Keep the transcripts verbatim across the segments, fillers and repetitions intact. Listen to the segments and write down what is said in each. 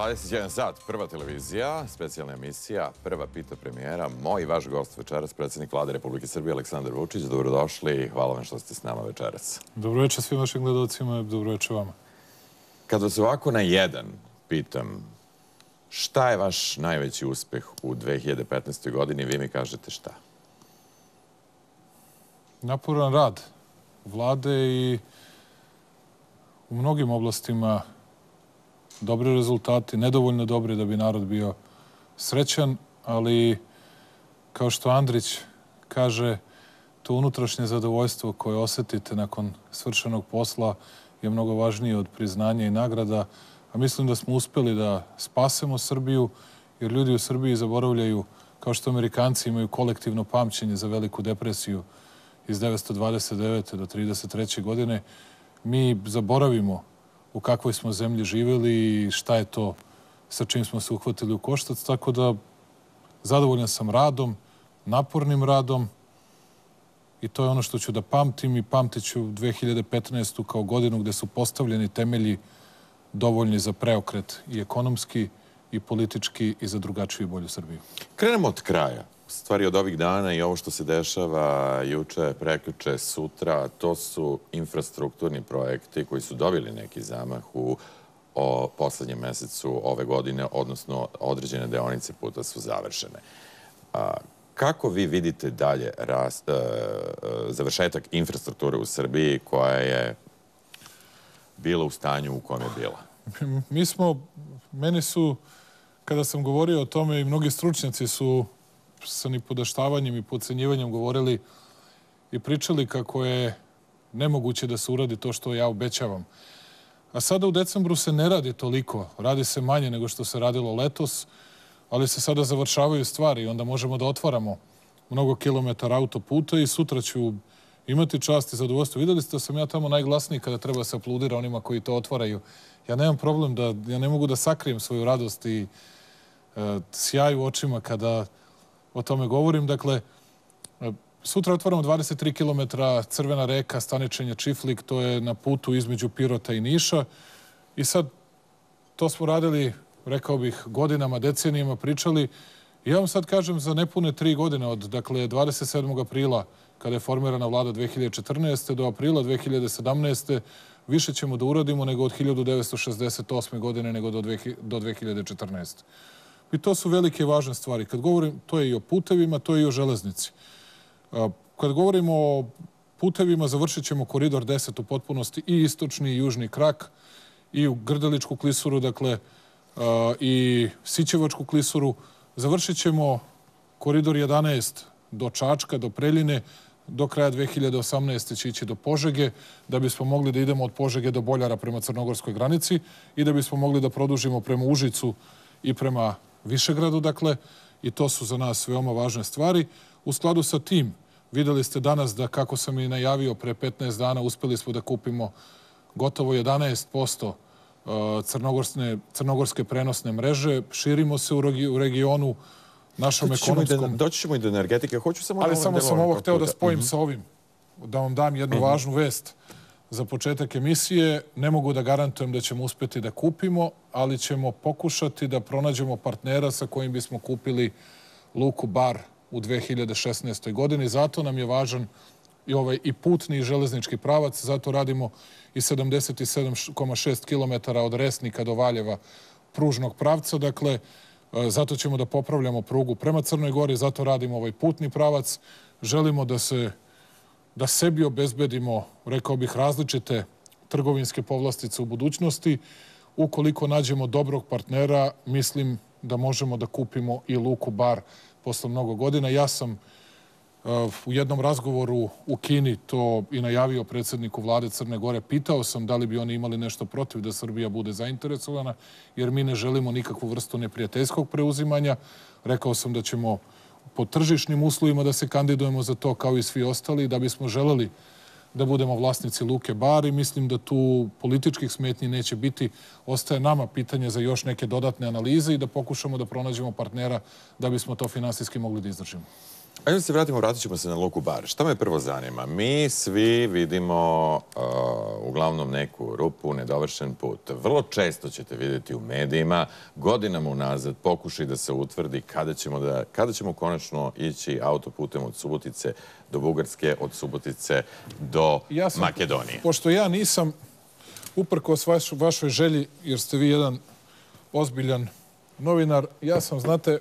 dvadeset jedan sat, prva televizija, specijalna emisija, prva pita premijera. Moj i vaš gost večeras, predsjednik Vlade Republike Srbije, Aleksandar Vučić. Dobrodošli i hvala vam što ste s nama večeras. Dobro večer svim vašim gledalcima i dobro večer vama. Kad vas ovako na jedan pitam, šta je vaš najveći uspeh u dve hiljade petnaestoj godini, vi mi kažete šta? Naporan rad Vlade i u mnogim oblastima dobri rezultati, nedovoljno dobri da bi narod bio srećan, ali kao što Andrić kaže, to unutrašnje zadovoljstvo koje osetite nakon svršenog posla je mnogo važnije od priznanja i nagrada, a mislim da smo uspeli da spasemo Srbiju, jer ljudi u Srbiji zaboravljaju, kao što Amerikanci imaju kolektivno pamćenje za veliku depresiju iz devetsto dvadeset devete do trideset treće godine, mi zaboravimo u kakvoj smo zemlji živjeli i šta je to sa čim smo se uhvatili u koštac. Tako da zadovoljan sam radom, napornim radom i to je ono što ću da pamtim i pamtit ću dve hiljade petnaestu kao godinu gde su postavljeni temelji dovoljni za preokret i ekonomski i politički i za drugačiju i bolju Srbiju. Krenemo od kraja. Stvari od ovih dana i ovo što se dešava juče, prekjuče, sutra, to su infrastrukturni projekti koji su dobili neki zamah u o poslednjem mesecu ove godine, odnosno određene deonice puta su završene. A, kako vi vidite dalje rast, e, završetak infrastrukture u Srbiji koja je bila u stanju u kojem je bila? Mi smo, meni su, kada sam govorio o tome i mnogi stručnjaci su sa nipodaštavanjem i podcenjivanjem govorili i pričali kako je nemoguće da se uradi to što ja obećavam. A sada u decembru se ne radi toliko, radi se manje nego što se radilo letos, ali se sada završavaju stvari i onda možemo da otvaramo mnogo kilometara autoputa i sutra ću imati čast i zadovoljstvo. Videli ste da sam ja tamo najglasniji kada treba se aplaudira onima koji to otvaraju. Ja nemam problem da, ja ne mogu da sakrijem svoju radost i e, sjaj u očima kada o tome govorim. Dakle, sutra otvaramo dvadeset tri kilometra Crvena reka, Staničenje, Čiflik, to je na putu između Pirota i Niša. I sad, to smo radili, rekao bih, godinama, decenijama pričali. I ja vam sad kažem za nepune tri godine, od dakle, dvadeset sedmog aprila, kada je formirana vlada dve hiljade četrnaeste. do aprila dve hiljade sedamnaeste. više ćemo da uradimo nego od hiljadu devetsto šezdeset osme. godine, nego do dve hiljade četrnaeste. I to su velike i važne stvari. Kad govorim, to je i o putevima, to je i o železnici. Kad govorimo o putevima, završit ćemo koridor deset u potpunosti i istočni i južni krak i u Grdeličku klisuru, dakle, i Sićevačku klisuru. Završit ćemo koridor jedanaest do Čačka, do Preljine. Do kraja dve hiljade osamnaeste. će ići do Požege, da bismo mogli da idemo od Požege do Boljara prema crnogorskoj granici i da bismo mogli da produžimo prema Užicu i prema Višegradu, dakle, i to su za nas veoma važne stvari. U skladu sa tim, videli ste danas da, kako sam i najavio pre petnaest dana, uspeli smo da kupimo gotovo jedanaest posto crnogorske prenosne mreže. Širimo se u regionu našom ekonomskom. Doći ćemo i do energetike. Hoću samo... Ali samo sam ovo hteo da spojim sa ovim, da vam dam jednu važnu vest za početak emisije. Ne mogu da garantujem da ćemo uspeti da kupimo, ali ćemo pokušati da pronađemo partnera sa kojim bismo kupili luku Bar u dve hiljade šesnaestoj. godini. Zato nam je važan i ovaj i putni i železnički pravac. Zato radimo i sedamdeset sedam zarez šest kilometara od Resnika do Valjeva pružnog pravca. Dakle, zato ćemo da popravljamo prugu prema Crnoj Gori, zato radimo ovaj putni pravac. Želimo da se da sebi obezbedimo, rekao bih, različite trgovinske povlastice u budućnosti. Ukoliko nađemo dobrog partnera, mislim da možemo da kupimo i luku Bar posle mnogo godina. Ja sam u jednom razgovoru u Kini to i najavio predsjedniku vlade Crne Gore. Pitao sam da li bi oni imali nešto protiv da Srbija bude zainteresovana, jer mi ne želimo nikakvu vrstu neprijateljskog preuzimanja. Rekao sam da ćemo po tržišnim uslovima da se kandidujemo za to kao i svi ostali, da bismo želeli da budemo vlasnici luke Bar i mislim da tu političkih smetnji neće biti. Ostaje nama pitanje za još neke dodatne analize i da pokušamo da pronađemo partnera da bismo to finansijski mogli da izdržimo. Ajde da se vratimo, vratit ćemo se na Luku Bar. Šta me prvo zanima? Mi svi vidimo uh, uglavnom neku rupu, nedovršen put. Vrlo često ćete vidjeti u medijima, godinama unazad, pokušaj da se utvrdi kada ćemo, da, kada ćemo konačno ići autoputem od Subotice do Bugarske, od Subotice do ja sam, Makedonije. Pošto ja nisam, uprkos vaš, vašoj želji, jer ste vi jedan ozbiljan novinar, ja sam, znate,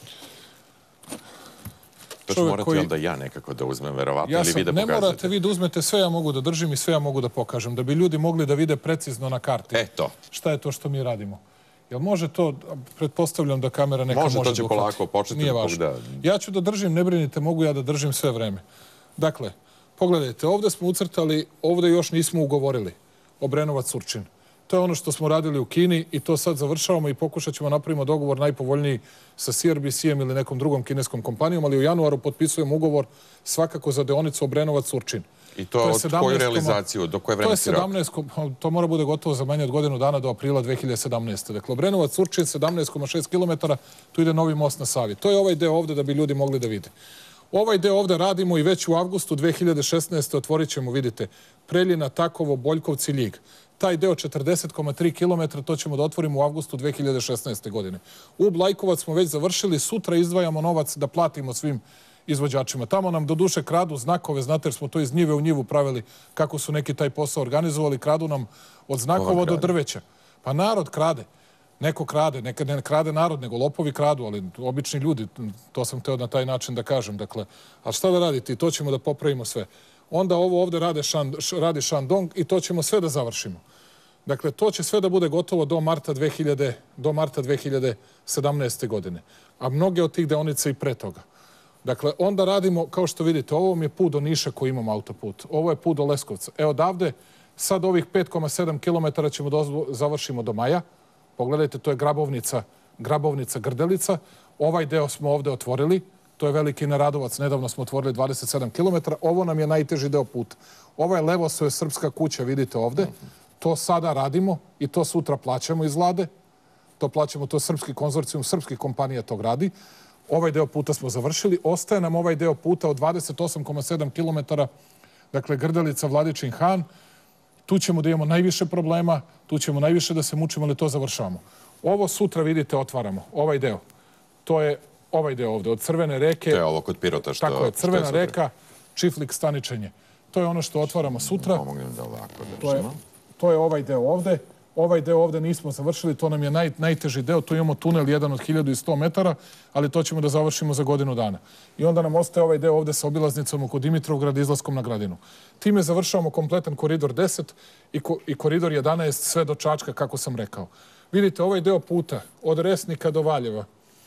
to ću morati koji... onda ja nekako da uzmem, verovatno, ja ili vi da ne pokazate. Ne morate vi da uzmete, sve ja mogu da držim i sve ja mogu da pokažem, da bi ljudi mogli da vide precizno na karti. E, to. Šta je to što mi radimo? Jel može to, pretpostavljam da kamera neka može, može to će da polako početi. Nije važno. Da... Ja ću da držim, ne brinite, mogu ja da držim sve vreme. Dakle, pogledajte, ovde smo ucrtali, ovde još nismo ugovorili Obrenovac-Surčin. To je ono što smo radili u Kini i to sad završavamo i pokušat ćemo napravimo dogovor najpovoljniji sa C R B C-em ili nekom drugom kineskom kompanijom, ali u januaru potpisujemo ugovor svakako za deonicu Obrenovac-Surčin. I to, to od koju realizaciju, do koje vreme si rok? To mora bude gotovo za manje od godinu dana do aprila dve hiljade sedamnaeste. Dakle, Obrenovac-Surčin, sedamnaest zarez šest kilometara, tu ide novi most na Savi. To je ovaj deo ovde da bi ljudi mogli da vide. Ovaj deo ovde radimo i već u avgustu dve hiljade šesnaeste. otvorit ćemo, vidite, Preljina, Takovo, Boljkovci, Ljig. Taj deo četrdeset zarez tri kilometra, to ćemo da otvorimo u avgustu dve hiljade šesnaeste. godine. U Lajkovac smo već završili, sutra izdvajamo novac da platimo svim izvođačima. Tamo nam do duše kradu znakove, znate jer smo to iz njive u njivu pravili kako su neki taj posao organizovali, kradu nam od znakova do drveća. Pa narod krade. Neko krade, nekad ne krade narod, nego lopovi kradu, ali obični ljudi, to sam teo na taj način da kažem. Dakle, a šta da radite? To ćemo da popravimo sve. Onda ovo ovde rade šan, radi Shandong i to ćemo sve da završimo. Dakle, to će sve da bude gotovo do marta dve hiljade, do marta dve hiljade sedamnaeste. godine. A mnoge od tih deonica i pre toga. Dakle, onda radimo, kao što vidite, ovo mi je put do Niša koji imamo autoput. Ovo je put do Leskovca. Evo odavde, sad ovih pet zarez sedam kilometara ćemo da završimo do maja. Pogledajte, to je Grabovnica, Grabovnica Grdelica. Ovaj deo smo ovde otvorili. To je Veliki Neradovac. Nedavno smo otvorili dvadeset sedam kilometara. Ovo nam je najteži deo puta. Ovaj levo je Srpska kuća, vidite ovde. To sada radimo i to sutra plaćamo iz vlade. To plaćamo, to je srpski konzorcijum, srpskih kompanija to gradi. Ovaj deo puta smo završili. Ostaje nam ovaj deo puta od dvadeset osam zarez sedam kilometara. Dakle, Grdelica, Vladičin Han. Tu ćemo da imamo najviše problema, tu ćemo najviše da se mučimo, ali to završavamo. Ovo sutra, vidite, otvaramo. Ovaj deo. To je ovaj deo ovde, od Crvene reke. To je ovo kod Pirota što... Tako je, Crvena reka, Čiflik, Staničenje. To je ono što otvaramo sutra. Pomognem da ovako to je, to je ovaj deo ovde. Ovaj deo ovde nismo završili, to nam je naj, najteži deo. Tu imamo tunel jedan od hiljadu sto metara, ali to ćemo da završimo za godinu dana. I onda nam ostaje ovaj deo ovde sa obilaznicom oko Dimitrovgrada izlaskom na Gradinu. Time završavamo kompletan koridor deset i, ko, i koridor jedanaest sve do Čačka, kako sam rekao. Vidite, ovaj deo puta od Resnika do Valjeva.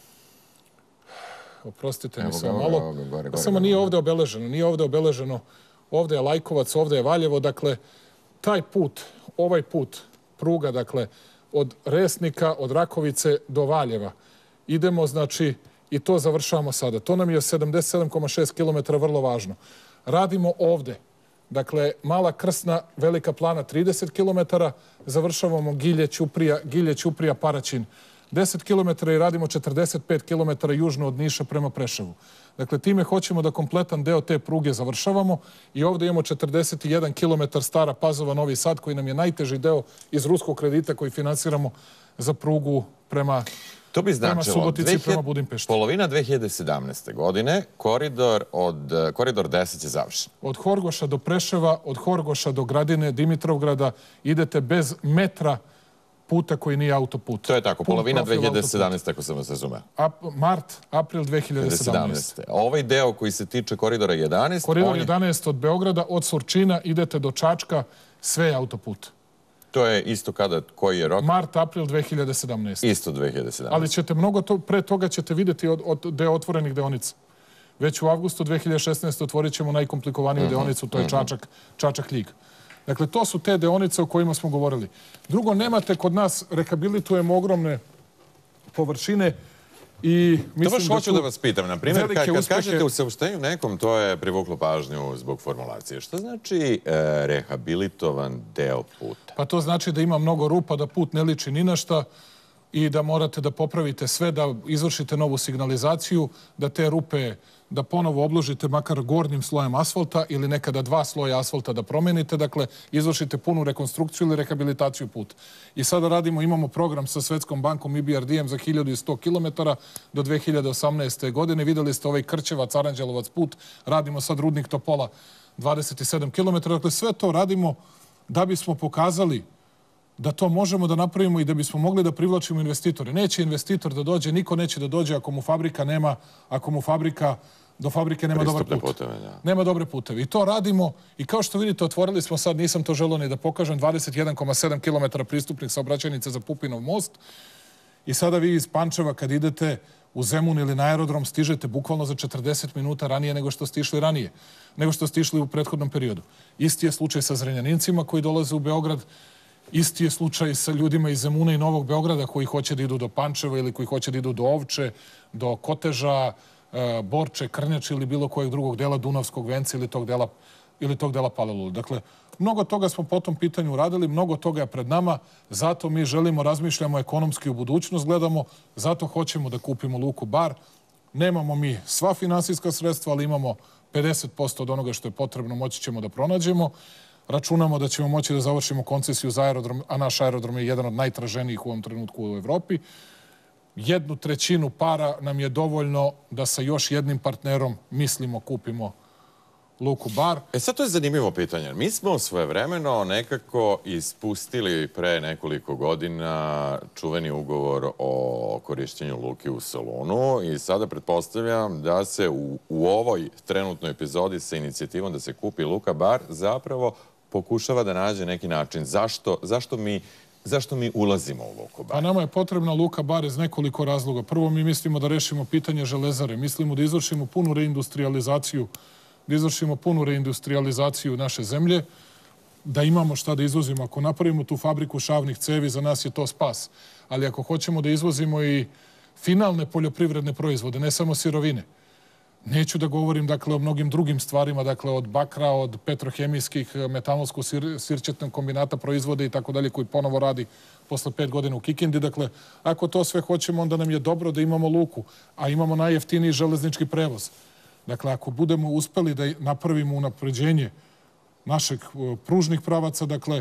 Oprostite mi samo malo. Gore, gore, gore, samo nije ovde obeleženo. Nije ovde obeleženo. Ovde je Lajkovac, ovde je Valjevo. Dakle, taj put, ovaj put, pruga, dakle, od Resnika, od Rakovice do Valjeva. Idemo, znači, i to završavamo sada. To nam je sedamdeset sedam zarez šest kilometara vrlo važno. Radimo ovde. Dakle, Mala Krsna, Velika Plana, trideset kilometara. Završavamo Gilje, Ćuprija, Gilje, Ćuprija, Paraćin, deset kilometara i radimo četrdeset pet kilometara južno od Niša prema Preševu. Dakle, time hoćemo da kompletan deo te pruge završavamo i ovde imamo četrdeset jedan kilometar Stara Pazova, Novi Sad, koji nam je najteži deo iz ruskog kredita koji finansiramo za prugu prema, to bi značilo, prema Subotici, prema Budimpešti. Polovina dve hiljade sedamnaeste. godine, koridor, od, koridor deset je završen. Od Horgoša do Preševa, od Horgoša do Gradine, Dimitrovgrada, idete bez metra puta koji nije autoput. To je tako, polovina dve hiljade sedamnaeste. ako sam vas razumeo. Ap, mart, april dve hiljade sedamnaeste. Ovaj deo koji se tiče koridora jedanaest... Koridor jedanaest od Beograda, od Surčina, idete do Čačka, sve je autoput. To je isto kada, koji je rok? Mart, april dve hiljade sedamnaeste. Isto dve hiljade sedamnaeste. Ali ćete mnogo to, pre toga ćete vidjeti od, od deo otvorenih deonica. Već u avgustu dve hiljade šesnaeste. otvorit ćemo najkomplikovaniju uh-huh, deonicu, to je uh-huh. Čačak, Čačak-Ljig. Dakle, to su te deonice o kojima smo govorili. Drugo, nemate kod nas, rehabilitujemo ogromne površine i mislim to baš hoću da, da vas pitam. Na primjer, kad, kad uspehe... kažete u saopštenju nekom, to je privuklo pažnju zbog formulacije. Šta znači e, rehabilitovan deo puta? Pa to znači da ima mnogo rupa, da put ne liči ni na šta. i da morate da popravite sve, da izvršite novu signalizaciju, da te rupe, da ponovo obložite makar gornjim slojem asfalta ili nekada dva sloja asfalta da promenite, dakle, izvršite punu rekonstrukciju ili rehabilitaciju puta. I sada radimo, imamo program sa Svetskom bankom I B R D-em za hiljadu sto kilometara do dve hiljade osamnaeste. godine. Videli ste ovaj Krćevac, Aranđelovac put, radimo sad Rudnik Topola dvadeset sedam kilometara. Dakle, sve to radimo da bismo pokazali da to možemo da napravimo i da bismo mogli da privlačimo investitore. Neće investitor da dođe, niko neće da dođe ako mu fabrika nema, ako mu fabrika, do fabrike nema dobar put. Puteve, da. Nema dobre puteve. I to radimo i kao što vidite, otvorili smo sad, nisam to želeo ni da pokažem, dvadeset jedan zarez sedam kilometara pristupnih saobraćajnica za Pupinov most. I sada vi iz Pančeva kad idete u Zemun ili na aerodrom stižete bukvalno za četrdeset minuta ranije nego što ste išli ranije, nego što ste išli u prethodnom periodu. Isti je slučaj sa Zrenjanincima koji dolaze u Beograd. Isti je slučaj sa ljudima iz Zemuna i Novog Beograda koji hoće da idu do Pančeva ili koji hoće da idu do Ovče, do Koteža, Borče, Krnjače ili bilo kojeg drugog dela Dunavskog venca ili tog dela, ili tog dela Palilule. Dakle, mnogo toga smo po tom pitanju uradili, mnogo toga je pred nama, zato mi želimo, razmišljamo ekonomski u budućnost, gledamo, zato hoćemo da kupimo Luku Bar. Nemamo mi sva finansijska sredstva, ali imamo pedeset posto od onoga što je potrebno, moći ćemo da pronađemo. Računamo da ćemo moći da završimo koncesiju za aerodrom, a naš aerodrom je jedan od najtraženijih u ovom trenutku u Evropi. Jednu trećinu para nam je dovoljno da sa još jednim partnerom mislimo kupimo Luku Bar. E sad to je zanimljivo pitanje. Mi smo svojevremeno nekako ispustili pre nekoliko godina čuveni ugovor o korišćenju luke u Solunu i sada pretpostavljam da se u, u ovoj trenutnoj epizodi sa inicijativom da se kupi Luka Bar zapravo pokušava da nađe neki način. Zašto, zašto mi Zašto mi ulazimo u Luku Bar? Pa nama je potrebna Luka Bar iz nekoliko razloga. Prvo, mi mislimo da rešimo pitanje železare. Mislimo da izvršimo punu reindustrializaciju, da izvršimo punu reindustrializaciju naše zemlje, da imamo šta da izvozimo. Ako napravimo tu fabriku šavnih cevi, za nas je to spas. Ali ako hoćemo da izvozimo i finalne poljoprivredne proizvode, ne samo sirovine, neću da govorim dakle, o mnogim drugim stvarima, dakle od bakra, od petrohemijskih, metalonsko-sirćetnog kombinata proizvode i tako dalje, koji ponovo radi posle pet godina u Kikindi. Dakle, ako to sve hoćemo, onda nam je dobro da imamo luku, a imamo najjeftiniji železnički prevoz. Dakle, ako budemo uspeli da napravimo unapređenje našeg pružnih pravaca, dakle,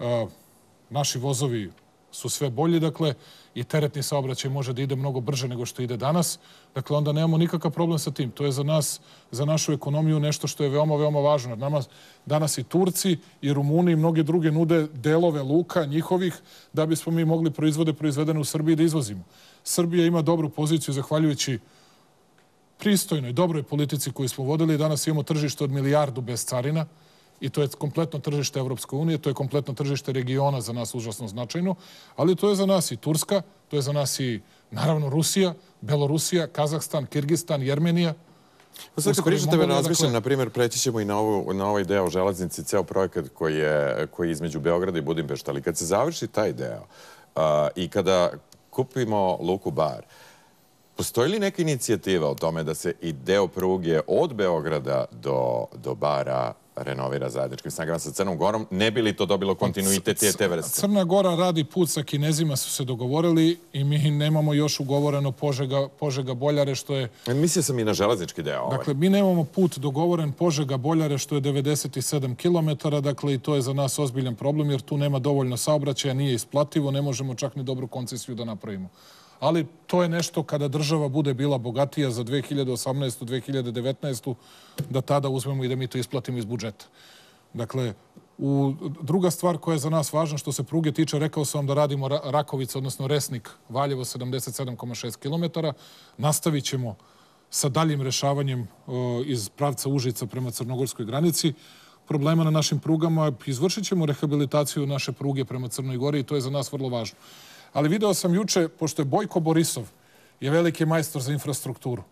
naši vozovi su sve bolji, dakle, i teretni saobraćaj može da ide mnogo brže nego što ide danas. Dakle, onda nemamo nikakav problem sa tim. To je za nas, za našu ekonomiju nešto što je veoma, veoma važno. Nama danas i Turci, i Rumuni, i mnoge druge nude delove luka njihovih da bismo mi mogli proizvode proizvedene u Srbiji da izvozimo. Srbija ima dobru poziciju zahvaljujući pristojnoj, dobroj politici koju smo vodili. Danas imamo tržište od milijardu bez carina. I to je kompletno tržište Evropske unije, to je kompletno tržište regiona za nas užasno značajno, ali to je za nas i Turska, to je za nas i, naravno, Rusija, Belorusija, Kazahstan, Kirgistan, Jermenija. Pa sad kad pričate, me razmišljam, na primjer, preći ćemo i na, ovu, na ovaj deo železnici, ceo projekat koji je, koji je između Beograda i Budimpešta, ali kad se završi taj deo uh, i kada kupimo Luku Bar, postoji li neka inicijativa o tome da se i deo pruge od Beograda do, do Bara renovira zajedničkim snagama sa Crnom Gorom? Ne bi li to dobilo kontinuitet i te vrste? Crna Gora radi put sa Kinezima, su se dogovorili i mi nemamo još ugovoreno Požega, Požega Boljare, što je... Mislio sam i na železnički deo. Ovaj. Dakle, mi nemamo put dogovoren Požega Boljare, što je devedeset sedam kilometara, dakle, i to je za nas ozbiljan problem, jer tu nema dovoljno saobraćaja, nije isplativo, ne možemo čak ni dobru koncesiju da napravimo. Ali to je nešto kada država bude bila bogatija za dve hiljade osamnaestu. dve hiljade devetnaestu. da tada uzmemo i da mi to isplatimo iz budžeta. Dakle, u, druga stvar koja je za nas važna što se pruge tiče, rekao sam vam da radimo Rakovica, odnosno Resnik, Valjevo, sedamdeset sedam zarez šest kilometara. Nastavit ćemo sa daljim rešavanjem o, iz pravca Užica prema crnogorskoj granici problema na našim prugama. Izvršit ćemo rehabilitaciju naše pruge prema Crnoj Gori i to je za nas vrlo važno. Ali video sam juče, pošto je Bojko Borisov, je veliki majstor za infrastrukturu.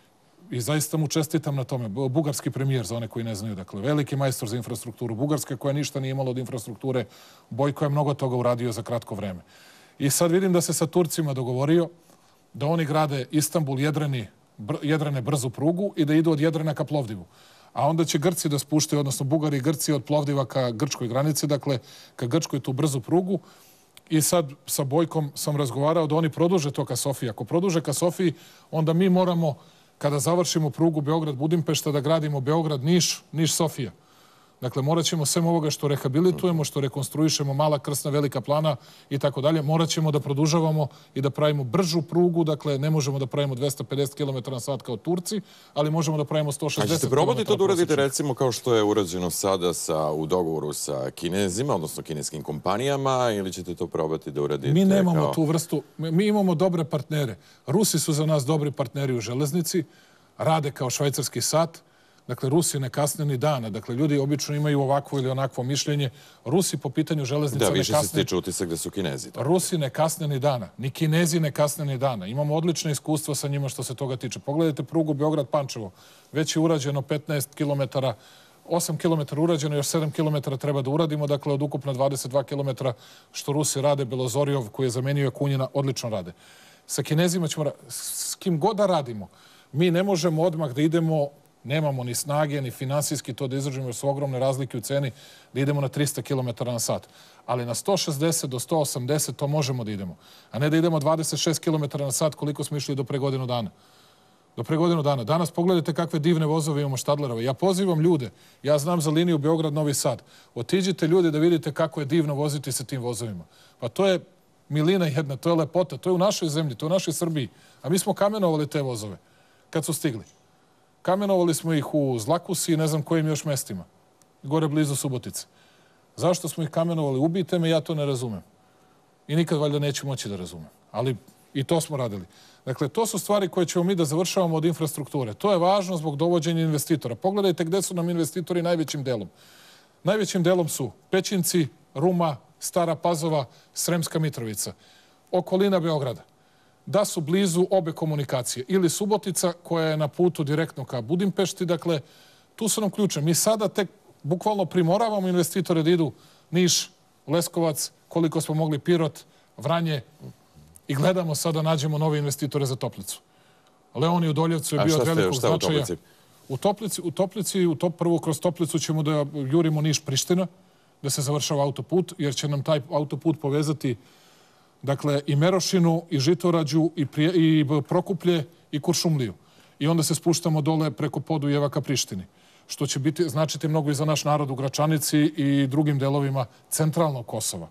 I zaista mu čestitam na tome. Bugarski premijer, za one koji ne znaju. Dakle, veliki majstor za infrastrukturu. Bugarska koja ništa nije imala od infrastrukture. Bojko je mnogo toga uradio za kratko vreme. I sad vidim da se sa Turcima dogovorio da oni grade Istanbul, Jedrani, br, Jedrane brzu prugu i da idu od Jedrana ka Plovdivu. A onda će Grci da spuštaju, odnosno Bugari i Grci od Plovdiva ka grčkoj granici, dakle, ka Grčkoj tu brzu prugu. I sad sa Bojkom sam razgovarao da oni produže to ka Sofiji. Ako produže ka Sofiji, onda mi moramo, kada završimo prugu Beograd-Budimpešta, da gradimo Beograd-Niš, Niš-Sofija. Dakle, morat ćemo sve ovoga što rehabilitujemo, što rekonstruišemo, Mala Krsna, Velika Plana i tako dalje, morat ćemo da produžavamo i da pravimo bržu prugu. Dakle, ne možemo da pravimo dvesta pedeset kilometara na sat kao Turci, ali možemo da pravimo sto šezdeset kilometara. A ćete probati to da uradite recimo kao što je urađeno sada sa, u dogovoru sa Kinezima, odnosno kineskim kompanijama, ili ćete to probati da uradite? Mi nemamo kao... tu vrstu, mi imamo dobre partnere. Rusi su za nas dobri partneri u železnici, rade kao švajcarski sat. Dakle, Rusi ne kasne ni dana. Dakle, ljudi obično imaju ovakvo ili onakvo mišljenje. Rusi po pitanju železnica ne kasne... Da, više se stiče utisak da su Kinezi. Rusi ne kasne ni dana. Ni Kinezi ne kasne ni dana. Imamo odlično iskustvo sa njima što se toga tiče. Pogledajte prugu Beograd-Pančevo. Već je urađeno petnaest kilometara, osam kilometara urađeno, još sedam kilometara treba da uradimo. Dakle, od ukupno dvadeset dva kilometra što Rusi rade, Belozorjov koji je zamenio Kunjina, odlično rade. Sa Kinezima ćemo... S kim god da radimo, mi ne možemo odmah da idemo... Nemamo ni snage, ni finansijski to da izdržimo jer su ogromne razlike u ceni da idemo na trista kilometara na sat. Ali na sto šezdeset do sto osamdeset to možemo da idemo. A ne da idemo dvadeset šest kilometara na sat koliko smo išli do pre godinu dana. Do pre godinu dana. Danas pogledajte kakve divne vozove imamo Štadlerove. Ja pozivam ljude, ja znam za liniju Beograd-Novi Sad. Otiđite ljudi da vidite kako je divno voziti sa tim vozovima. Pa to je milina jedna, to je lepota, to je u našoj zemlji, to je u našoj Srbiji. A mi smo kamenovali te vozove kad su stigli. Kamenovali smo ih u Zlakusi i ne znam kojim još mestima. Gore blizu Subotice. Zašto smo ih kamenovali? Ubijte me, ja to ne razumem. I nikad valjda neću moći da razumem. Ali i to smo radili. Dakle, to su stvari koje ćemo mi da završavamo od infrastrukture. To je važno zbog dovođenja investitora. Pogledajte gde su nam investitori najvećim delom. Najvećim delom su Pećinci, Ruma, Stara Pazova, Sremska Mitrovica. Okolina Beograda. Da su blizu obe komunikacije. Ili Subotica, koja je na putu direktno ka Budimpešti. Dakle, tu su nam ključne. Mi sada tek bukvalno primoravamo investitore da idu Niš, Leskovac, koliko smo mogli Pirot, Vranje i gledamo sada nađemo nove investitore za Toplicu. Leoni u Doljevcu je bio od velikog značaja. U Toplici, u Toplici, u top, prvo kroz Toplicu ćemo da jurimo Niš-Priština, da se završava autoput, jer će nam taj autoput povezati dakle, i Merošinu, i Žitorađu, i, Prije, i Prokuplje, i Kuršumliju. I onda se spuštamo dole preko Podujeva ka Prištini. Što će biti, značiti mnogo i za naš narod u Gračanici i drugim delovima centralnog Kosova.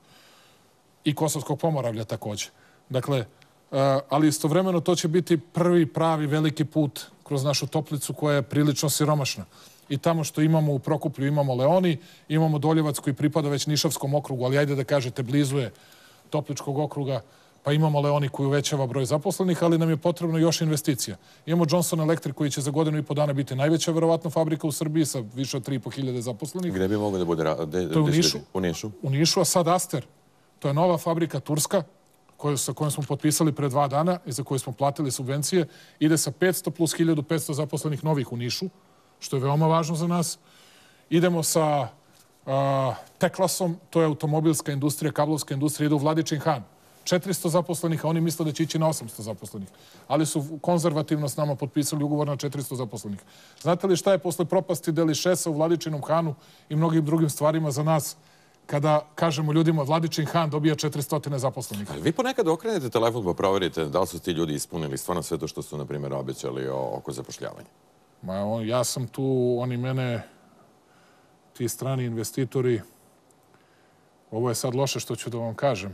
I Kosovskog Pomoravlja također. Dakle, ali istovremeno to će biti prvi pravi veliki put kroz našu Toplicu koja je prilično siromašna. I tamo što imamo u Prokuplju imamo Leoni, imamo Doljevac koji pripada već Nišavskom okrugu, ali ajde da kažete blizu je Topličkog okruga, pa imamo Leoni koji uvećava broj zaposlenih, ali nam je potrebno još investicija. Imamo Johnson Electric koji će za godinu i po dana biti najveća verovatno fabrika u Srbiji sa više od tri i po hiljade zaposlenih. Gde bi moglo da bude? De, to je u Nišu. U Nišu. U Nišu, a sad Aster. To je nova fabrika turska koju, sa kojom smo potpisali pre dva dana i za koju smo platili subvencije. Ide sa petsto plus hiljadu petsto zaposlenih novih u Nišu, što je veoma važno za nas. Idemo sa Uh, Teklasom, to je automobilska industrija, kablovska industrija, ide u Vladičin Han. četiristo zaposlenih, a oni misle da će ići na osamsto zaposlenih. Ali su konzervativno s nama potpisali ugovor na četiristo zaposlenih. Znate li šta je posle propasti Delišesa u Vladičinom Hanu i mnogim drugim stvarima za nas kada kažemo ljudima Vladičin Han dobija četiristo zaposlenih? Ali vi ponekad okrenete telefon pa proverite da li su ti ljudi ispunili stvarno sve to što su, na primjer, obećali oko zapošljavanja? Ma, on, ja sam tu, oni mene... ti strani investitori, ovo je sad loše što ću da vam kažem,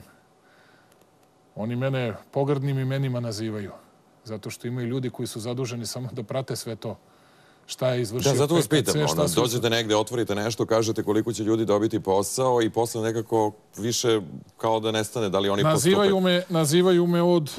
oni mene pogrdnim imenima nazivaju, zato što imaju ljudi koji su zaduženi samo da prate sve to. Šta je izvršio P K C, da, zato vas pitam, ono, su... dođete negde, otvorite nešto, kažete koliko će ljudi dobiti posao i posle nekako više kao da nestane, da li oni nazivaju me, nazivaju me od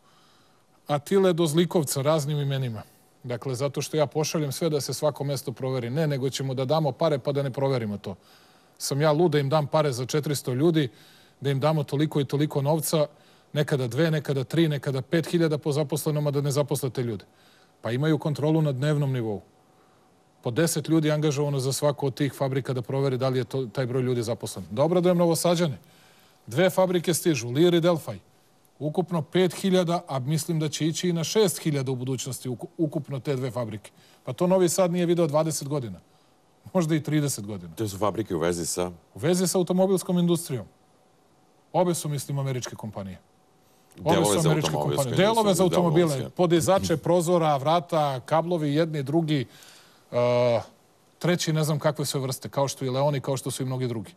Atile do Zlikovca raznim imenima. Dakle, zato što ja pošaljem sve da se svako mesto proveri. Ne, nego ćemo da damo pare pa da ne proverimo to. Sam ja lud da im dam pare za četiristo ljudi, da im damo toliko i toliko novca, nekada dve, nekada tri, nekada pet hiljada po zaposlenom, a da ne zaposlete ljude. Pa imaju kontrolu na dnevnom nivou. Po deset ljudi angažovano za svako od tih fabrika da proveri da li je to, taj broj ljudi zaposlen. Dobro da je Novosađane. Dve fabrike stižu, Lir i Delfaj. Ukupno pet hiljada, a mislim da će ići i na šest hiljada u budućnosti, ukupno te dve fabrike. Pa to Novi Sad nije video dvadeset godina. Možda i trideset godina. To su fabrike u vezi sa? U vezi sa automobilskom industrijom. Obe su, mislim, američke kompanije. Obe Delove su za američke kompanije. automobilske Delove za industriju, automobile, da, podizače prozora, vrata, kablovi, jedni, drugi, uh, treći, ne znam kakve sve vrste, kao što i Leoni, kao što su i mnogi drugi.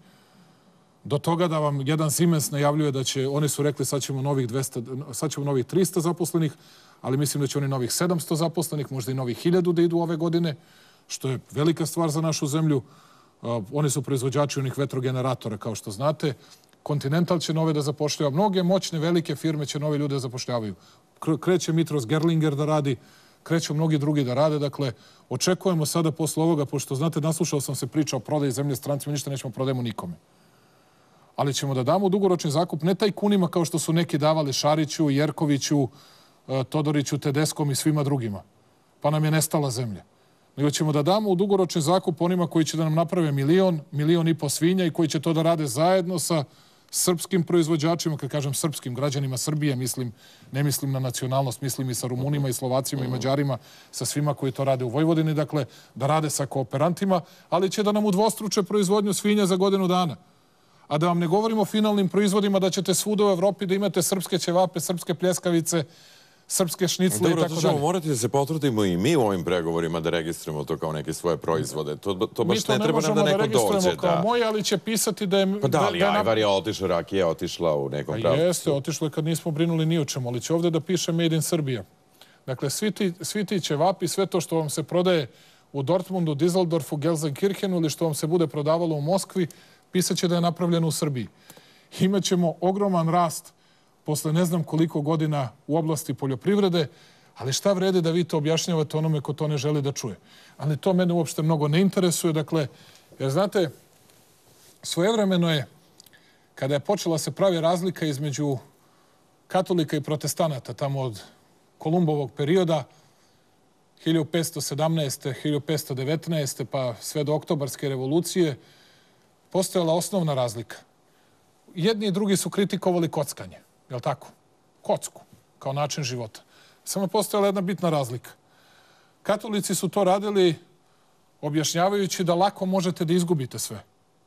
Do toga da vam jedan Siemens najavljuje da će, oni su rekli sad ćemo novih dvesta, sad ćemo novih trista zaposlenih, ali mislim da će oni novih sedamsto zaposlenih, možda i novih hiljadu da idu ove godine, što je velika stvar za našu zemlju. Uh, oni su proizvođači onih vetrogeneratora, kao što znate. Continental će nove da zapošljava. Mnoge moćne, velike firme će nove ljude da zapošljavaju. Kreće Mitros Gerlinger da radi, kreću mnogi drugi da rade. Dakle, očekujemo sada posle ovoga, pošto, znate, naslušao sam se priča o prodaji zemlje strancima, ništa nećemo prodajemo nikome. Ali ćemo da damo dugoročni zakup ne tajkunima kao što su neki davali Šariću, Jerkoviću, Todoriću, Tedeskom i svima drugima. Pa nam je nestala zemlja. Nego ćemo da damo u dugoročni zakup onima koji će da nam naprave milion, milion i po svinja i koji će to da rade zajedno sa srpskim proizvođačima, kad kažem srpskim, građanima Srbije, mislim, ne mislim na nacionalnost, mislim i sa Rumunima i Slovacima i Mađarima, sa svima koji to rade u Vojvodini, dakle, da rade sa kooperantima, ali će da nam udvostruče proizvodnju svinja za godinu dana. A da vam ne govorimo o finalnim proizvodima, da ćete svuda u Evropi da imate srpske ćevape, srpske pljeskavice, srpske šnicle i tako dalje. Dobro, to ćemo morati da se potrudimo i mi u ovim pregovorima da registrujemo to kao neke svoje proizvode. To, to baš ne treba nam da neko dođe. Mi to ne možemo da registrujemo kao moje, ali će pisati da je... Pa da, ali Ajvar je otišao, Rakija je otišla u nekom pravcu. Jeste, otišlo je kad nismo brinuli ni o čemu, ali će ovdje da piše Made in Serbia. Dakle, svi ti, svi ti ćevapi, sve to što vam se prodaje u Dortmundu, Düsseldorfu, Gelsenkirchenu ili što vam se bude prodavalo u Moskvi, pisat će da je napravljeno u Srbiji. Imaćemo ogroman rast posle ne znam koliko godina u oblasti poljoprivrede, ali šta vredi da vi to objašnjavate onome ko to ne želi da čuje. Ali to mene uopšte mnogo ne interesuje. Dakle, jer znate, svojevremeno je, kada je počela se pravi razlika između katolika i protestanata, tamo od Kolumbovog perioda, hiljadu petsto sedamnaeste. hiljadu petsto devetnaeste. pa sve do Oktobarske revolucije, postojala osnovna razlika. Jedni i drugi su kritikovali kockanje. Je li tako? Kocku, kao način života. Samo postojala jedna bitna razlika. Katolici su to radili objašnjavajući da lako možete da izgubite sve.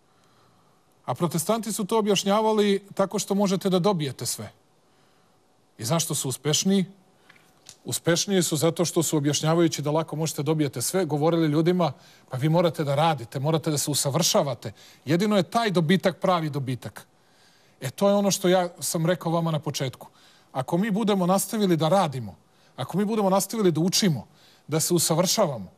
A protestanti su to objašnjavali tako što možete da dobijete sve. I zašto su uspešniji? Uspešniji su zato što su objašnjavajući da lako možete dobijete sve, govorili ljudima, pa vi morate da radite, morate da se usavršavate. Jedino je taj dobitak pravi dobitak. E, to je ono što ja sam rekao vama na početku. Ako mi budemo nastavili da radimo, ako mi budemo nastavili da učimo, da se usavršavamo,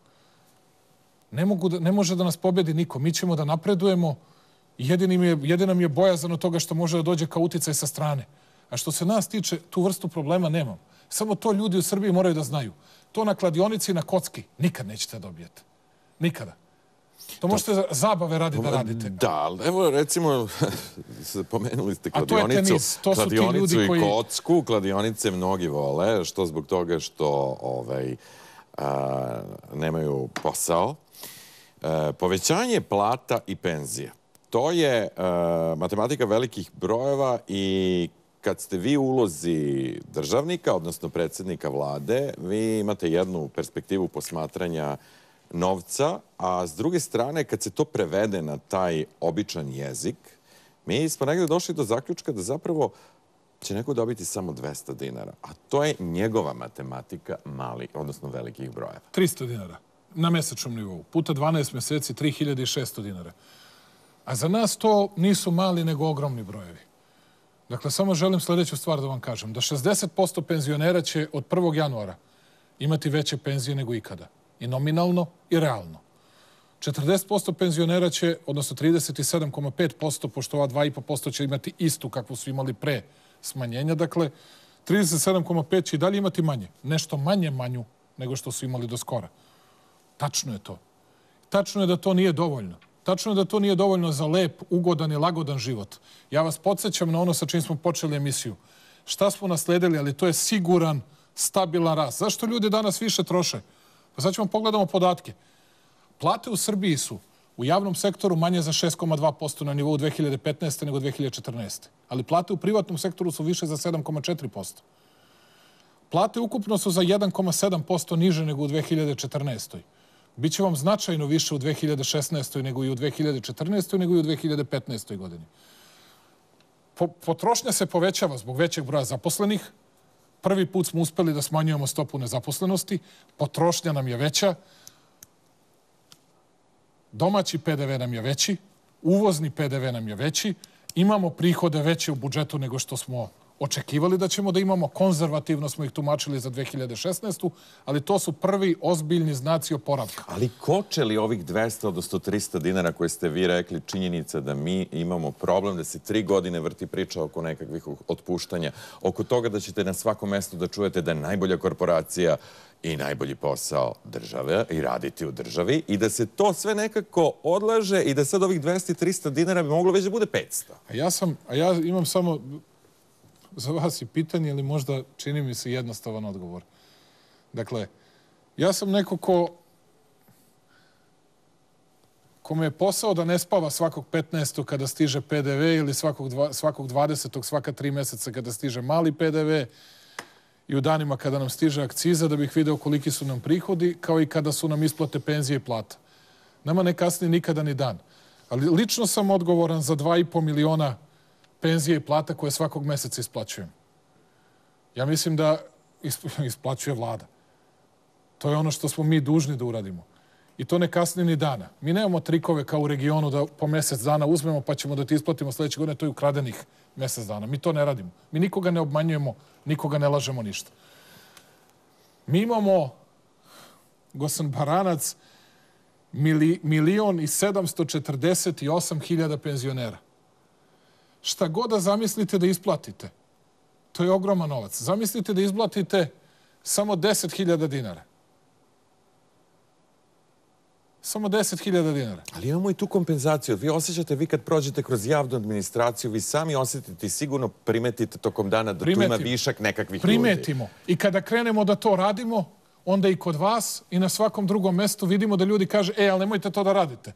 ne, mogu da, ne može da nas pobedi niko. Mi ćemo da napredujemo i jedinim je, jedinam je bojazan od toga što može da dođe kao uticaj sa strane. A što se nas tiče, tu vrstu problema nemam. Samo to ljudi u Srbiji moraju da znaju. To na kladionici i na kocki nikad nećete dobijeti. Nikada. To možete za zabave radi da radite. Da, evo recimo, pomenuli ste kladionicu, to kladionicu i kocku. Kladionice mnogi vole, što zbog toga što ovaj, a, nemaju posao. E, povećanje plata i penzija. To je a, matematika velikih brojeva i kad ste vi u ulozi državnika, odnosno predsjednika vlade, vi imate jednu perspektivu posmatranja novca, a s druge strane, kad se to prevede na taj običan jezik, mi smo negdje došli do zaključka da zapravo će neko dobiti samo dvesta dinara, a to je njegova matematika mali, odnosno velikih brojeva. trista dinara na mesečnom nivou, puta dvanaest meseci, tri hiljade šesto dinara. A za nas to nisu mali, nego ogromni brojevi. Dakle, samo želim sljedeću stvar da vam kažem, da šezdeset posto penzionera će od prvog januara imati veće penzije nego ikada. I nominalno i realno. četrdeset posto penzionera će, odnosno trideset sedam zarez pet posto, pošto ova dva i po posto će imati istu kakvu su imali pre smanjenja. Dakle, trideset sedam zarez pet će i dalje imati manje. Nešto manje manju nego što su imali do skora. Tačno je to. Tačno je da to nije dovoljno. Tačno je da to nije dovoljno za lep, ugodan i lagodan život. Ja vas podsjećam na ono sa čim smo počeli emisiju. Šta smo nasledili, ali to je siguran, stabilan rast. Zašto ljudi danas više troše? Pa sad ćemo pogledamo podatke. Plate u Srbiji su u javnom sektoru manje za šest zarez dva posto na nivou dve hiljade petnaeste. nego dve hiljade četrnaeste. Ali plate u privatnom sektoru su više za sedam zarez četiri posto. Plate ukupno su za jedan zarez sedam posto niže nego u dve hiljade četrnaestoj. Biće vam značajno više u dve hiljade šesnaestoj nego i u dve hiljade četrnaestoj nego i u dve hiljade petnaestoj godini. potrošnja se povećava zbog većeg broja zaposlenih. Prvi put smo uspeli da smanjujemo stopu nezaposlenosti. Potrošnja nam je veća. Domaći P D V nam je veći. Uvozni P D V nam je veći. Imamo prihode veće u budžetu nego što smo očekivali da ćemo da imamo. Konzervativno smo ih tumačili za dve hiljade šesnaestu. Ali to su prvi ozbiljni znaci oporavka. Ali koče li ovih dvesta, odnosno trista dinara koje ste vi rekli, činjenica da mi imamo problem, da se tri godine vrti priča oko nekakvih otpuštanja, oko toga da ćete na svakom mestu da čujete da je najbolja korporacija i najbolji posao države i raditi u državi i da se to sve nekako odlaže i da sad ovih dvesta i trista dinara bi moglo već da bude petsto. A ja, sam, a ja imam samo za vas i pitanje, ili možda čini mi se jednostavan odgovor. Dakle, ja sam neko ko kome je posao da ne spava svakog petnaestog kada stiže P D V ili svakog, dva, svakog dvadesetog svaka tri meseca kada stiže mali P D V i u danima kada nam stiže akciza da bih video koliki su nam prihodi, kao i kada su nam isplate penzije i plata. Nama ne kasni nikada ni dan. Ali lično sam odgovoran za dva i po miliona penzije i plata koje svakog meseca isplaćujem. Ja mislim da isplaćuje vlada. To je ono što smo mi dužni da uradimo. I to ne kasni ni dana. Mi nemamo trikove kao u regionu da po mesec dana uzmemo pa ćemo da ti isplatimo sledeće godine. To je ukradenih mesec dana. Mi to ne radimo. Mi nikoga ne obmanjujemo, nikoga ne lažemo ništa. Mi imamo, Gosan Baranac, mili, milion i sedamsto četrdeset i osam hiljada penzionera. Šta god da zamislite da isplatite, to je ogroman novac. Zamislite da isplatite samo deset hiljada dinara. Samo deset hiljada dinara. Ali imamo i tu kompenzaciju. Vi osjećate, vi kad prođete kroz javnu administraciju, vi sami osjetite i sigurno primetite tokom dana da Primetimo. tu ima višak nekakvih Primetimo. ljudi. Primetimo. I kada krenemo da to radimo, onda i kod vas i na svakom drugom mestu vidimo da ljudi kaže, e, ali nemojte to da radite.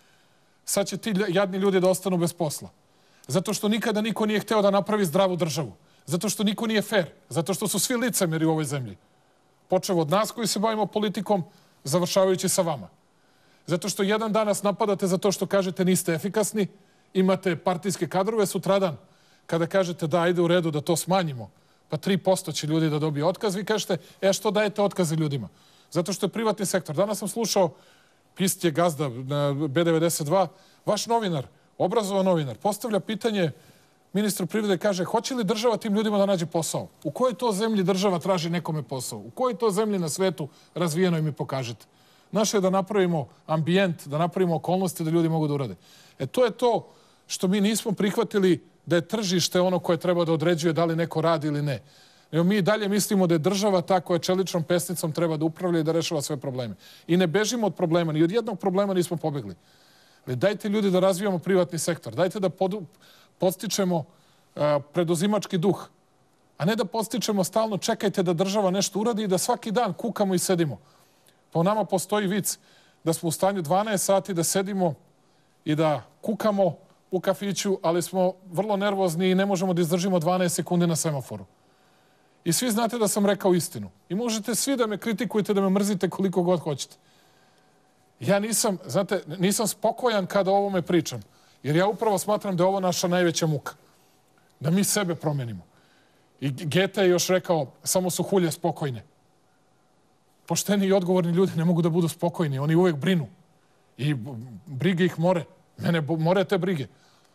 Sad će ti jadni ljudi da ostanu bez posla. Zato što nikada niko nije hteo da napravi zdravu državu. Zato što niko nije fair. Zato što su svi licemeri u ovoj zemlji. Počev od nas koji se bavimo politikom, završavajući sa vama. Zato što jedan danas napadate za to što kažete niste efikasni, imate partijske kadrove, sutradan kada kažete da ajde u redu da to smanjimo, pa tri posto će ljudi da dobije otkaz, vi kažete, e što dajete otkaze ljudima? Zato što je privatni sektor. Danas sam slušao, Pist je gazda na B devedeset dva, vaš novinar, obrazovan novinar, postavlja pitanje ministru privrede, kaže, hoće li država tim ljudima da nađe posao? U kojoj to zemlji država traži nekome posao? U kojoj to zemlji na svetu razvijenoj mi pokažete? Naše je da napravimo ambijent, da napravimo okolnosti da ljudi mogu da urade. E to je to što mi nismo prihvatili da je tržište ono koje treba da određuje da li neko radi ili ne. Nego mi dalje mislimo da je država ta koja čeličnom pesnicom treba da upravlja i da rešava sve probleme. I ne bežimo od problema, ni od jednog problema nismo pobegli. Ali dajte ljudi da razvijamo privatni sektor, dajte da pod, podstičemo uh, preduzimački duh, a ne da podstičemo stalno čekajte da država nešto uradi i da svaki dan kukamo i sedimo. Po nama postoji vic da smo u stanju dvanaest sati da sedimo i da kukamo u kafiću, ali smo vrlo nervozni i ne možemo da izdržimo dvanaest sekundi na semaforu. I svi znate da sam rekao istinu. I možete svi da me kritikujete, da me mrzite koliko god hoćete. Ja nisam, znate, nisam spokojan kada o ovome pričam. Jer ja upravo smatram da je ovo naša najveća muka. Da mi sebe promenimo. I Gete je još rekao, samo su hulje spokojne. Pošteni i odgovorni ljudi ne mogu da budu spokojni. Oni uvek brinu. I brige ih more. Mene more te brige.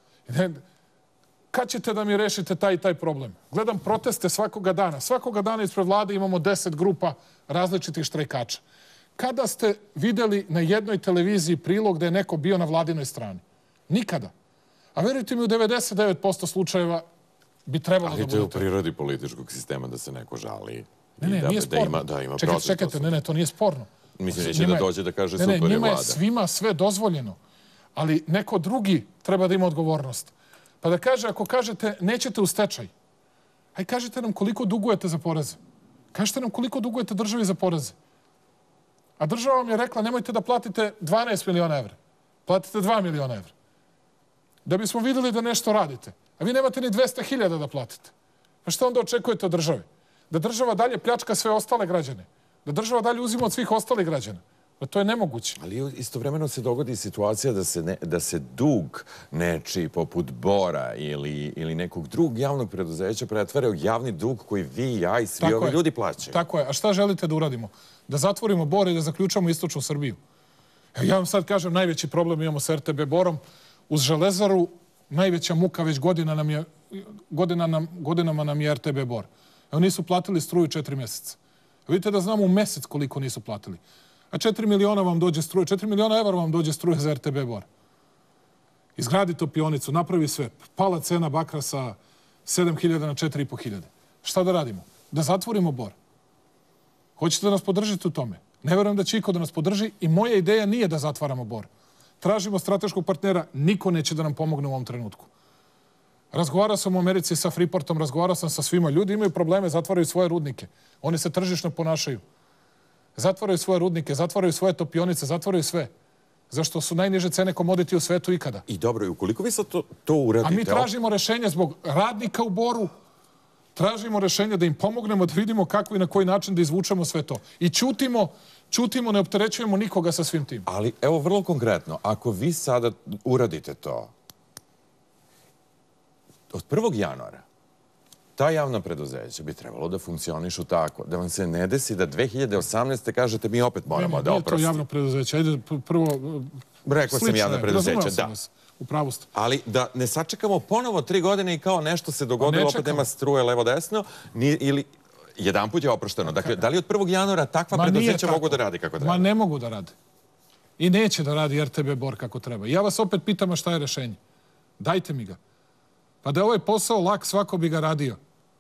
Kad ćete da mi rešite taj i taj problem? Gledam proteste svakoga dana. Svakoga dana ispred vlade imamo deset grupa različitih štrajkača. Kada ste videli na jednoj televiziji prilog da je neko bio na vladinoj strani? Nikada. A verujte mi, u devedeset devet posto slučajeva bi trebalo da bude. Ali to je u prirodi političkog sistema da se neko žali. Ne, ne, nije sporno. Čekajte, čekajte, ne, ne, to nije sporno. Mislim, neće da dođe da kaže super je vlada. Ne, ne, njima je svima sve dozvoljeno. Ali neko drugi treba da ima odgovornost. Pa da kaže, ako kažete nećete u stečaj, aj kažete nam koliko dugujete za poreze. Kažete nam koliko dugujete državi za poreze. A država vam je rekla nemojte da platite dvanaest miliona evra. Platite dva miliona evra. Da bismo videli da nešto radite. A vi nemate ni dvesta hiljada da platite. Pa šta onda očekujete od države? Da država dalje pljačka sve ostale građane. Da država dalje uzima od svih ostalih građana. Pa to je nemoguće. Ali istovremeno se dogodi situacija da se, ne, da se dug nečiji poput Bora ili, ili nekog drugog javnog preduzeća pretvara u javni dug koji vi, ja i svi Tako ovi je. ljudi plaćaju. Tako je. A šta želite da uradimo? Da zatvorimo Bor i da zaključamo istočnu Srbiju. Evo, ja vam sad kažem, najveći problem imamo sa R T B Borom. Uz Železaru najveća muka već godina nam je, godina nam, godinama nam je R T B Bor. Evo, nisu platili struju četiri mjeseca. Vidite da znamo u mesec koliko nisu platili. A četiri miliona vam dođe struje, četiri miliona evra vam dođe struje za R T B Bor. Izgradi topionicu, napravi sve. Pala cena bakra sa sedam hiljada na četiri i po hiljade. Šta da radimo? Da zatvorimo Bor. Hoćete da nas podržite u tome? Ne verujem da će iko da nas podrži i moja ideja nije da zatvaramo Bor. Tražimo strateškog partnera, niko neće da nam pomogne u ovom trenutku. Razgovarao sam u Americi sa Freeportom, razgovarao sam sa svima. Ljudi imaju probleme, zatvaraju svoje rudnike. Oni se tržišno ponašaju. Zatvaraju svoje rudnike, zatvaraju svoje topionice, zatvaraju sve. Zašto su najniže cene komoditi u svetu ikada. I dobro, i ukoliko vi sad to, to uradite... A mi tražimo rešenje zbog radnika u Boru, tražimo rešenje da im pomognemo, da vidimo kako i na koji način da izvučemo sve to. I ćutimo, ćutimo, ne opterećujemo nikoga sa svim tim. Ali, evo, vrlo konkretno, ako vi sada uradite to, od prvog januara, ta javna preduzeća bi trebalo da funkcionišu tako, da vam se ne desi da dve hiljade osamnaeste. kažete mi opet moramo ne, da oprostimo. Nije to javno preduzeće. Ajde prvo... Rekao sam javno preduzeće, da. U pravu ste. Ali da ne sačekamo ponovo tri godine i kao nešto se dogodilo, opet nema struje levo-desno, ili jedan put je oprošteno. Dakle, da li od prvog januara takva Ma preduzeća mogu da radi kako treba? Ma ne mogu da radi. I neće da radi R T B Bor kako treba. Ja vas opet pitam, a šta je rešenje? Dajte mi ga. Pa da je ovaj posao lak, svako bi ga radio.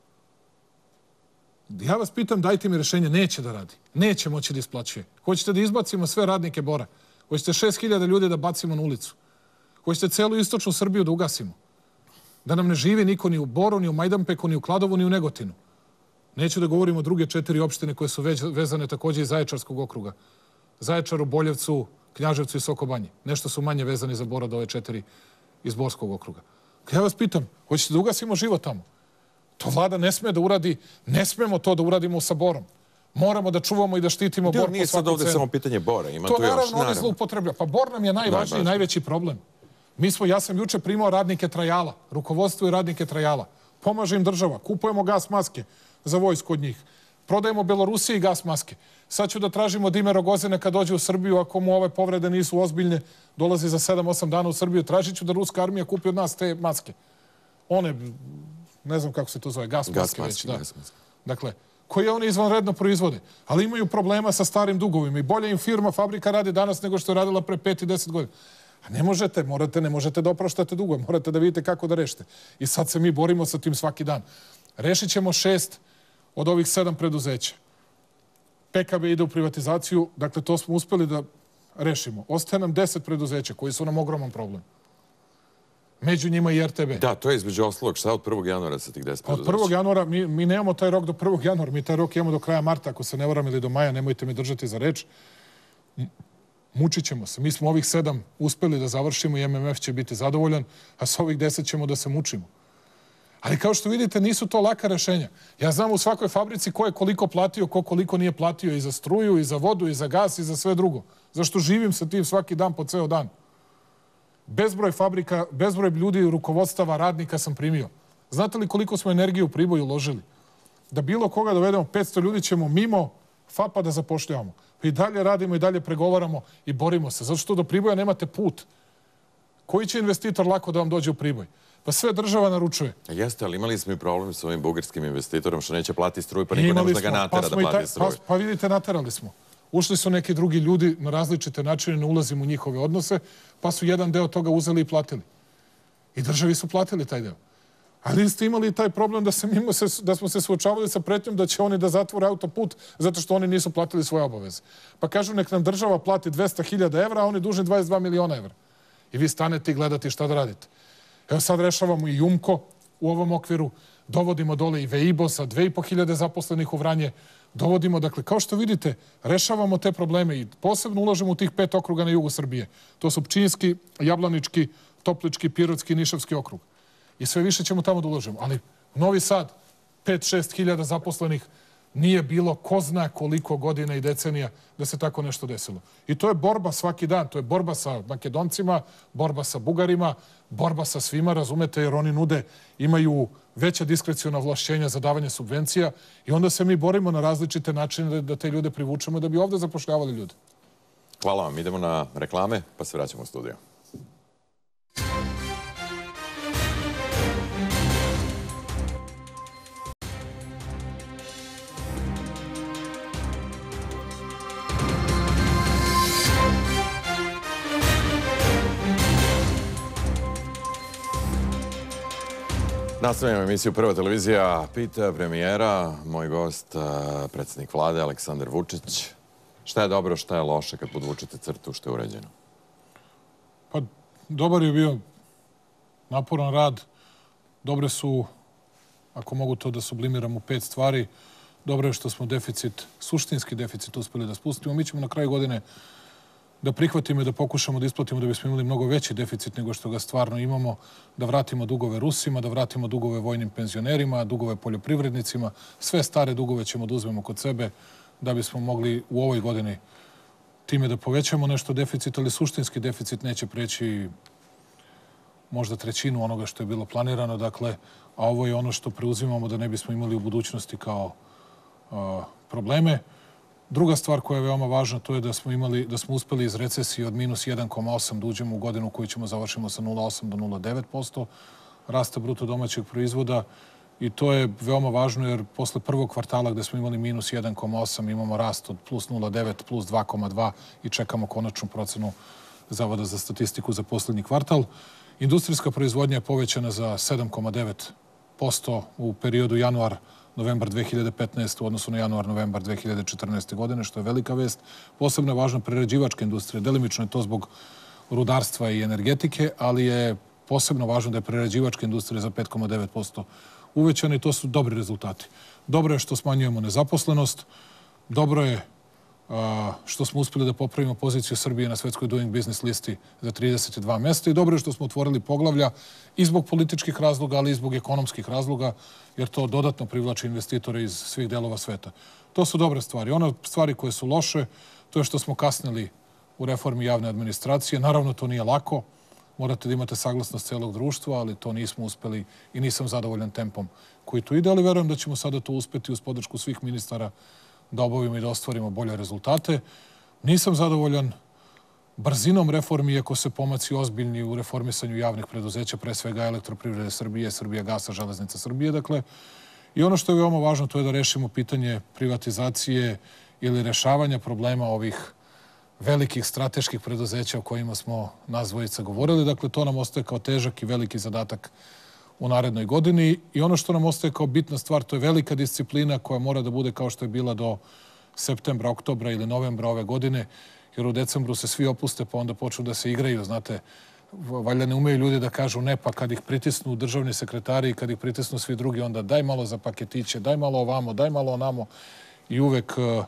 Ja vas pitam, dajte mi rešenje, neće da radi. Neće moći da isplaćuje. Hoćete da izbacimo sve radnike Bora. Hoćete šest hiljada ljudi da bacimo na ulicu. Hoćete celu istočnu Srbiju da ugasimo. Da nam ne živi niko ni u Boru, ni u Majdanpeku, ni u Kladovu, ni u Negotinu. Neću da govorim o druge četiri opštine koje su već vezane također iz Zaječarskog okruga. Zaječaru, Boljevcu, Knjaževcu i Sokobanji. Nešto su manje vezani za Bora do ove četiri iz Borskog okruga. Ja vas pitam, hoćete da ugasimo život tamo? To vlada ne sme da uradi, ne smemo to da uradimo sa Borom. Moramo da čuvamo i da štitimo Bor po svaku cenu. Nije sad ovdje samo pitanje Bora, ima tu još. To naravno oni zloupotrebljaju. Pa Bor nam je najvažniji i najveći problem. Mi smo, ja sam juče primao radnike Trajala, rukovodstvo i radnike Trajala. Pomaže im država, kupujemo gas maske za vojsku od njih. Prodajemo Belorusiji gas maske. Sad ću da tražimo od Ime Rogozina kad dođe u Srbiju, ako mu ove povrede nisu ozbiljne, dolazi za sedam osam dana u Srbiju, tražit ću da ruska armija kupi od nas te maske. One, ne znam kako se to zove, gas maske već. Dakle, koje oni izvanredno proizvode, ali imaju problema sa starim dugovima i bolje im firma, fabrika radi danas nego što je radila pre pet i deset godina. A ne možete, morate, ne možete da opraštate dugove, morate da vidite kako da rešite. I sad se mi borimo sa tim svaki dan. Rešit ćemo šest od ovih sedam preduzeća. P K B ide u privatizaciju, dakle to smo uspeli da rešimo. Ostaje nam deset preduzeća koji su nam ogroman problem. Među njima i R T B. Da, to je između ostalog. Šta od prvog januara sa tih deset preduzeća? Od prvog januara, mi, mi nemamo taj rok do prvog januara, mi taj rok imamo do kraja marta, ako se ne varam, ili do maja, nemojte mi držati za reč. Mučit ćemo se. Mi smo ovih sedam uspeli da završimo i M M F će biti zadovoljan, a sa ovih deset ćemo da se mučimo. Ali kao što vidite, nisu to laka rešenja. Ja znam u svakoj fabrici ko je koliko platio, ko koliko nije platio i za struju, i za vodu, i za gas, i za sve drugo. Zašto živim sa tim svaki dan po ceo dan. Bezbroj fabrika, bezbroj ljudi, rukovodstava, radnika sam primio. Znate li koliko smo energiju u Priboj uložili? Da bilo koga dovedemo, petsto ljudi ćemo mimo F A P-a da zapošljavamo. I dalje radimo i dalje pregovaramo i borimo se. Zato što do Priboja nemate put. Koji će investitor lako da vam dođe u Priboj? Pa sve država naručuje. Jeste, ali imali smo i problem s ovim bugarskim investitorom što neće platiti struju, pa niko ne može da ga natera da plati struju. Pa vidite, naterali smo. Ušli su neki drugi ljudi na različite načine, ne ulazimo u njihove odnose, pa su jedan deo toga uzeli i platili. I državi su platili taj deo. Ali ste imali taj problem da, se mimo se, da smo se suočavali sa pretnjom da će oni da zatvore autoput zato što oni nisu platili svoje obaveze. Pa kažu nek nam država plati dvesta hiljada evra, a oni dužni dvadeset dva miliona evra. I vi stanete i gledate šta da radite. Evo sad rešavamo i Jumko u ovom okviru, dovodimo dole i Veibo sa dve i po hiljade zaposlenih u Vranje, dovodimo, dakle, kao što vidite, rešavamo te probleme i posebno ulažemo u tih pet okruga na jugu Srbije. To su Pčinjski, Jablanički, Toplički, Pirotski i Nišavski okrug. I sve više ćemo tamo da ulažemo. Ali Novi Sad, pet šest hiljada zaposlenih, Nije bilo ko zna koliko godina i decenija da se tako nešto desilo. I to je borba svaki dan. To je borba sa Makedoncima, borba sa Bugarima, borba sa svima, razumete, jer oni nude, imaju veća diskreciona ovlašćenja za davanje subvencija i onda se mi borimo na različite načine da, da te ljude privučemo da bi ovde zapošljavali ljude. Hvala vam. Idemo na reklame, pa se vraćamo u studiju. Nastavljamo emisiju Prva televizija pita premijera, moj gost, predsjednik vlade Aleksandar Vučić. Šta je dobro, šta je loše kad podvučete crtu, što je urađeno? Pa, dobar je bio naporan rad. Dobre su, ako mogu to da sublimiram u pet stvari, dobro je što smo deficit, suštinski deficit uspeli da spustimo. Mi ćemo na kraju godine da prihvatimo i da pokušamo da isplatimo da bismo imali mnogo veći deficit nego što ga stvarno imamo, da vratimo dugove Rusima, da vratimo dugove vojnim penzionerima, dugove poljoprivrednicima. Sve stare dugove ćemo da uzmemo kod sebe da bismo mogli u ovoj godini time da povećamo nešto deficit, ali suštinski deficit neće preći možda trećinu onoga što je bilo planirano. Dakle, a ovo je ono što preuzimamo da ne bismo imali u budućnosti kao a, probleme. Druga stvar koja je veoma važna, to je da smo imali, da smo uspeli iz recesije od minus jedan zarez osam da uđemo u godinu koju ćemo završimo sa nula zarez osam do nula zarez devet posto rasta bruto domaćeg proizvoda. I to je veoma važno jer posle prvog kvartala gde smo imali minus jedan zarez osam imamo rast od plus nula zarez devet, plus dva zarez dva i čekamo konačnu procenu Zavoda za statistiku za poslednji kvartal. Industrijska proizvodnja je povećana za sedam zarez devet posto u periodu januar novembar dve hiljade petnaeste. u odnosu na januar-novembar dve hiljade četrnaeste. godine, što je velika vest. Posebno je važna prerađivačka industrija. Delimično je to zbog rudarstva i energetike, ali je posebno važno da je prerađivačka industrija za pet zarez devet posto uvećana i to su dobri rezultati. Dobro je što smanjujemo nezaposlenost, dobro je a, što smo uspeli da popravimo poziciju Srbije na svetskoj Doing Business listi za trideset dva mesta i dobro je što smo otvorili poglavlja i zbog političkih razloga, ali i zbog ekonomskih razloga, jer to dodatno privlači investitore iz svih delova sveta. To su dobre stvari. One stvari koje su loše, to je što smo kasnili u reformi javne administracije. Naravno, to nije lako. Morate da imate saglasnost celog društva, ali to nismo uspeli i nisam zadovoljan tempom koji tu ide, ali verujem da ćemo sada to uspeti uz podršku svih ministara da obavimo i da ostvarimo bolje rezultate. Nisam zadovoljan brzinom reformi, iako se pomaci ozbiljni u reformisanju javnih preduzeća, pre svega Elektroprivrede Srbije, Srbija gasa, Železnica Srbije. Dakle, i ono što je veoma važno, to je da rešimo pitanje privatizacije ili rešavanja problema ovih velikih strateških preduzeća o kojima smo nas dvojica govorili. Dakle, to nam ostaje kao težak i veliki zadatak u narednoj godini. I ono što nam ostaje kao bitna stvar, to je velika disciplina koja mora da bude kao što je bila do septembra, oktobra ili novembra ove godine, jer u decembru se svi opuste pa onda počnu da se igraju, znate, valjda ne umeju ljudi da kažu ne, pa kad ih pritisnu državni sekretari i kad ih pritisnu svi drugi, onda daj malo za paketiće, daj malo ovamo, daj malo onamo i uvek uh,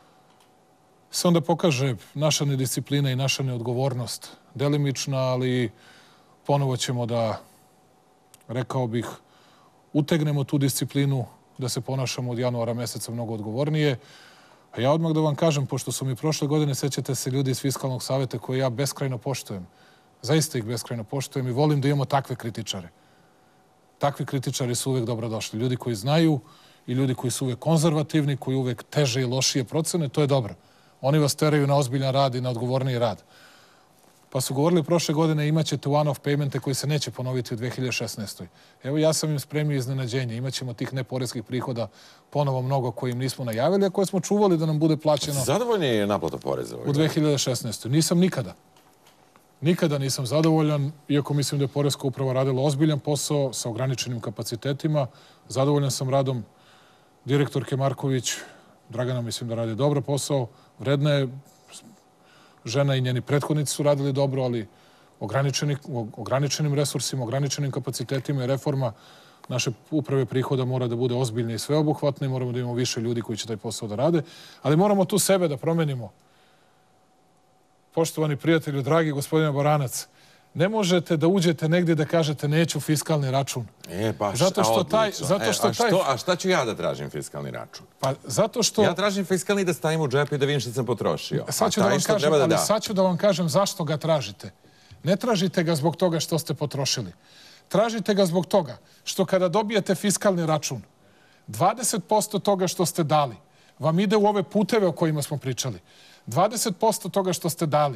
se onda pokaže naša nedisciplina i naša neodgovornost, delimična, ali ponovo ćemo da, rekao bih, utegnemo tu disciplinu, da se ponašamo od januara meseca mnogo odgovornije. A ja odmah da vam kažem, pošto su mi prošle godine, sećate se ljudi iz Fiskalnog saveta koje ja beskrajno poštujem. Zaista ih beskrajno poštujem i volim da imamo takve kritičare. Takvi kritičari su uvek dobrodošli. Ljudi koji znaju i ljudi koji su uvek konzervativni, koji uvek teže i lošije procene, to je dobro. Oni vas teraju na ozbiljan rad i na odgovorniji rad. Pa su govorili prošle godine imaćete one-off paymente koji se neće ponoviti u dve hiljade šesnaestoj. Evo ja sam im spremio iznenađenje. Imaćemo tih neporeskih prihoda ponovo mnogo koje im nismo najavili, a koje smo čuvali da nam bude plaćeno. Zadovoljni je naplata poreza? U dve hiljade šesnaestoj. Nisam nikada. Nikada nisam zadovoljan, iako mislim da je Poreska uprava radila ozbiljan posao sa ograničenim kapacitetima. Zadovoljan sam radom direktorke Marković. Dragana mislim da radi dobro posao. Vredna je žena i njeni prethodnici su radili dobro, ali ograničeni, ograničenim resursima, ograničenim kapacitetima i reforma naše uprave prihoda mora da bude ozbiljna i sveobuhvatna i moramo da imamo više ljudi koji će taj posao da rade. Ali moramo tu sebe da promenimo. Poštovani prijatelju, dragi gospodine Baranac, ne možete da uđete negdje da kažete neću fiskalni račun. E, baš, zato što taj, odlično. zato što e, a, taj... što, a šta ću ja da tražim fiskalni račun? Pa zato što... Ja tražim fiskalni da stavim u džep i da vidim što sam potrošio. Sad ću, da vam kažem, ali sad ću da vam kažem zašto ga tražite. Ne tražite ga zbog toga što ste potrošili. Tražite ga zbog toga što kada dobijete fiskalni račun, dvadeset posto toga što ste dali vam ide u ove puteve o kojima smo pričali. dvadeset posto toga što ste dali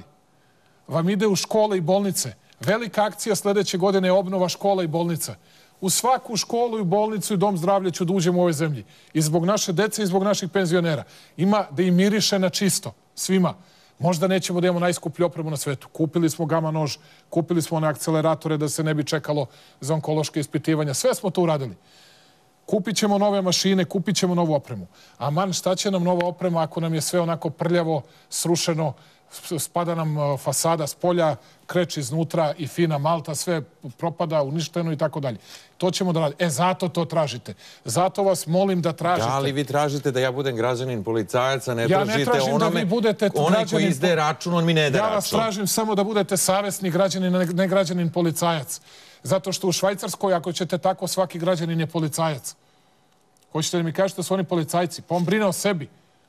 vam ide u škole i bolnice. Velika akcija sljedeće godine je obnova škola i bolnica. U svaku školu i bolnicu i dom zdravlja ću da uđem u ovoj zemlji. I zbog naše dece i zbog naših penzionera. Ima da im miriše na čisto. Svima. Možda nećemo da imamo najskuplju opremu na svetu. Kupili smo gama nož, kupili smo one akceleratore da se ne bi čekalo za onkološke ispitivanja. Sve smo to uradili. Kupit ćemo nove mašine, kupit ćemo novu opremu. Aman, šta će nam nova oprema ako nam je sve onako prljavo, srušeno, spada nam fasada s polja, kreć iznutra i fina Malta, sve propada, uništeno i tako dalje. To ćemo da radimo. E, zato to tražite. Zato vas molim da tražite. Da li vi tražite da ja budem građanin policajac, a ne ja tražite ne tražim onome, da vi budete onaj koji izde račun, on mi ne da račun. Ja vas tražim samo da budete savjesni građanin, ne građanin policajac. Zato što u Švajcarskoj, ako ćete tako, svaki građanin je policajac. Hoćete li mi kažete da su oni policajci? Pa on brine o sebi.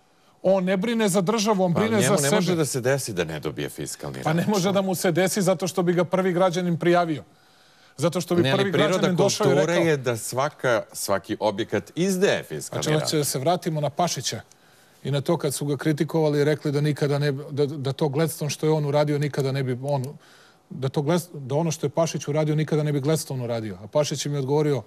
On ne brine za državu, on brine za sebe. Ne može da se desi da ne dobije fiskalni račun. Pa ne može da mu se desi zato što bi ga prvi građanin prijavio. Zato što bi prvi građanin došao i rekao... Ne, ali priroda kulture je da svaka, svaki objekat izdaje fiskalni račun. Znači, da se vratimo na Pašića i na to kad su ga kritikovali i rekli da nikada ne, da, da to Gladstone što je on uradio nikada ne bi on, da, to da ono što je Pašić uradio nikada ne bi Gladstone uradio. A Pašić im je odgovorio,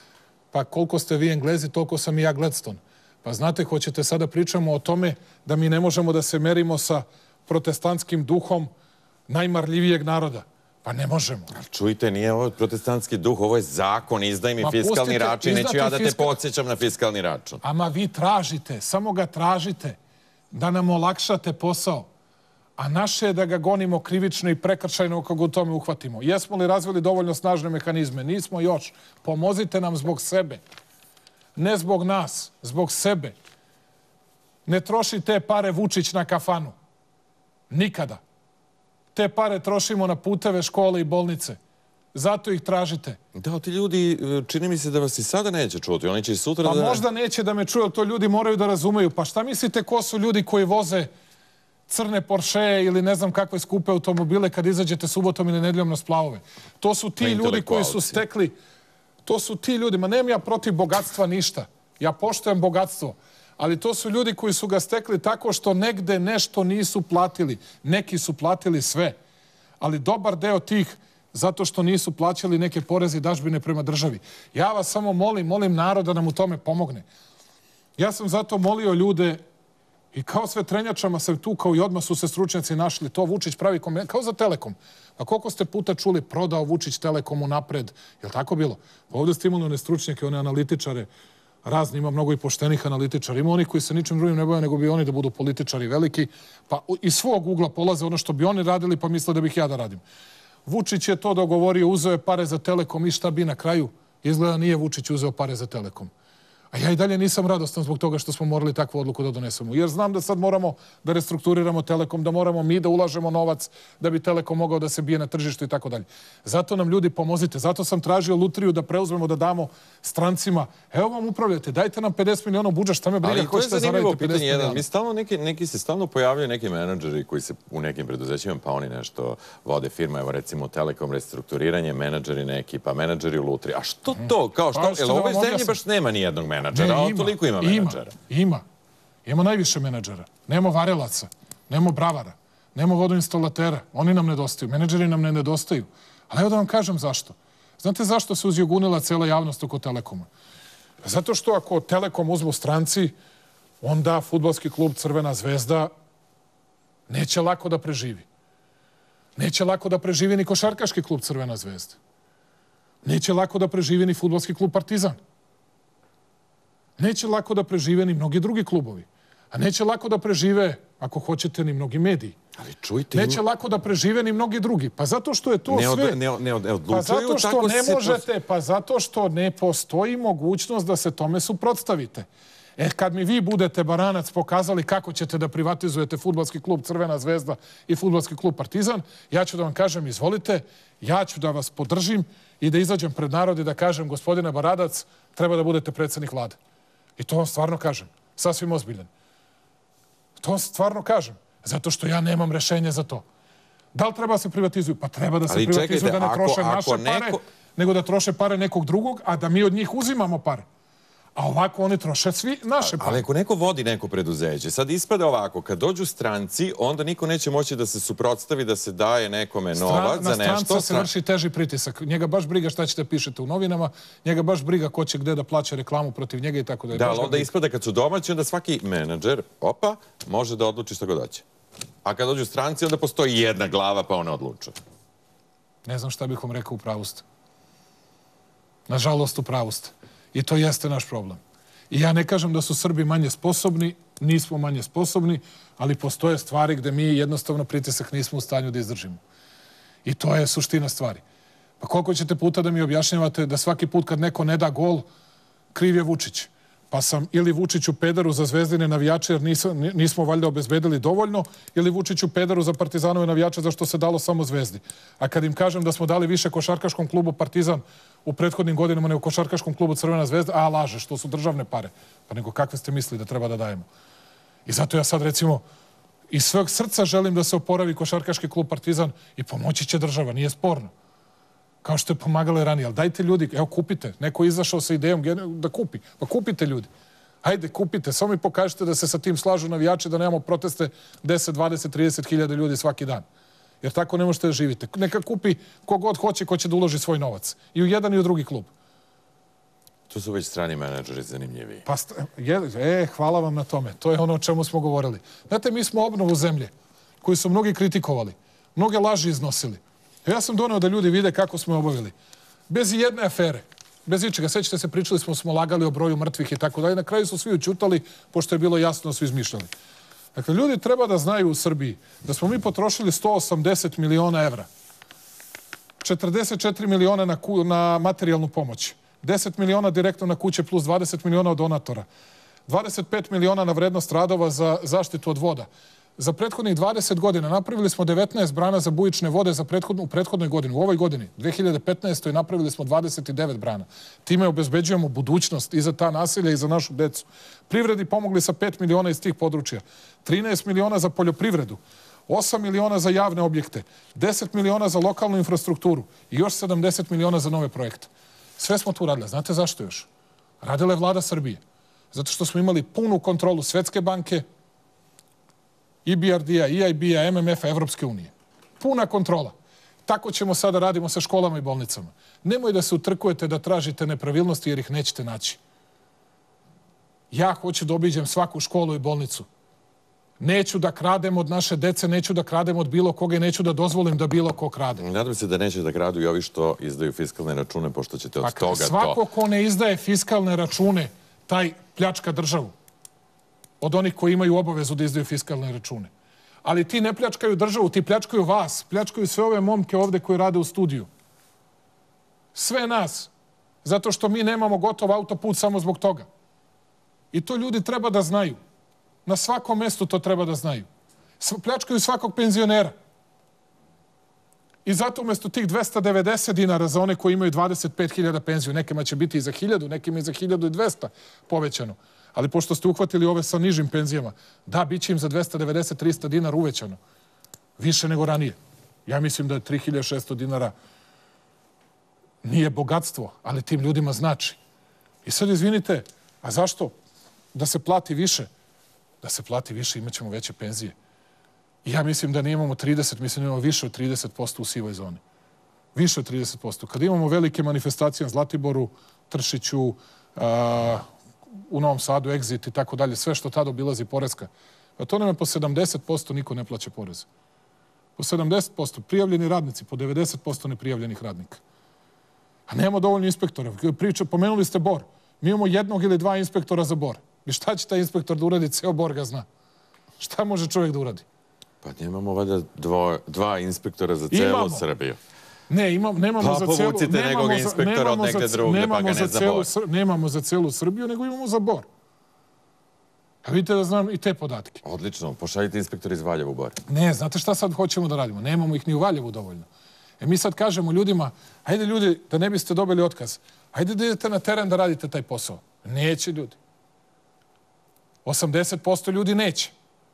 pa koliko ste vi Englezi, toliko sam i ja Gladstone. Pa znate, hoćete sada pričamo o tome da mi ne možemo da se merimo sa protestantskim duhom najmarljivijeg naroda. Pa ne možemo. Čujte, nije ovo protestantski duh, ovo je zakon, izdaj mi fiskalni račun, neću ja da te podsjećam na fiskalni račun. Ama vi tražite, samo ga tražite da nam olakšate posao. A naše je da ga gonimo krivično i prekršajno kako u tome uhvatimo. Jesmo li razvili dovoljno snažne mehanizme? Nismo još. Pomozite nam zbog sebe. Ne zbog nas, zbog sebe. Ne troši te pare Vučić na kafanu. Nikada. Te pare trošimo na puteve, škole i bolnice. Zato ih tražite. Da, ti ljudi, čini mi se da vas i sada neće čuti. Oni će i sutra da... Pa možda neće da me čuju, to ljudi moraju da razumeju. Pa šta mislite ko su ljudi koji voze crne Porsche ili ne znam kakve skupe automobile kad izađete subotom ili nedeljom na splavove? To su ti ljudi koji su stekli... To su ti ljudi, ma nemam ja protiv bogatstva ništa. Ja poštujem bogatstvo. Ali to su ljudi koji su ga stekli tako što negde nešto nisu platili. Neki su platili sve. Ali dobar deo tih zato što nisu plaćali neke poreze i dažbine prema državi. Ja vas samo molim, molim narod da nam u tome pomogne. Ja sam zato molio ljude i kao sve trenjačama se tu, kao i odmah su se stručnjaci našli. To Vučić pravi kao za Telekom. A koliko ste puta čuli prodao Vučić Telekomu napred? Je li tako bilo? Ovdje ste imali one stručnjake, one analitičare, razni, ima mnogo i poštenih analitičara. Ima oni koji se ničim drugim ne boje, nego bi oni da budu političari veliki, pa iz svog ugla polaze ono što bi oni radili, pa misle da bih ja da radim. Vučić je to dogovorio, uzeo je pare za Telekom i šta bi na kraju? Izgleda nije Vučić uzeo pare za Telekom. A ja i dalje nisam radostan zbog toga što smo morali takvu odluku da donesemo. Jer znam da sad moramo da restrukturiramo Telekom, da moramo mi da ulažemo novac da bi Telekom mogao da se bije na tržištu i tako dalje. Zato nam ljudi pomozite. Zato sam tražio lutriju da preuzmemo, da damo strancima. Evo vam upravljate, dajte nam pedeset miliona budžet, šta me briga, ko ćete zaraditi pedeset miliona. Mi stalno, neki, neki se stalno pojavljaju neki menadžeri koji se u nekim preduzećima, pa oni nešto vode firma, evo recimo Telekom, restrukturiranje, menadžeri neki, pa menadžeri u lutriji. A što to? Kao što? Jel u ovoj zemlji baš nema ni jednog menadžera, a toliko ima menadžera. Ima, ima. Ima najviše menadžera. Nemo varelaca, nemo bravara, nemo vodoinstalatera. Oni nam nedostaju. Menadžeri nam ne nedostaju. Ali evo da vam kažem zašto. Znate zašto se uzjogunila cela javnost oko Telekoma? Zato što ako Telekom uzmu stranci, onda fudbalski klub Crvena zvezda neće lako da preživi. Neće lako da preživi ni košarkaški klub Crvena zvezda. Neće lako da preživi ni fudbalski klub Partizan. Neće lako da prežive ni mnogi drugi klubovi. A neće lako da prežive, ako hoćete, ni mnogi mediji. Ali čujte... Neće lako da prežive ni mnogi drugi. Pa zato što je to sve... Ne odlučuju, pa zato što ne možete, pa zato što ne postoji mogućnost da se tome suprotstavite. E, kad mi vi budete Baranac pokazali kako ćete da privatizujete fudbalski klub Crvena zvezda i fudbalski klub Partizan, ja ću da vam kažem, izvolite, ja ću da vas podržim i da izađem pred narod i da kažem, gospodine Baranac, treba da budete predsjednik vlade. I to vam stvarno kažem, sasvim ozbiljan. To vam stvarno kažem, zato što ja nemam rešenje za to. Da li treba da se privatizuju? Pa treba da se Ali privatizuju, čekajte, da ne ako- troše ako naše pare, neko- nego da troše pare nekog drugog, a da mi od njih uzimamo pare. A ovako oni troše svi naše pare. Ali ako neko vodi neko preduzeće, sad ispada ovako, kad dođu stranci, onda niko neće moći da se suprotstavi, da se daje nekome novac za Na nešto. stranca se vrši teži pritisak. Njega baš briga šta ćete pišete u novinama, njega baš briga ko će gde da plaća reklamu protiv njega i tako da je. Da, Baš ali ga onda briga. ispada kad su domaći, onda svaki menadžer, opa, može da odluči šta god hoće. A kad dođu stranci, onda postoji jedna glava, pa ona odlučuje. Ne znam šta bih vam rekao, u pravu ste. Nažalost, u pravu ste. I to jeste naš problem. I ja ne kažem da su Srbi manje sposobni, nismo manje sposobni, ali postoje stvari gde mi jednostavno pritisak nismo u stanju da izdržimo. I to je suština stvari. Pa koliko ćete puta da mi objašnjavate da svaki put kad neko ne da gol, kriv je Vučić. Pa sam ili Vučiću pederu za Zvezdine navijače jer nisam, nismo valjda obezbedili dovoljno, ili Vučiću pederu za Partizanove navijače za što se dalo samo Zvezdi. A kad im kažem da smo dali više košarkaškom klubu Partizan u prethodnim godinama nego košarkaškom klubu Crvena zvezda, a laže, što su državne pare. Pa nego kakve ste mislili da treba da dajemo? I zato ja sad recimo iz svog srca želim da se oporavi košarkaški klub Partizan i pomoći će država, nije sporno. Kao što je pomagala i ranije. Ali dajte ljudi, evo kupite. Neko je izašao sa idejom da kupi. Pa kupite ljudi. Hajde, kupite. Samo mi pokažete da se sa tim slažu navijači, da nemamo proteste deset, dvadeset, trideset hiljada ljudi svaki dan. Jer tako ne možete da živite. Neka kupi kogod hoće, ko će da uloži svoj novac. I u jedan i u drugi klub. Tu su već strani menadžeri zanimljiviji. Pa, je, e, hvala vam na tome. To je ono o čemu smo govorili. Znate, mi smo obnovu zemlje, koju su mnogi kritikovali. Mnoge laži iznosili. Ja sam doneo da ljudi vide kako smo je obavili. Bez jedne afere. Bez ičega. Sećate se, pričali smo, smo lagali o broju mrtvih i tako dalje. Na kraju su svi učutali, pošto je bilo jasno da su izmišljali. Dakle, ljudi treba da znaju u Srbiji da smo mi potrošili sto osamdeset miliona evra. četrdeset četiri miliona na, ku, na materijalnu pomoć. deset miliona direktno na kuće plus dvadeset miliona od donatora. dvadeset pet miliona na vrednost radova za zaštitu od voda. Za prethodnih dvadeset godina napravili smo devetnaest brana za bujične vode za prethodnu, u prethodnoj godini. U ovoj godini, dve hiljade petnaestoj napravili smo dvadeset devet brana. Time obezbeđujemo budućnost i za ta naselja i za našu decu. Privredi pomogli sa pet miliona iz tih područja. trinaest miliona za poljoprivredu. osam miliona za javne objekte. deset miliona za lokalnu infrastrukturu. I još sedamdeset miliona za nove projekte. Sve smo tu radili. Znate zašto još? Radila je vlada Srbije. Zato što smo imali punu kontrolu Svetske banke, I B R D-a, E I B-a, M M F-a, Evropske unije. Puna kontrola. Tako ćemo sada radimo sa školama i bolnicama. Nemoj da se utrkujete da tražite nepravilnosti jer ih nećete naći. Ja hoću da obiđem svaku školu i bolnicu. Neću da kradem od naše dece, neću da kradem od bilo koga i neću da dozvolim da bilo ko krade. Nadam se da neće da kradu i ovi što izdaju fiskalne račune, pošto ćete od Pa, toga to... svako ko ne izdaje fiskalne račune, taj pljačka državu. Od onih koji imaju obavezu da izdaju fiskalne račune. Ali ti ne pljačkaju državu, ti pljačkaju vas, pljačkaju sve ove momke ovde koji rade u studiju. Sve nas. Zato što mi nemamo gotov autoput samo zbog toga. I to ljudi treba da znaju. Na svakom mestu to treba da znaju. Pljačkaju svakog penzionera. I zato umjesto tih dvesta devedeset dinara za one koji imaju dvadeset pet hiljada penziju, nekima će biti i za hiljadu, nekima i za hiljadu dvesta povećano. Ali pošto ste uhvatili ove sa nižim penzijama, da, bit će im za dvesta devedeset do trista dinara uvećano. Više nego ranije. Ja mislim da je tri hiljade šesto dinara nije bogatstvo, ali tim ljudima znači. I sad izvinite, a zašto? Da se plati više. Da se plati više, imat ćemo veće penzije. I ja mislim da ne imamo trideset, mislim da imamo više od trideset posto u sivoj zoni. Više od trideset posto. Kad imamo velike manifestacije na Zlatiboru, Tršiću, a, u Novom Sadu, Exit i tako dalje, sve što tada obilazi poreska, a to nam je po sedamdeset posto niko ne plaća porez. Po sedamdeset posto prijavljeni radnici, po devedeset posto neprijavljenih radnika. A nemamo dovoljno inspektora. Priča, pomenuli ste Bor. Mi imamo jednog ili dva inspektora za Bor. I šta će taj inspektor da uradi? Ceo Bor ga zna. Šta može čovjek da uradi? Pa nemamo valjda dvo, dva inspektora za celu Imamo. Srbiju. Ne, imam, nemamo Pa za celu... povucite nekog inspektora od negde drugde, pa ga ne znam Nemamo za celu Srbiju, nego imamo za Bor. A vidite da znam i te podatke. Odlično. Pošaljite inspektor iz Valjeva u Bor. Ne, znate šta sad hoćemo da radimo? Nemamo ih ni u Valjevu dovoljno. E mi sad kažemo ljudima, hajde ljudi, da ne biste dobili otkaz, hajde da idete na teren da radite taj posao. Neće ljudi. osamdeset posto ljudi neće.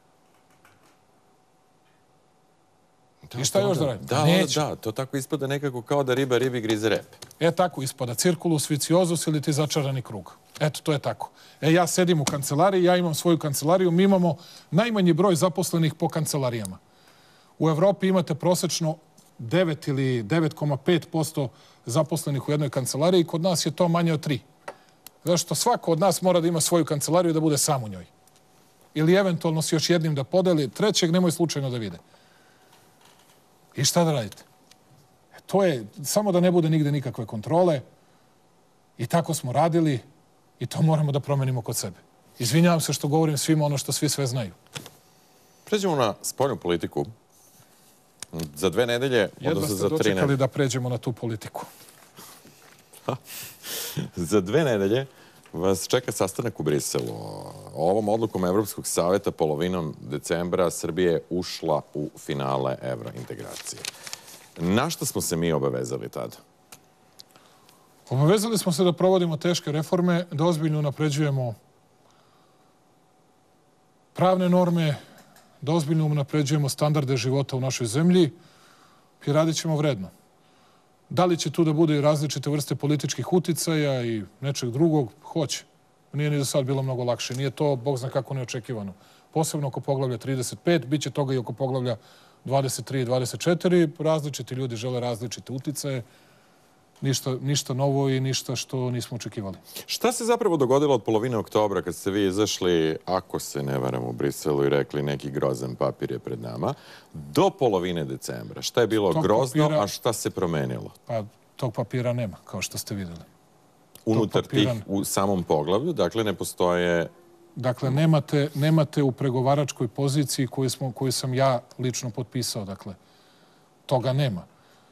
I šta još da radimo? Da, da, to tako ispada nekako kao da riba ribi grize rep. E, tako ispada. Cirkulus viciozus ili ti začarani krug. Eto, to je tako. E, ja sedim u kancelariji, ja imam svoju kancelariju, mi imamo najmanji broj zaposlenih po kancelarijama. U Evropi imate prosečno devet ili devet zarez pet posto zaposlenih u jednoj kancelariji, kod nas je to manje od tri. Zašto svako od nas mora da ima svoju kancelariju i da bude sam u njoj. Ili eventualno s još jednim da podeli, trećeg nemoj slučajno da vide. I šta da radite? E, to je samo da ne bude nigde nikakve kontrole. I tako smo radili i to moramo da promenimo kod sebe. Izvinjavam se što govorim svima ono što svi sve znaju. Pređemo na spoljnu politiku. Za dve nedelje, odnosno za tri nedelje. Jedva ste dočekali da pređemo na tu politiku. Za dve nedelje vas čeka sastanak u Briselu. Ovom odlukom Evropskog saveta polovinom decembra Srbija je ušla u finale evrointegracije. Na što smo se mi obavezali tada? Obavezali smo se da provodimo teške reforme, da ozbiljno unapređujemo pravne norme, da ozbiljno unapređujemo standarde života u našoj zemlji i radit ćemo vredno. Da li će tu da bude i različite vrste političkih uticaja i nečeg drugog? Hoće. Nije ni do sad bilo mnogo lakše. Nije to, Bog zna kako, neočekivano. Posebno oko poglavlja trideset pet, bit će toga i oko poglavlja dvadeset tri i dvadeset četiri. Različiti ljudi žele različite uticaje. Ništa, ništa novo i ništa što nismo očekivali. Šta se zapravo dogodilo od polovine oktobra kad ste vi izašli, ako se ne varam, u Briselu i rekli neki grozan papir je pred nama, do polovine decembra? Šta je bilo tog grozno, papira, a šta se promenilo? Pa tog papira nema, kao što ste videli. Unutar papira, tih u samom poglavlju, dakle ne postoje... Dakle, nemate, nemate u pregovaračkoj poziciji koju, smo, koju sam ja lično potpisao, dakle, toga nema.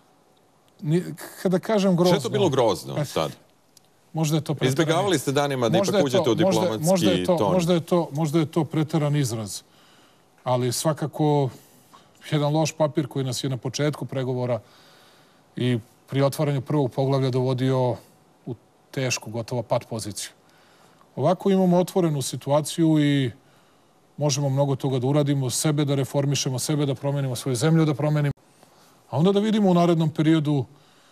Kada kažem grozno... Što je to bilo grozno sad? Možda je to preteran... Izbjegavali ste danima da ipak uđete u diplomatski možda je to, ton. Možda je, to, možda je to preteran izraz. Ali svakako jedan loš papir koji nas je na početku pregovora i pri otvaranju prvog poglavlja dovodio u tešku, gotovo pat poziciju. Ovako imamo otvorenu situaciju i možemo mnogo toga da uradimo, sebe da reformišemo, sebe da promenimo, svoju zemlju da promenimo. A onda da vidimo u narednom periodu,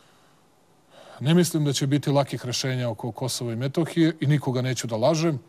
ne mislim da će biti lakih rešenja oko Kosova i Metohije i nikoga neću da lažem.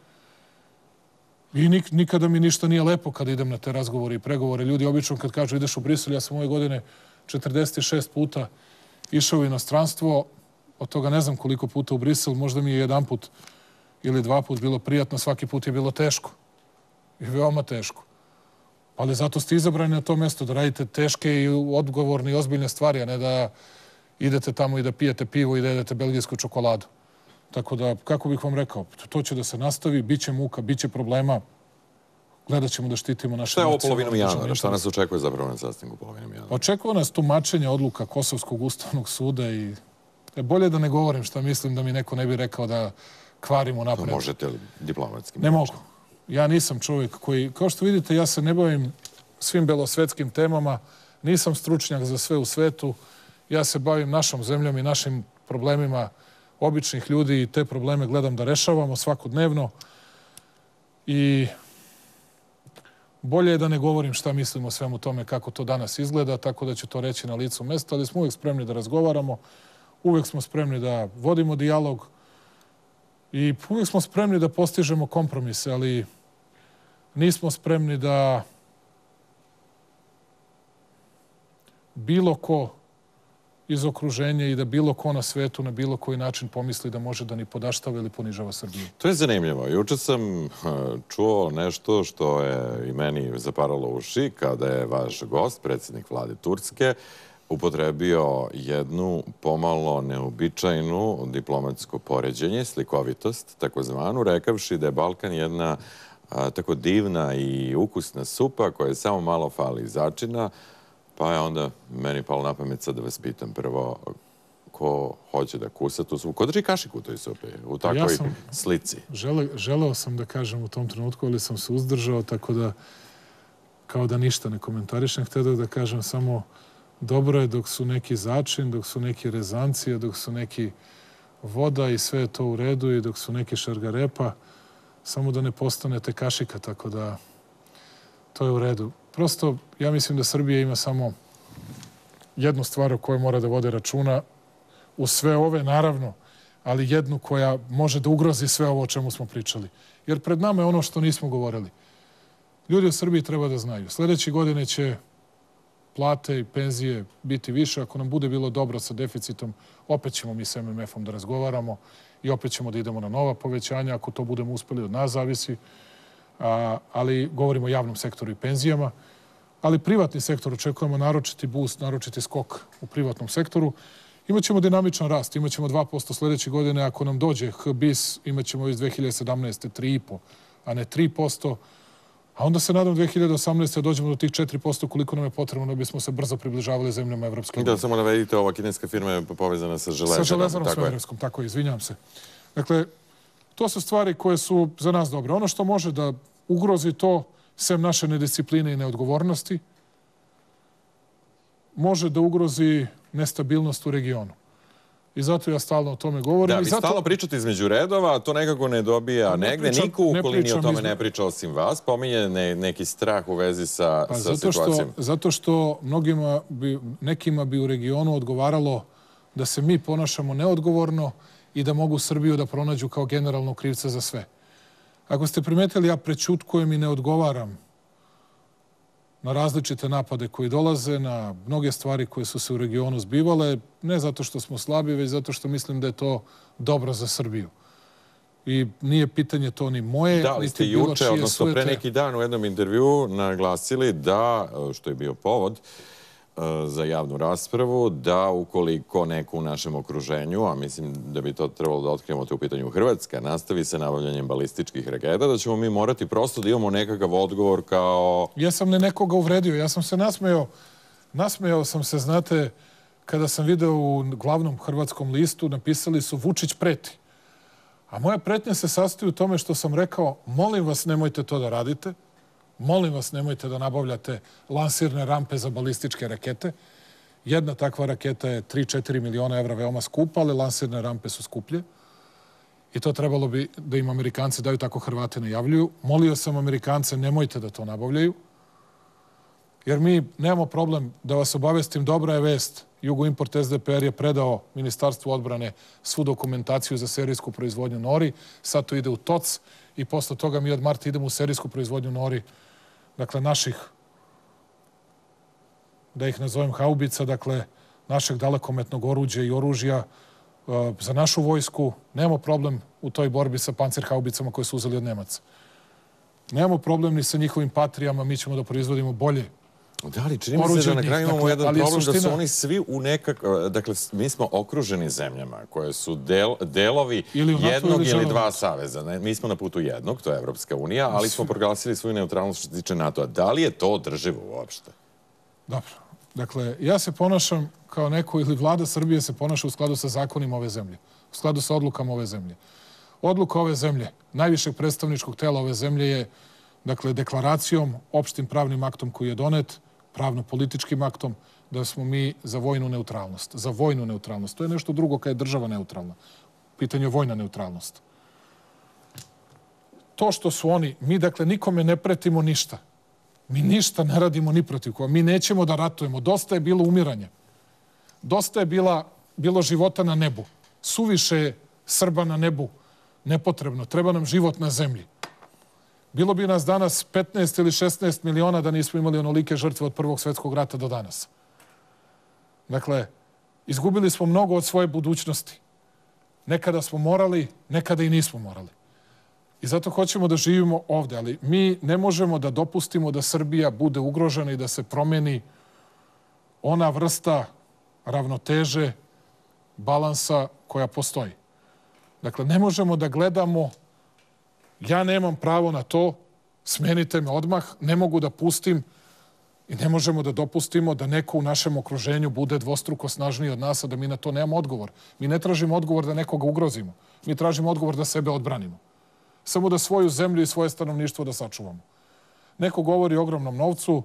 I nik, nikada mi ništa nije lepo kada idem na te razgovore i pregovore. Ljudi obično kad kažu ideš u Brisel, ja sam ove godine četrdeset šest puta išao u inostranstvo, od toga ne znam koliko puta u Brisel, možda mi je jedan put ili dva put bilo prijatno, svaki put je bilo teško. I veoma teško. Ali zato ste izabrani na to mjesto da radite teške i odgovorne i ozbiljne stvari, a ne da idete tamo i da pijete pivo i da jedete belgijsku čokoladu. Tako da, kako bih vam rekao, to će da se nastavi, bit će muka, bit će problema, gledat ćemo da štitimo naše... Šta je ovo polovinom januara? Šta nas očekuje zapravo na sastanku polovinom januara? Očekuje nas tumačenje odluka Kosovskog ustavnog suda i bolje da ne govorim šta mislim da mi neko ne bi rekao da kvarimo napred. Možete li diplomatskim? Ne mogu. Ja nisam čovjek koji, kao što vidite, ja se ne bavim svim belosvetskim temama, nisam stručnjak za sve u svetu, ja se bavim našom zemljom i našim problemima običnih ljudi i te probleme gledam da rešavamo svakodnevno i bolje je da ne govorim šta mislim o svemu tome kako to danas izgleda, tako da ću to reći na licu mesta, ali smo uvijek spremni da razgovaramo, uvijek smo spremni da vodimo dijalog i uvijek smo spremni da postižemo kompromise, ali nismo spremni da bilo ko iz okruženja i da bilo ko na svetu na bilo koji način pomisli da može da ni podaštava ili ponižava Srbiju. To je zanimljivo. Juče sam čuo nešto što je i meni zaparalo uši kada je vaš gost, predsjednik vlade Turske, upotrebio jednu pomalo neobičajnu diplomatsko poređenje, slikovitost, takozvanu, rekavši da je Balkan jedna a, tako divna i ukusna supa koja samo malo fali začina, pa je onda meni palo na pamet sad da vas pitam prvo ko hoće da kusa tu supu. Ko drži kašiku u toj supi, u takvoj slici? Želeo sam da kažem u tom trenutku, ali sam se uzdržao, tako da kao da ništa ne komentarišem. Htio da kažem samo dobro je dok su neki začin, dok su neki rezancije, dok su neki voda i sve je to u redu i dok su neki šargarepa, samo da ne postanete kašika, tako da to je u redu. Prosto, ja mislim da Srbija ima samo jednu stvar o kojoj mora da vode računa, u sve ove, naravno, ali jednu koja može da ugrozi sve ovo o čemu smo pričali. Jer pred nama je ono što nismo govorili. Ljudi u Srbiji treba da znaju. Sljedeće godine će plate i penzije biti više. Ako nam bude bilo dobro sa deficitom, opet ćemo mi s M M F-om da razgovaramo i opet ćemo da idemo na nova povećanja. Ako to budemo uspeli, od nas zavisi. A, ali govorimo o javnom sektoru i penzijama. Ali privatni sektor očekujemo naročiti boost, naročiti skok u privatnom sektoru. Imaćemo dinamičan rast, imaćemo dva posto sljedeće godine. Ako nam dođe H B I S, imaćemo iz dve hiljade sedamnaeste. tri i po, a ne tri posto. A onda se nadam dve hiljade osamnaeste. dođemo do tih četiri posto koliko nam je potrebno da bismo se brzo približavali zemljama Evropske unije. Da, samo navedite, ova kineska firma je povezana sa Železarom. Sa Železarom Smederevskom, tako je, izvinjam se. Dakle, to su stvari koje su za nas dobre. Ono što može da ugrozi to, sem naše nediscipline i neodgovornosti, može da ugrozi nestabilnost u regionu. I zato ja stalno o tome govorim. Da, vi stalno pričate između redova, a to nekako ne dobija negde. Niko u okolini o tome ne priča osim vas. Pominje neki strah u vezi sa situacijom. Zato što nekima bi u regionu odgovaralo da se mi ponašamo neodgovorno i da mogu Srbiju da pronađu kao generalno krivca za sve. Ako ste primetili, ja prećutkujem i ne odgovaram na različite napade koji dolaze, na mnoge stvari koje su se u regionu zbivale, ne zato što smo slabi, već zato što mislim da je to dobro za Srbiju. I nije pitanje to ni moje, da, li ste juče, odnosno pre neki dan u jednom intervju naglasili da, što je bio povod za javnu raspravu, da ukoliko neko u našem okruženju, a mislim da bi to trebalo da otkrijemo te u pitanju Hrvatska, nastavi sa nabavljanjem balističkih raketa, da ćemo mi morati prosto da imamo nekakav odgovor kao... Ja sam ne nekoga uvredio, ja sam se nasmejao. Nasmejao sam se, znate, kada sam video u glavnom hrvatskom listu, napisali su Vučić preti. A moja pretnja se sastoji u tome što sam rekao, molim vas, nemojte to da radite. Molim vas, nemojte da nabavljate lansirne rampe za balističke rakete. Jedna takva raketa je tri do četiri miliona evra, veoma skupa, ali lansirne rampe su skuplje. I to trebalo bi da im Amerikanci daju, tako Hrvati najavljuju. Molio sam Amerikance, nemojte da to nabavljaju. Jer mi nemamo problem, da vas obavestim, dobra je vest. Jugoimport S D P R je predao Ministarstvu odbrane svu dokumentaciju za serijsku proizvodnju Nori. Sad to ide u T O C i posle toga mi od marta idemo u serijsku proizvodnju Nori. Dakle, naših, da ih nazovem haubica, dakle, našeg dalekometnog oruđa i oružja za našu vojsku. Nemamo problem u toj borbi sa pancir-haubicama koje su uzeli od Nemaca. Nemamo problem ni sa njihovim patrijama, mi ćemo da proizvodimo bolje. Da li, čini mi se da na kraju imamo jedan problem da su oni svi u nekak... Dakle, mi smo okruženi zemljama koje su delovi jednog ili dva saveza. Mi smo na putu jednog, to je Evropska unija, ali smo proglasili svoju neutralnost što se tiče NATO-a. Da li je to održivo uopšte? Dobro. Dakle, ja se ponašam kao neko, ili vlada Srbije se ponaša u skladu sa zakonima ove zemlje, u skladu sa odlukama ove zemlje. Odluka ove zemlje, najvišeg predstavničkog tela ove zemlje je, dakle, deklaracijom, opštim pravnim aktom koji je donet, pravno-političkim aktom, da smo mi za vojnu neutralnost. Za vojnu neutralnost. To je nešto drugo kada je država neutralna. Pitanje je vojna neutralnost. To što su oni, mi, dakle, nikome ne pretimo ništa. Mi ništa ne radimo ni protiv koga. Mi nećemo da ratujemo. Dosta je bilo umiranja. Dosta je bila, bilo života na nebu. Suviše Srba na nebu. Nepotrebno. Treba nam život na zemlji. Bilo bi nas danas petnaest ili šesnaest miliona da nismo imali onolike žrtve od Prvog svjetskog rata do danas. Dakle, izgubili smo mnogo od svoje budućnosti. Nekada smo morali, nekada i nismo morali. I zato hoćemo da živimo ovde, ali mi ne možemo da dopustimo da Srbija bude ugrožena i da se promeni ona vrsta ravnoteže, balansa koja postoji. Dakle, ne možemo da gledamo, ja nemam pravo na to, smenite me odmah, ne mogu da pustim I ne možemo da dopustimo da neko u našem okruženju bude dvostruko snažniji od nas, a da mi na to nemamo odgovor. Mi ne tražimo odgovor da nekoga ugrozimo. Mi tražimo odgovor da sebe odbranimo. Samo da svoju zemlju i svoje stanovništvo da sačuvamo. Neko govori o ogromnom novcu.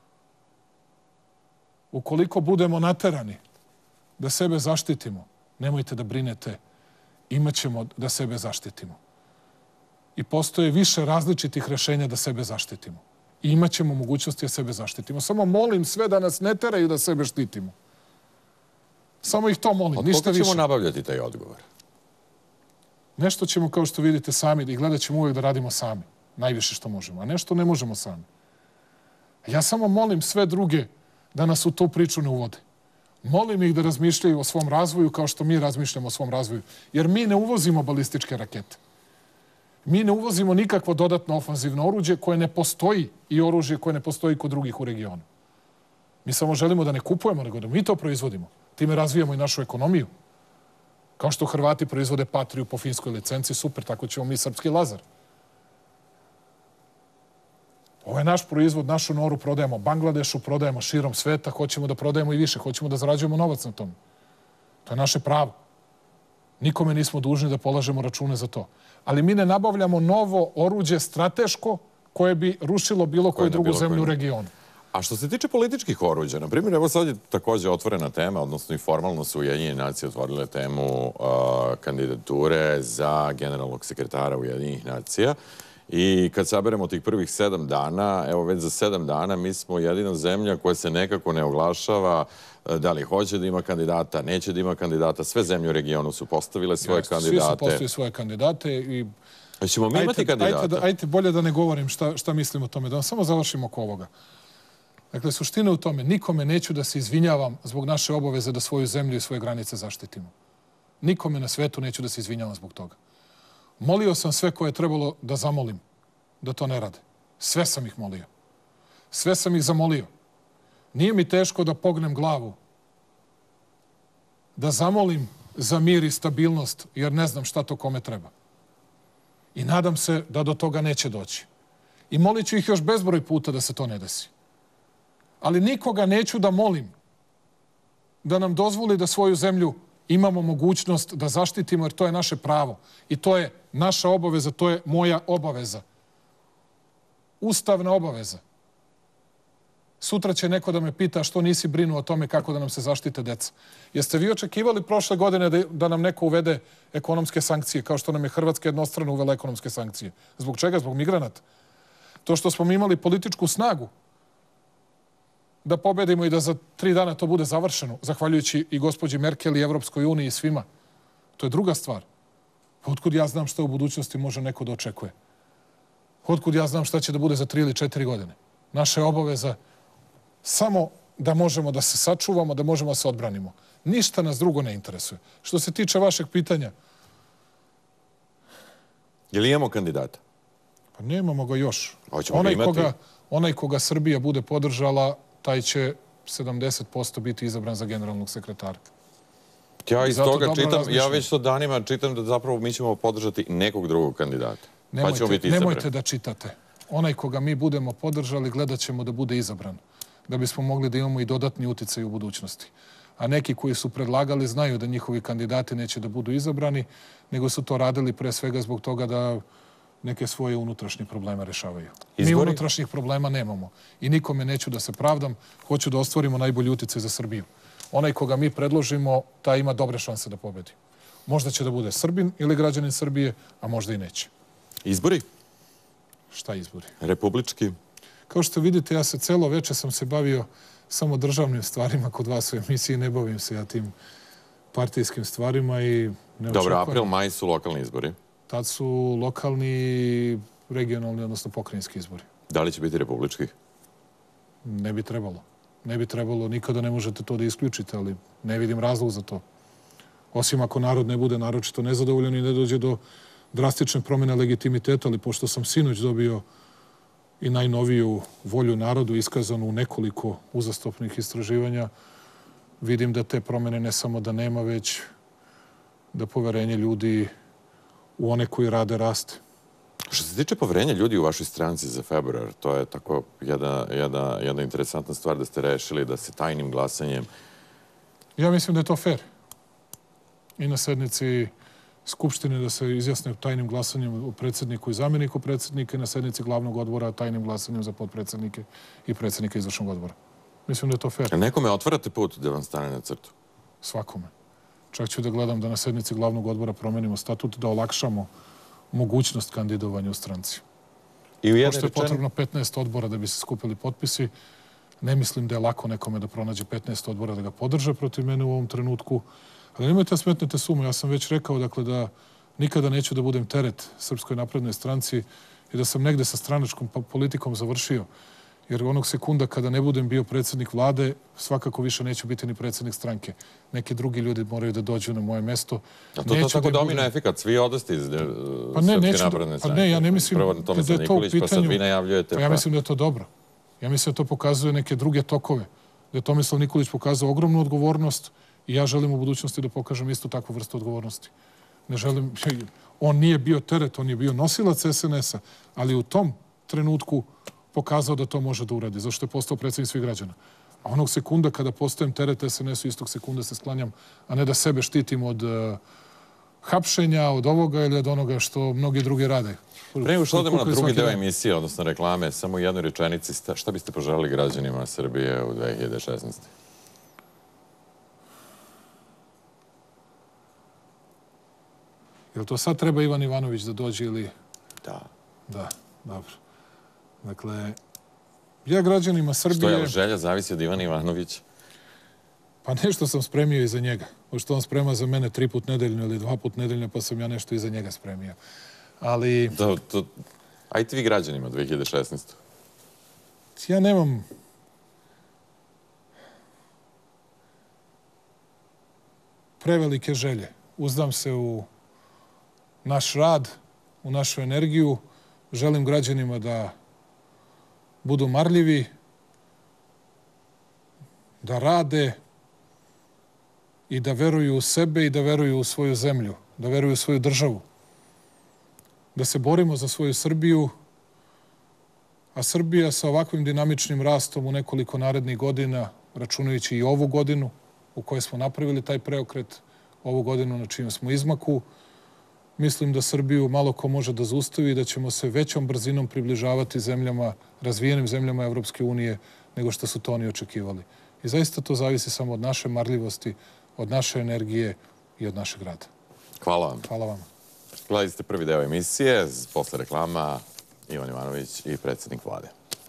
Ukoliko budemo naterani da sebe zaštitimo, nemojte da brinete, imat ćemo da sebe zaštitimo. I postoje više različitih rešenja da sebe zaštitimo. I imat ćemo mogućnosti da sebe zaštitimo. Samo molim sve da nas ne teraju da sebe štitimo. Samo ih to molim, ništa više. Od koga ćemo nabavljati taj odgovor? Nešto ćemo, kao što vidite, sami i gledat ćemo uvijek da radimo sami. Najviše što možemo. A nešto ne možemo sami. Ja samo molim sve druge da nas u tu priču ne uvode. Molim ih da razmišljaju o svom razvoju kao što mi razmišljamo o svom razvoju. Jer mi ne uvozimo balističke rakete. Mi ne uvozimo nikakvo dodatno ofanzivno oruđe koje ne postoji i oružje koje ne postoji kod drugih u regionu. Mi samo želimo da ne kupujemo, nego da mi to proizvodimo. Time razvijamo i našu ekonomiju. Kao što Hrvati proizvode Patriju po finskoj licenci, super, tako ćemo mi srpski Lazar. Ovo je naš proizvod, našu noru prodajemo Bangladešu, prodajemo širom sveta, hoćemo da prodajemo i više, hoćemo da zarađujemo novac na tome. To je naše pravo. Nikome nismo dužni da polažemo račune za to. Ali mi ne nabavljamo novo oruđe strateško koje bi rušilo bilo koju drugu zemlju u regionu. A što se tiče političkih oruđa, na primjer, evo sad je također otvorena tema, odnosno i formalno su Ujedinjene nacije otvorile temu kandidature za generalnog sekretara Ujedinjenih nacija. I kad saberemo tih prvih sedam dana, evo već za sedam dana mi smo jedina zemlja koja se nekako ne oglašava da li hoće da ima kandidata, neće da ima kandidata. Sve zemlje u regionu su postavile svoje kandidate. Svi su postavili svoje kandidate i... Ćemo mi imati kandidata? Ajde, bolje da ne govorim šta mislim o tome, da vam samo završim oko ovoga. Dakle, suština je u tome, nikome neću da se izvinjavam zbog naše obaveze da svoju zemlju i svoje granice zaštitimo. Nikome na svetu neću da se izvinjavam zbog toga. Molio sam sve koje je trebalo da zamolim da to ne rade. Sve sam ih molio. Sve sam ih zamolio. Nije mi teško da pognem glavu, da zamolim za mir i stabilnost, jer ne znam šta to kome treba. I nadam se da do toga neće doći. I molit ću ih još bezbroj puta da se to ne desi. Ali nikoga neću da molim da nam dozvoli da svoju zemlju imamo mogućnost da zaštitimo, jer to je naše pravo. I to je naša obaveza, to je moja obaveza. Ustavna obaveza. Sutra će neko da me pita što nisi brinuo o tome kako da nam se zaštite deca. Jeste vi očekivali prošle godine da, da nam neko uvede ekonomske sankcije, kao što nam je Hrvatska jednostrano uvela ekonomske sankcije? Zbog čega? Zbog migranata. To što smo mi imali političku snagu da pobedimo i da za tri dana to bude završeno, zahvaljujući i gospođi Merkel i Evropskoj uniji i svima. To je druga stvar. Otkud ja znam šta u budućnosti može neko da očekuje? Otkud ja znam šta će da bude za tri ili četiri godine? Naša je obaveza samo da možemo da se sačuvamo, da možemo da se odbranimo. Ništa nas drugo ne interesuje. Što se tiče vašeg pitanja... Je li imamo kandidata? Pa nemamo ga još. Hoćemo ga imati? Koga, onaj koga Srbija bude podržala, taj će sedamdeset posto biti izabran za generalnog sekretara. Ja iz toga čitam, ja već to danima čitam da zapravo mi ćemo podržati nekog drugog kandidata. Pa ćemo biti izabrani. Nemojte da čitate. Onaj koga mi budemo podržali, gledat ćemo da bude izabran. Da bismo mogli da imamo i dodatni uticaj u budućnosti. A neki koji su predlagali znaju da njihovi kandidati neće da budu izabrani, nego su to radili pre svega zbog toga da neke svoje unutrašnje probleme rešavaju. Mi unutrašnjih problema nemamo. I nikome neću da se pravdam. Hoću da ostvarimo najbolji uticaj za Srbiju. Onaj koga mi predložimo, taj ima dobre šanse da pobedi. Možda će da bude Srbin ili građanin Srbije, a možda i neće. Izbori? Šta izbori? Republički? Kao što vidite, ja se celo veče sam se bavio samo državnim stvarima kod vas u emisiji. Ne bavim se ja tim partijskim stvarima i ne očekujem. Dobro, april, maj su lokalni izbori. Tad su lokalni, regionalni, odnosno pokrajinski izbori. Da li će biti republičkih? Ne bi trebalo. Ne bi trebalo, nikada ne možete to da isključite, ali ne vidim razlog za to. Osim ako narod ne bude naročito nezadovoljan i ne dođe do drastične promjene legitimiteta, ali pošto sam sinoć dobio i najnoviju volju narodu iskazanu u nekoliko uzastopnih istraživanja, vidim da te promjene ne samo da nema, već da poverenje ljudi u one koji rade raste. Što se tiče poverenja ljudi u vašoj stranci za februar, to je tako jedna, jedna, jedna interesantna stvar da ste rešili da se tajnim glasanjem... Ja mislim da je to fair. I na sednici Skupštine da se izjasne tajnim glasanjem o predsjedniku i zamjeniku predsjednika i na sednici glavnog odbora tajnim glasanjem za potpredsjednike i predsjednika izvršnog odbora. Mislim da je to fair. A nekome otvarate put da vam stane na crtu? Svakome. Čak ću da gledam da na sednici glavnog odbora promenimo statut, da olakšamo mogućnost kandidovanja u stranci. Pošto je potrebno petnaest odbora da bi se skupili potpisi, ne mislim da je lako nekome da pronađe petnaest odbora da ga podrže protiv mene u ovom trenutku. Ali nemojte da smetnete sumu. Ja sam već rekao dakle, da nikada neću da budem teret Srpskoj naprednoj stranci i da sam negde sa stranačkom politikom završio. Jer onog sekunda kada ne budem bio predsjednik vlade, svakako više neću biti ni predsjednik stranke. Neki drugi ljudi moraju da dođu na moje mesto. A to je tako domino efekat. Svi odosti iz Srpske napredne stranke. Pa ne, ja ne mislim da je to u pitanju. Pa sad vi najavljujete. Ja mislim da je to dobro. Ja mislim da to pokazuje neke druge tokove. Da je Tomislav Nikolić pokazao ogromnu odgovornost i ja želim u budućnosti da pokažem istu takvu vrstu odgovornosti. Ne želim... On nije bio teret, on je bio nosilac S N S-a, ali u tom trenutku pokazao da to može da uradi, zašto je postao predsjednik svih građana. A onog sekunda kada postajem teret S N S-u, istog sekunda se sklanjam, a ne da sebe štitim od uh, hapšenja, od ovoga ili od onoga što mnogi drugi rade. Pre nego što odemo na drugi deo emisije, odnosno reklame, samo u jednoj rečenici, šta biste poželili građanima Srbije u dve hiljade šesnaestoj. Jel to sad treba Ivan Ivanović da dođe ili... Da. Da, dobro. Dakle, ja građanima Srbije... Što je želja zavisi od Ivana Ivanovića? Pa nešto sam spremio iza njega. Pošto on sprema za mene tri put nedeljno ili dva put nedeljno, pa sam ja nešto iza njega spremio. Ali... Ajte vi građanima dve hiljade šesnaestoj. Ja nemam... prevelike želje. Uzdam se u naš rad, u našu energiju. Želim građanima da budu marljivi, da rade i da veruju u sebe i da veruju u svoju zemlju, da veruju u svoju državu. Da se borimo za svoju Srbiju, a Srbija sa ovakvim dinamičnim rastom u nekoliko narednih godina, računajući i ovu godinu u kojoj smo napravili taj preokret, ovu godinu na čijem smo izmaku, mislim da Srbiju malo ko može da zaustavi i da ćemo se većom brzinom približavati zemljama, razvijenim zemljama Evropske unije nego što su to oni očekivali. I zaista to zavisi samo od naše marljivosti, od naše energije i od našeg rada. Hvala vam. Hvala vam. Gledali ste prvi deo emisije, posle reklama Ivan Ivanović i predsjednik vlade.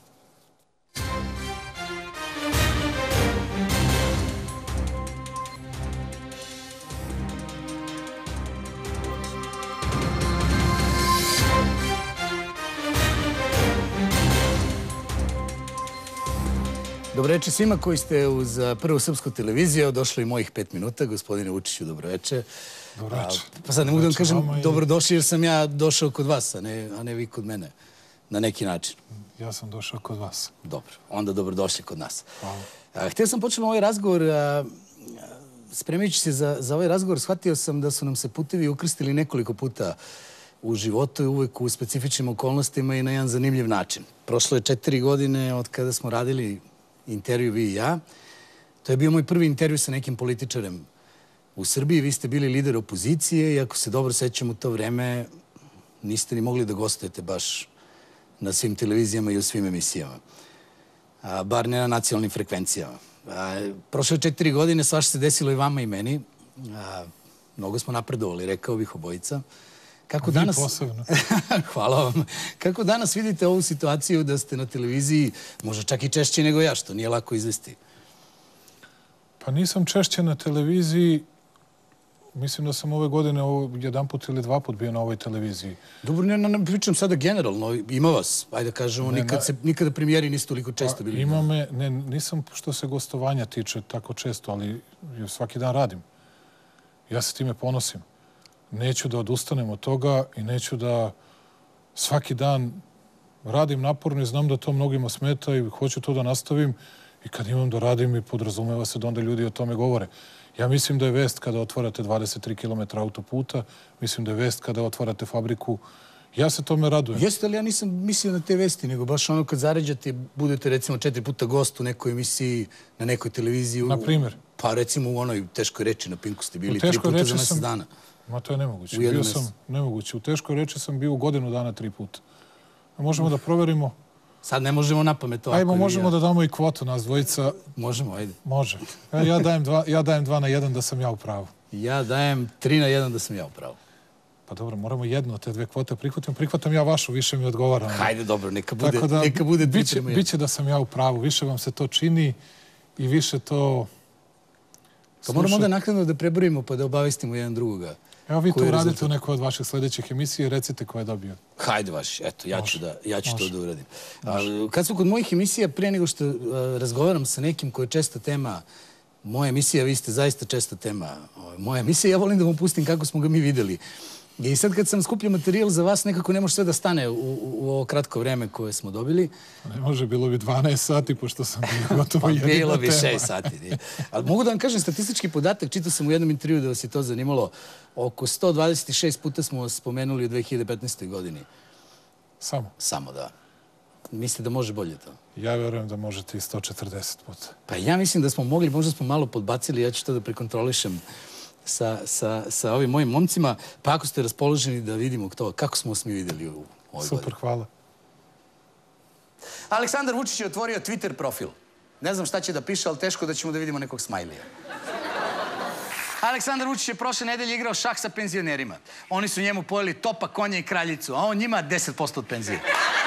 Dobroveče svima koji ste uz Prvu srpsku televiziju. Došlo i mojih pet minuta. Gospodine Vučiću, dobroveče. Dobroveče. Pa sad ne mogu da vam kažem dobrodošli jer sam ja došao kod vas, a ne vi kod mene. Na neki način. Ja sam došao kod vas. Dobro. Onda dobrodošli kod nas. Hvala. Htio sam početi ovaj razgovor. Spremajući se za ovaj razgovor, shvatio sam da su nam se putevi ukrstili nekoliko puta u životu i uvek u specifičnim okolnostima i na jedan zanimljiv način. Prošlo je četiri godine od kada smo radili intervju vi i ja. To je bio moj prvi intervju sa nekim političarem u Srbiji. Vi ste bili lider opozicije i ako se dobro sećam u to vreme niste ni mogli da gostujete baš na svim televizijama i u svim emisijama. Bar ne na nacionalnim frekvencijama. Prošle četiri godine svašta se desilo i vama i meni. Mnogo smo napredovali, rekao bih obojica. Vi posebno. Hvala vam. Kako danas vidite ovu situaciju da ste na televiziji, možda čak i češće nego ja, što nije lako izvesti? Pa nisam češće na televiziji. Mislim da sam ove godine jedan put ili dva put bio na ovoj televiziji. Dobro, ne pričam sada generalno. Ima vas, ajde da kažemo, nikada premijeri niste toliko često bili. Ima me, nisam što se gostovanja tiče tako često, ali svaki dan radim. Ja se time ponosim. Neću da odustanem od toga i neću da svaki dan radim naporno i znam da to mnogima smeta i hoću to da nastavim i kad imam da radim i podrazumeva se da onda ljudi o tome govore. Ja mislim da je vest kada otvarate dvadeset tri kilometra autoputa, mislim da je vest kada otvarate fabriku Ja se tome radujem. Jeste, ali ja nisam mislio na te vesti, nego baš ono kad zaređate, budete recimo četiri puta gost u nekoj emisiji, na nekoj televiziji. Na primjer? Pa recimo u onoj Teškoj reči na Pinku ste bili tri puta za mjesec dana. Ma to je nemoguće. Bio sam nemoguće. U Teškoj reči sam bio u godinu dana tri puta. A možemo da proverimo... Sad ne možemo na pamet ovako. Ajmo, možemo da damo i kvotu nas dvojica. Možemo, ajde. Može. Ja dajem dva, ja dajem dva na jedan da sam ja u pravu. Ja dajem tri na jedan da sam ja u pravu. Pa dobro, moramo jedno od te dve kvote prihvatim. Prihvatam ja vašu, više mi odgovara. Hajde, dobro, neka bude, da, neka bude biće, biće da sam ja u pravu. Više vam se to čini i više to... Pa moramo onda naknadno da preborimo pa da obavestimo jedan drugoga. Evo vi to uradite u nekoj od vaših sljedećih emisija i recite ko je dobio. Hajde vaš, eto, ja ću, da, ja ću to da uradim. A, kad smo kod mojih emisija, prije nego što a, razgovaram sa nekim koji je česta tema, moja emisija, vi ste zaista česta tema. Moja emisija, ja volim da vam pustim kako smo ga mi videli. I sad kad sam skupljao materijal za vas, nekako ne može sve da stane u, u, u ovo kratko vreme koje smo dobili. Ne može, bilo bi dvanaest sati, pošto sam bio gotovo jedina tema. Pa bilo bi šest sati. Nije. Ali mogu da vam kažem statistički podatak, čitao sam u jednom intervju da vas je to zanimalo. Oko sto dvadeset šest puta smo vas spomenuli u dve hiljade petnaestoj godini. Samo? Samo, da. Mislite da može bolje to? Ja verujem da možete i sto četrdeset puta. Pa ja mislim da smo mogli, možda smo malo podbacili, ja ću to da prekontrolišem sa, sa, sa ovim mojim momcima. Pa ako ste raspoloženi da vidimo to, kako smo vas mi vidjeli u ovoj Super, godini. Hvala. Aleksandar Vučić je otvorio Twitter profil. Ne znam šta će da piše, ali teško da ćemo da vidimo nekog smajlija. Aleksandar Vučić je prošle nedelje igrao šah sa penzionerima. Oni su njemu pojeli topa, konja i kraljicu, a on njima deset posto od penzije.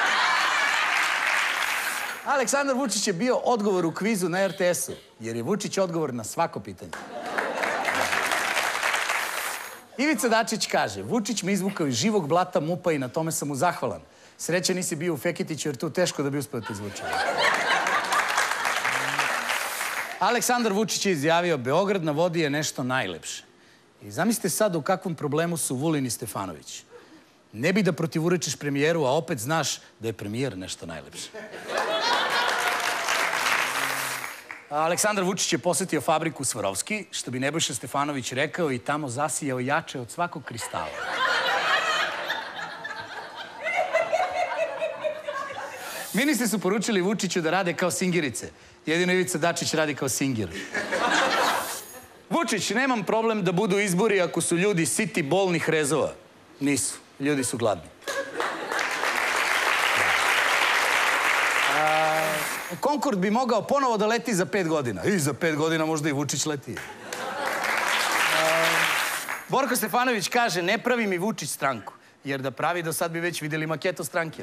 Aleksandar Vučić je bio odgovor u kvizu na er te esu, jer je Vučić odgovor na svako pitanje. Ivica Dačić kaže, Vučić me izvukao iz živog blata mupa i na tome sam mu zahvalan. Sreća nisi bio u Feketiću, jer tu teško da bi uspeo te izvući. Aleksandar Vučić je izjavio, Beograd na vodi je nešto najlepše. I zamislite sad u kakvom problemu su Vulin i Stefanović. Ne bi da protivurečiš premijeru, a opet znaš da je premijer nešto najlepše. Aleksandar Vučić je posjetio fabriku Svarovski, što bi Nebojša Stefanović rekao, i tamo zasijao jače od svakog kristala. Ministri su poručili Vučiću da rade kao singirice. Jedino Ivica Dačić radi kao singir. Vučić, nemam problem da budu izbori ako su ljudi siti bolnih rezova. Nisu. Ljudi su gladni. Konkord bi mogao ponovo da leti za pet godina. I za pet godina možda i Vučić leti. Borko Stefanović kaže, ne pravi mi Vučić stranku. Jer da pravi, do sad bi već vidjeli maketu stranke.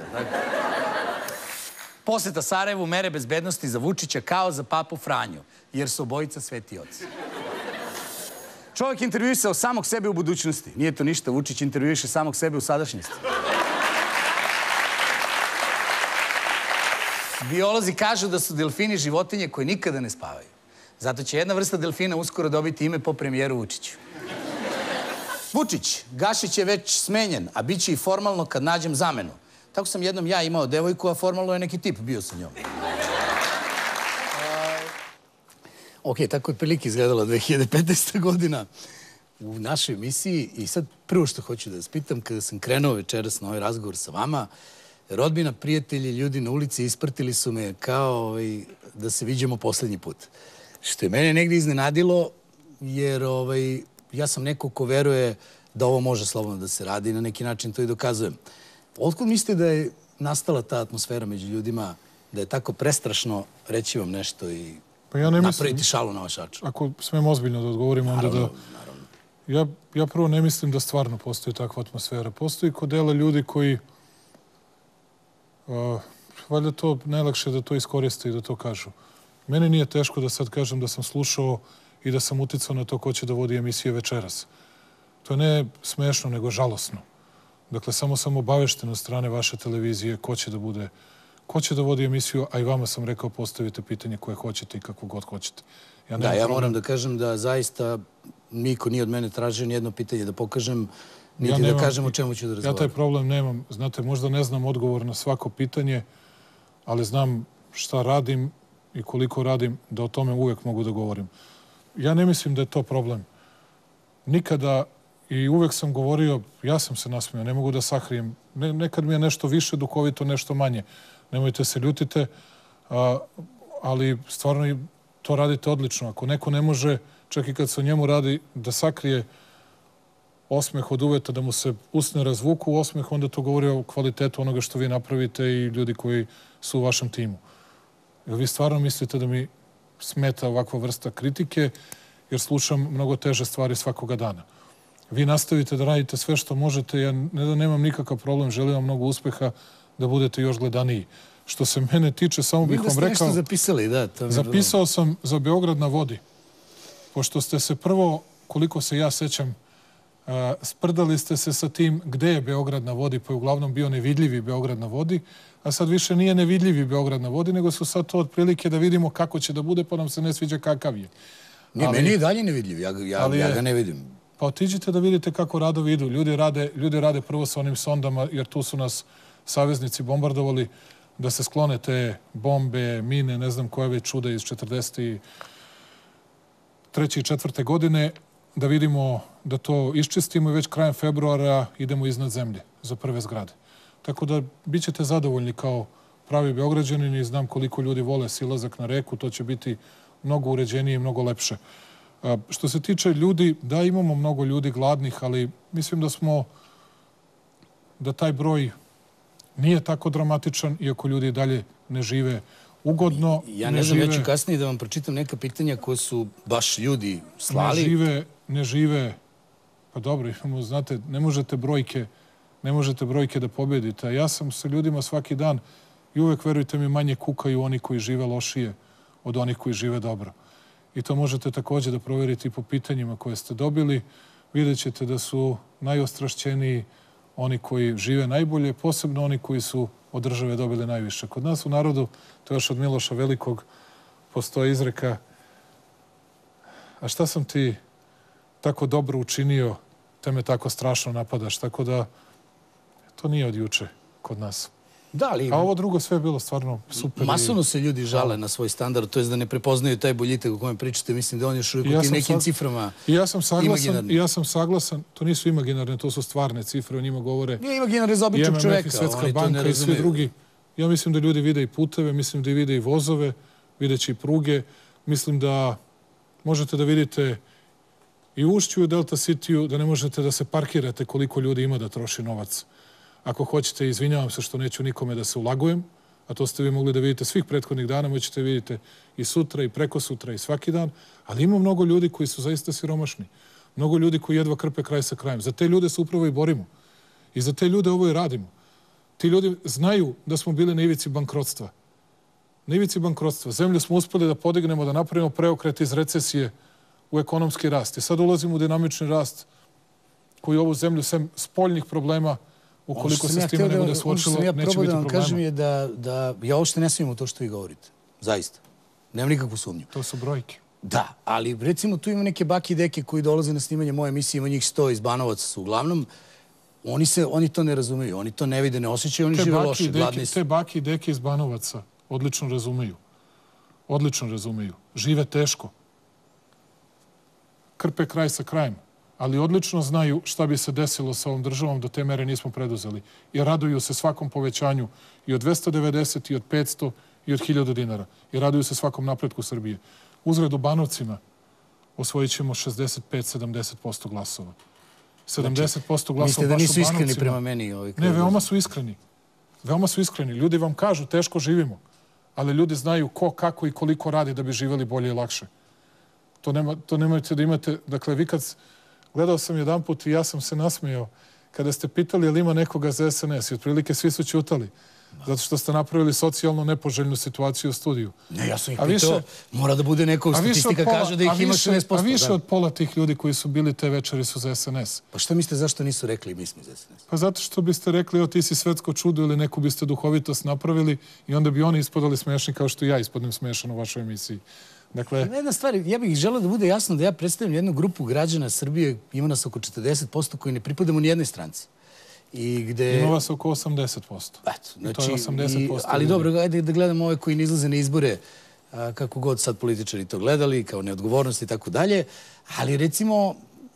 Poseta Sarajevu, mere bezbednosti za Vučića kao za papu Franju. Jer su obojica sveti oci. Čovjek intervjuisao samog sebe u budućnosti. Nije to ništa, Vučić intervjuiše samog sebe u sadašnjosti. Biolozi kažu da su delfini životinje koje nikada ne spavaju. Zato će jedna vrsta delfina uskoro dobiti ime po premijeru Vučiću. Vučić, Gašić je već smenjen, a bit će i formalno kad nađem zamenu. Tako sam jednom ja imao devojku, a formalno je neki tip bio sa njom. Ok, tako je prilike izgledala dve hiljade petnaesta. godina u našoj emisiji. I sad prvo što hoću da vas pitam, kada sam krenuo večeras na ovaj razgovor sa vama, rodbina, prijatelji, ljudi na ulici isprtili su me kao ovaj, da se viđemo poslednji put. Što je mene negdje iznenadilo, jer ovaj, ja sam neko ko veruje da ovo može slobodno da se radi i na neki način to i dokazujem. Otkud mislite da je nastala ta atmosfera među ljudima, da je tako prestrašno reći vam nešto i pa ja ne napraviti mislim, šalu na vaš račun? Ako smem ozbiljno da odgovorim, onda naravno, da... Naravno. Ja, ja prvo ne mislim da stvarno postoji takva atmosfera. Postoji kod dela ljudi koji... Uh, valjda to najlakše da to iskoriste i da to kažu. Meni nije teško da sad kažem da sam slušao i da sam uticao na to ko će da vodi emisije večeras. To je ne smešno, nego žalosno. Dakle, samo sam obavešten od strane vaše televizije ko će da bude, ko će da vodi emisiju, a i vama sam rekao postavite pitanje koje hoćete i kako god hoćete. Ja da, ja moram da kažem da zaista niko nije od mene tražio nijedno pitanje da pokažem, niti ja nemam, da kažem o čemu ću da razgovaram. Ja taj problem nemam. Znate, možda ne znam odgovor na svako pitanje, ali znam šta radim i koliko radim, da o tome uvijek mogu da govorim. Ja ne mislim da je to problem. Nikada I uvek sam govorio, ja sam se nasmijao, ne mogu da sakrijem. Ne, nekad mi je nešto više duhovito, nešto manje. Nemojte se ljutite, a, ali stvarno to radite odlično. Ako neko ne može, čak i kad se o njemu radi, da sakrije osmeh od uveta, da mu se usne razvuku u osmeh, onda to govori o kvalitetu onoga što vi napravite i ljudi koji su u vašem timu. Jer vi stvarno mislite da mi smeta ovakva vrsta kritike, jer slušam mnogo teže stvari svakoga dana. Vi nastavite da radite sve što možete, ja ne da nemam nikakav problem, želim vam mnogo uspeha, da budete još gledaniji. Što se mene tiče, samo bih vam rekao... Vi ste nešto zapisali, da. Zapisao sam za Beograd na vodi, pošto ste se prvo, koliko se ja sećam, sprdali ste se sa tim gde je Beograd na vodi, pa je uglavnom bio nevidljivi Beograd na vodi, a sad više nije nevidljivi Beograd na vodi, nego su sad to otprilike da vidimo kako će da bude, pa nam se ne sviđa kakav je. Nije, meni je dalje nevidljiv, ja, ja, ja ga ne vidim. Pa otiđite da vidite kako radovi idu. Ljudi rade, ljudi rade prvo sa onim sondama, jer tu su nas saveznici bombardovali, da se sklone te bombe, mine, ne znam koje već čude iz četrdeset treće i četvrte godine, da vidimo da to iščistimo i već krajem februara idemo iznad zemlje za prve zgrade. Tako da bit ćete zadovoljni kao pravi Beograđanin i znam koliko ljudi vole silazak na reku, to će biti mnogo uređenije i mnogo lepše. A, što se tiče ljudi, da, imamo mnogo ljudi gladnih, ali mislim da smo, da taj broj nije tako dramatičan, iako ljudi dalje ne žive ugodno. Ja ne, ne znam, žive, ja ću kasnije da vam pročitam neka pitanja koje su baš ljudi slali. Ne žive, ne žive, pa dobro, imamo, znate, ne možete brojke, ne možete brojke da pobedite. Ja sam sa ljudima svaki dan i uvek, verujte mi, manje kukaju oni koji žive lošije od onih koji žive dobro. I to možete također da provjerite i po pitanjima koje ste dobili. Vidjet ćete da su najostrašćeniji oni koji žive najbolje, posebno oni koji su od države dobili najviše. Kod nas u narodu, to još od Miloša Velikog, postoji izreka: a šta sam ti tako dobro učinio, te me tako strašno napadaš. Tako da, to nije od juče kod nas. Da, ali... A ovo drugo sve je bilo stvarno super. Masovno se ljudi žale na svoj standard, to je da ne prepoznaju taj boljitak o kojem pričate. Mislim da on još uvijek u tim nekim ciframa imaginarni. I ja sam saglasan, to nisu imaginarne, to su stvarne cifre, o njima govore. Nije imaginarne za običnog čoveka. I M M F, i Svetska banka i svi drugi. Ja mislim da ljudi vide i puteve, mislim da vide i vozove, videće i pruge. Mislim da možete da vidite i u Ušću i u Delta City-u, da ne možete da se parkirate koliko ljudi ima da troši novac. Ako hoćete, izvinjavam se što neću nikome da se ulagujem, a to ste vi mogli da vidite svih prethodnih dana, moćete vidite i sutra, i preko sutra, i svaki dan, ali ima mnogo ljudi koji su zaista siromašni. Mnogo ljudi koji jedva krpe kraj sa krajem. Za te ljude se upravo i borimo. I za te ljude ovo i radimo. Ti ljudi znaju da smo bili na ivici bankrotstva. Na ivici bankrotstva. Zemlju smo uspeli da podignemo, da napravimo preokret iz recesije u ekonomski rast. I sad ulazimo u dinamični rast koji ovu zemlju, sem spoljnih problema, ukoliko se s time ne bude suočilo, neće biti problema. Ono što sam ja probao da vam kažem je da ja uopšte ne smijem u to što vi govorite. Zaista. Nemam nikakvu sumnju. To su brojke. Da, ali recimo tu ima neke baki i deke koji dolaze na snimanje moje emisije, ima njih sto iz Banovaca su uglavnom. Oni, se, oni to ne razumeju, oni to ne vide, ne osjećaju, oni žive loše, gladni su. Te baki i deke iz Banovaca odlično razumeju. Odlično razumeju. Žive teško. Krpe kraj sa krajem. Ali odlično znaju šta bi se desilo sa ovom državom, do te mere nismo preduzeli. I raduju se svakom povećanju i od dvesta devedeset, i od petsto, i od hiljadu dinara. I raduju se svakom napretku Srbije. Uzgred u Banovcima osvojit ćemo šezdeset pet do sedamdeset posto glasova. sedamdeset posto glasova baš u Banovcima. Mislite da nisu iskreni prema meni? Ne, veoma su iskreni. Veoma su iskreni. Ljudi vam kažu, teško živimo. Ali ljudi znaju ko, kako i koliko radi da bi živjeli bolje i lakše. To, nema, to nemojte da imate... Dakle, vi kad... Gledao sam jedan put i ja sam se nasmijao kada ste pitali je li ima nekoga za S N S i otprilike svi su ćutali. Zato što ste napravili socijalno nepoželjnu situaciju u studiju. Ne, ja sam ih pitao, mora da bude neko, statistika kaže da ih ima šezdeset posto. A više od pola tih ljudi koji su bili te večeri su za S N S. Pa šta mislite zašto nisu rekli mi smo za S N S? Pa zato što biste rekli, evo ti si svetsko čudo ili neku biste duhovitost napravili i onda bi oni ispodali smešni kao što ja ispodnem smešan u vašoj emisiji. Dakle... Jedna stvar, ja bih želeo da bude jasno da ja predstavljam jednu grupu građana Srbije, ima nas oko četrdeset posto koji ne pripadamo ni jednoj stranci. Ima vas oko osamdeset posto. To je osamdeset posto. Ali dobro, ajde da gledamo ove koji ne izlaze na izbore, kako god sad političari to gledali, kao neodgovornost i tako dalje. Ali recimo,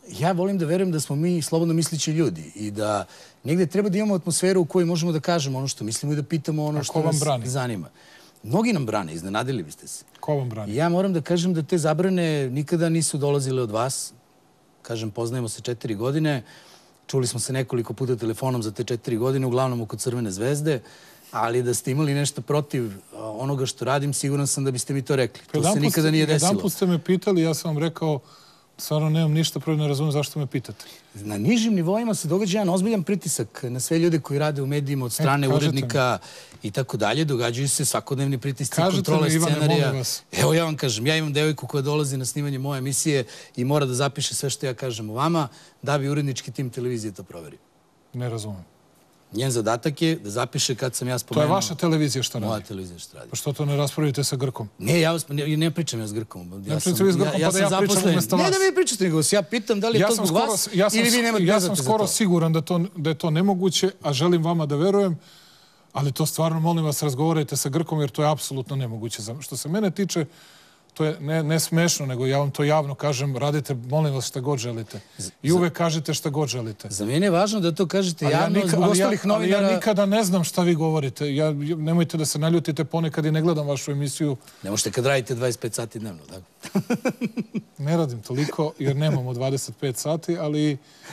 ja volim da verujem da smo mi slobodno mislići ljudi i da negde treba da imamo atmosferu u kojoj možemo da kažemo ono što mislimo i da pitamo ono što nas zanima. Mnogi nam brane, iznenadili biste se. Ko vam brani? Ja moram da kažem da te zabrane nikada nisu dolazile od vas. Kažem, poznajemo se četiri godine. Čuli smo se nekoliko puta telefonom za te četiri godine, uglavnom oko Crvene zvezde. Ali da ste imali nešto protiv onoga što radim, siguran sam da biste mi to rekli. To se nikada nije desilo. Jedan put ste me pitali, ja sam vam rekao, stvarno nemam ništa protiv, ne razumijem zašto me pitate. Na nižim nivoima se događa jedan ozbiljan pritisak na sve ljude koji rade u medijima od strane urednika i tako dalje. Događaju se svakodnevni pritisci, kontrole scenarija. Evo ja vam kažem, ja imam devojku koja dolazi na snimanje moje emisije i mora da zapiše sve što ja kažem o vama da bi urednički tim televizije to proverio. Ne razumijem. Njen zadatak je da zapiše kad sam ja spomenuo... To je vaša televizija što radi? Moja televizija što radi. Pa što to ne raspravite sa Grkom? Ne, ja ne pričam ja s Grkom. Ne pričam vi s Grkom, pa da ja pričam umjesto vas. Ne da vi pričate, nego ja pitam da li je to zbog vas ili vi nemate ja sam skoro siguran da je to nemoguće, a želim vama da verujem, ali to stvarno, molim vas, razgovarajte sa Grkom, jer to je apsolutno nemoguće. Što se mene tiče, to je ne smešno, nego ja vam to javno kažem, radite, molim vas, šta god želite. I uvek kažete šta god želite. Za mene je važno da to kažete javno, zbog ostalih novinara... Ali ja nikada ne znam šta vi govorite. Nemojte da se naljutite, ponekad i ne gledam vašu emisiju. Ne možete kad radite dvadeset pet sati dnevno, tako? Ne radim toliko, jer nemamo dvadeset pet sati, ali...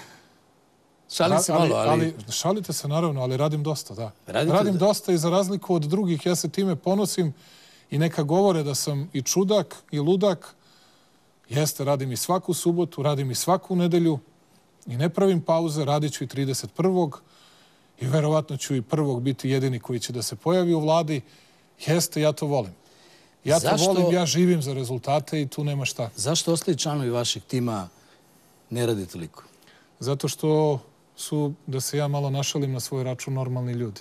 Šalim se malo, ali... Šalite se, naravno, ali radim dosta, da. Radim dosta i za razliku od drugih, ja se time ponosim. I neka govore da sam i čudak i ludak. Jeste, radim i svaku subotu, radim i svaku nedelju i ne pravim pauze, radit ću i trideset prvog i verovatno ću i prvog biti jedini koji će da se pojavi u vladi. Jeste, ja to volim. Ja to volim, ja živim za rezultate i tu nema šta. Zašto ostali članovi vašeg tima ne rade toliko? Zato što su, da se ja malo našalim na svoj račun, normalni ljudi.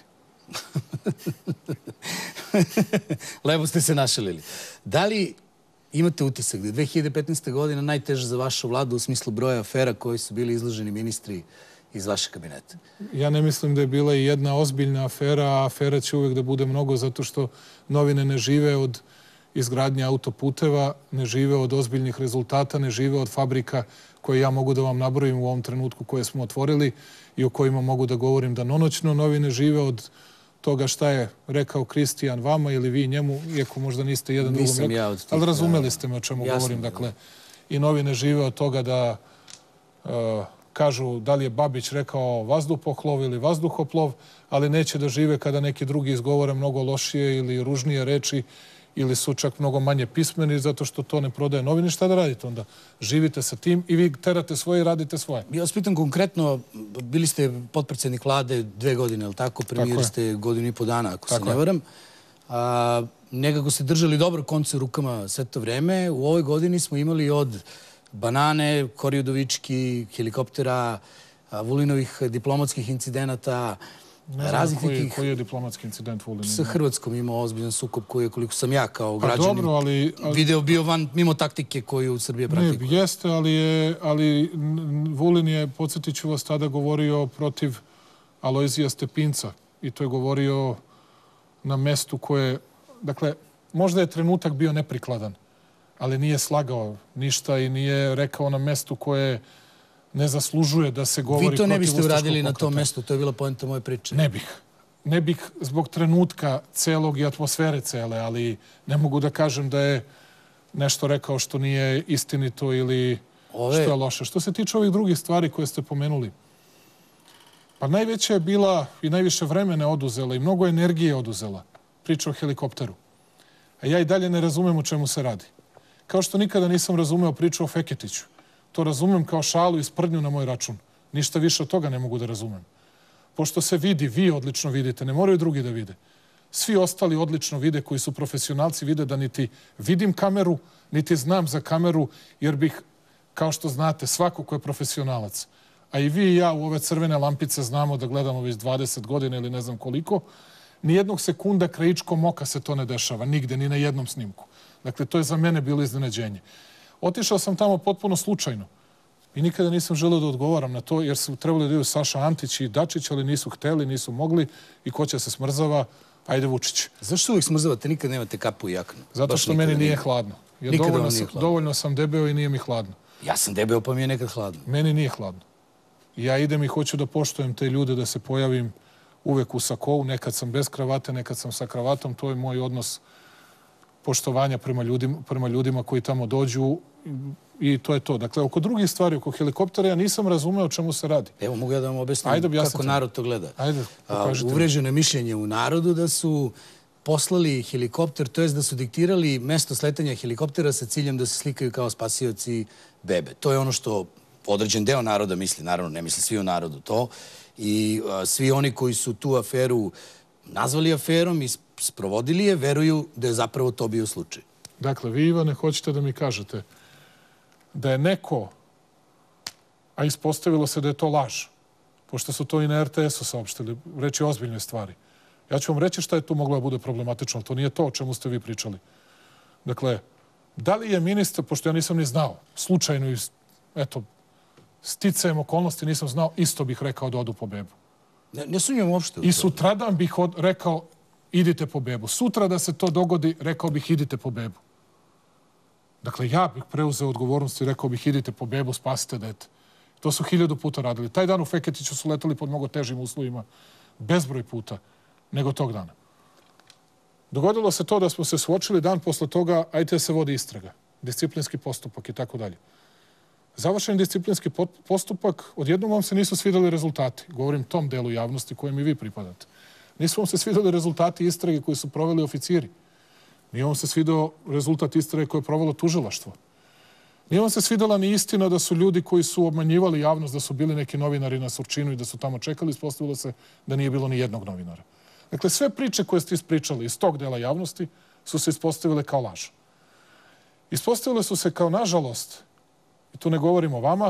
Lepo ste se našalili. Da li imate utisak da je dve hiljade petnaeste. godina najteža za vašu vladu u smislu broja afera koji su bili izloženi ministri iz vašeg kabineta? Ja ne mislim da je bila i jedna ozbiljna afera, a afera će uvek da bude mnogo zato što novine ne žive od izgradnje autoputeva, ne žive od ozbiljnih rezultata, ne žive od fabrika koje ja mogu da vam nabrojim u ovom trenutku koje smo otvorili i o kojima mogu da govorim danonoćno. Novine žive od toga šta je rekao Kristijan vama ili vi njemu, iako možda niste jedan drugom rekao, ali razumeli ste me o čemu govorim. Dakle, i novine žive od toga da kažu da li je Babić rekao vazduhoplov ili vazduhoplov, ali neće da žive kada neki drugi izgovore mnogo lošije ili ružnije reči ili su čak mnogo manje pismeni zato što to ne prodaje novine. Šta da radite onda? Živite sa tim i vi terate svoje i radite svoje. Ja vas pitam konkretno, bili ste potpredsjednik vlade dve godine, ali tako? Premijer ste godinu i po dana, ako se ne varam. Nekako ste držali dobro konce u rukama sve to vreme. U ovoj godini smo imali od banane, Kori Udovički, helikoptera, Vulinovih diplomatskih incidenata. Ne znam koji je diplomatski incident Vulin. Sa Hrvatskom imao ozbiljan sukob koji je, koliko sam ja kao građanin video, bio van mimo taktike koju Srbija praktikuje. Ne, jeste, ali Vulin je, podsjetit ću vas, tada govorio protiv Alojzija Stepinca i to je govorio na mestu koje, dakle, možda je trenutak bio neprikladan, ali nije slagao ništa i nije rekao na mestu koje ne zaslužuje da se govori protiv ustaškog pokreta. Vi to ne biste uradili na tom mestu, to je bila poenta moje priče. Ne bih. Ne bih zbog trenutka celog i atmosfere cele, ali ne mogu da kažem da je nešto rekao što nije istinito ili što je loše. Što se tiče ovih drugih stvari koje ste pomenuli, pa najveća je bila i najviše vremena oduzela i mnogo energije oduzela priča o helikopteru. A ja i dalje ne razumem o čemu se radi. Kao što nikada nisam razumeo priču o Feketiću. To razumem kao šalu i sprdnju na moj račun. Ništa više od toga ne mogu da razumem. Pošto se vidi, vi odlično vidite, ne moraju drugi da vide. Svi ostali odlično vide, koji su profesionalci, vide da niti vidim kameru, niti znam za kameru, jer bih, kao što znate, svako ko je profesionalac, a i vi i ja u ove crvene lampice znamo da gledamo već dvadeset godina ili ne znam koliko, nijednog sekunda krajičkom oka se to ne dešava, nigde, ni na jednom snimku. Dakle, to je za mene bilo iznenađenje. Otišao sam tamo potpuno slučajno i nikada nisam želeo da odgovaram na to, jer su trebali da idu Saša Antić i Dačić, ali nisu hteli, nisu mogli i ko će se smrzava, ajde Vučić. Zašto uvijek smrzavate? Nikad nemate kapu i jaknu? Zato što meni nije hladno. Dovoljno sam debeo i nije mi hladno. Ja sam debeo, pa mi je nekad hladno. Meni nije hladno. Ja idem i hoću da poštujem te ljude, da se pojavim uvek u sakovu. Nekad sam bez kravate, nekad sam sa kravatom. To je moj odnos poštovanja prema ljudima, prema ljudima koji tamo dođu i to je to. Dakle, oko drugih stvari, oko helikoptera, ja nisam razumeo o čemu se radi. Evo, mogu ja da vam objasnim kako narod to gleda. Ajde, pokažite. Uvreženo je mišljenje u narodu da su poslali helikopter, to je da su diktirali mesto sletanja helikoptera sa ciljem da se slikaju kao spasioci bebe. To je ono što određen deo naroda misli, naravno ne misli svi u narodu to. I svi oni koji su tu aferu nazvali aferom i sprovodili je, veruju da je zapravo to bio slučaj. Dakle, vi, Ivane, hoćete da mi kažete da je neko, a ispostavilo se da je to laž, pošto su to i na er te esu saopštili, reći o ozbiljnoj stvari. Ja ću vam reći šta je tu moglo da bude problematično, ali to nije to o čemu ste vi pričali. Dakle, da li je ministar, pošto ja nisam ni znao, slučajno i, eto, sticajem okolnosti nisam znao, isto bih rekao da odu po bebu. Ne, ne sumnjam uopšte. I sutradan bih od, rekao, idite po bebu. Sutra da se to dogodi, rekao bih, idite po bebu. Dakle, ja bih preuzeo odgovornost i rekao bih, idite po bebu, spasite dete. To su hiljadu puta radili. Taj dan u Feketiću su letali pod mnogo težim uslovima, bezbroj puta, nego tog dana. Dogodilo se to da smo se suočili dan posle toga, ajte da se vodi istraga, disciplinski postupak i tako dalje. Završen disciplinski postupak, odjednom vam se nisu svidjeli rezultati. Govorim tom delu javnosti kojem i vi pripadate. Nisu vam se svidjeli rezultati istrage koje su proveli oficiri. Nije vam se svidao rezultat istrage koje je provelo tužilaštvo. Nije vam se svidjela ni istina da su ljudi koji su obmanjivali javnost, da su bili neki novinari na Surčinu i da su tamo čekali, ispostavilo se da nije bilo ni jednog novinara. Dakle, sve priče koje ste ispričali iz tog dela javnosti su se ispostavile kao laž. Ispostavile su se kao, nažalost, i tu ne govorimo o vama,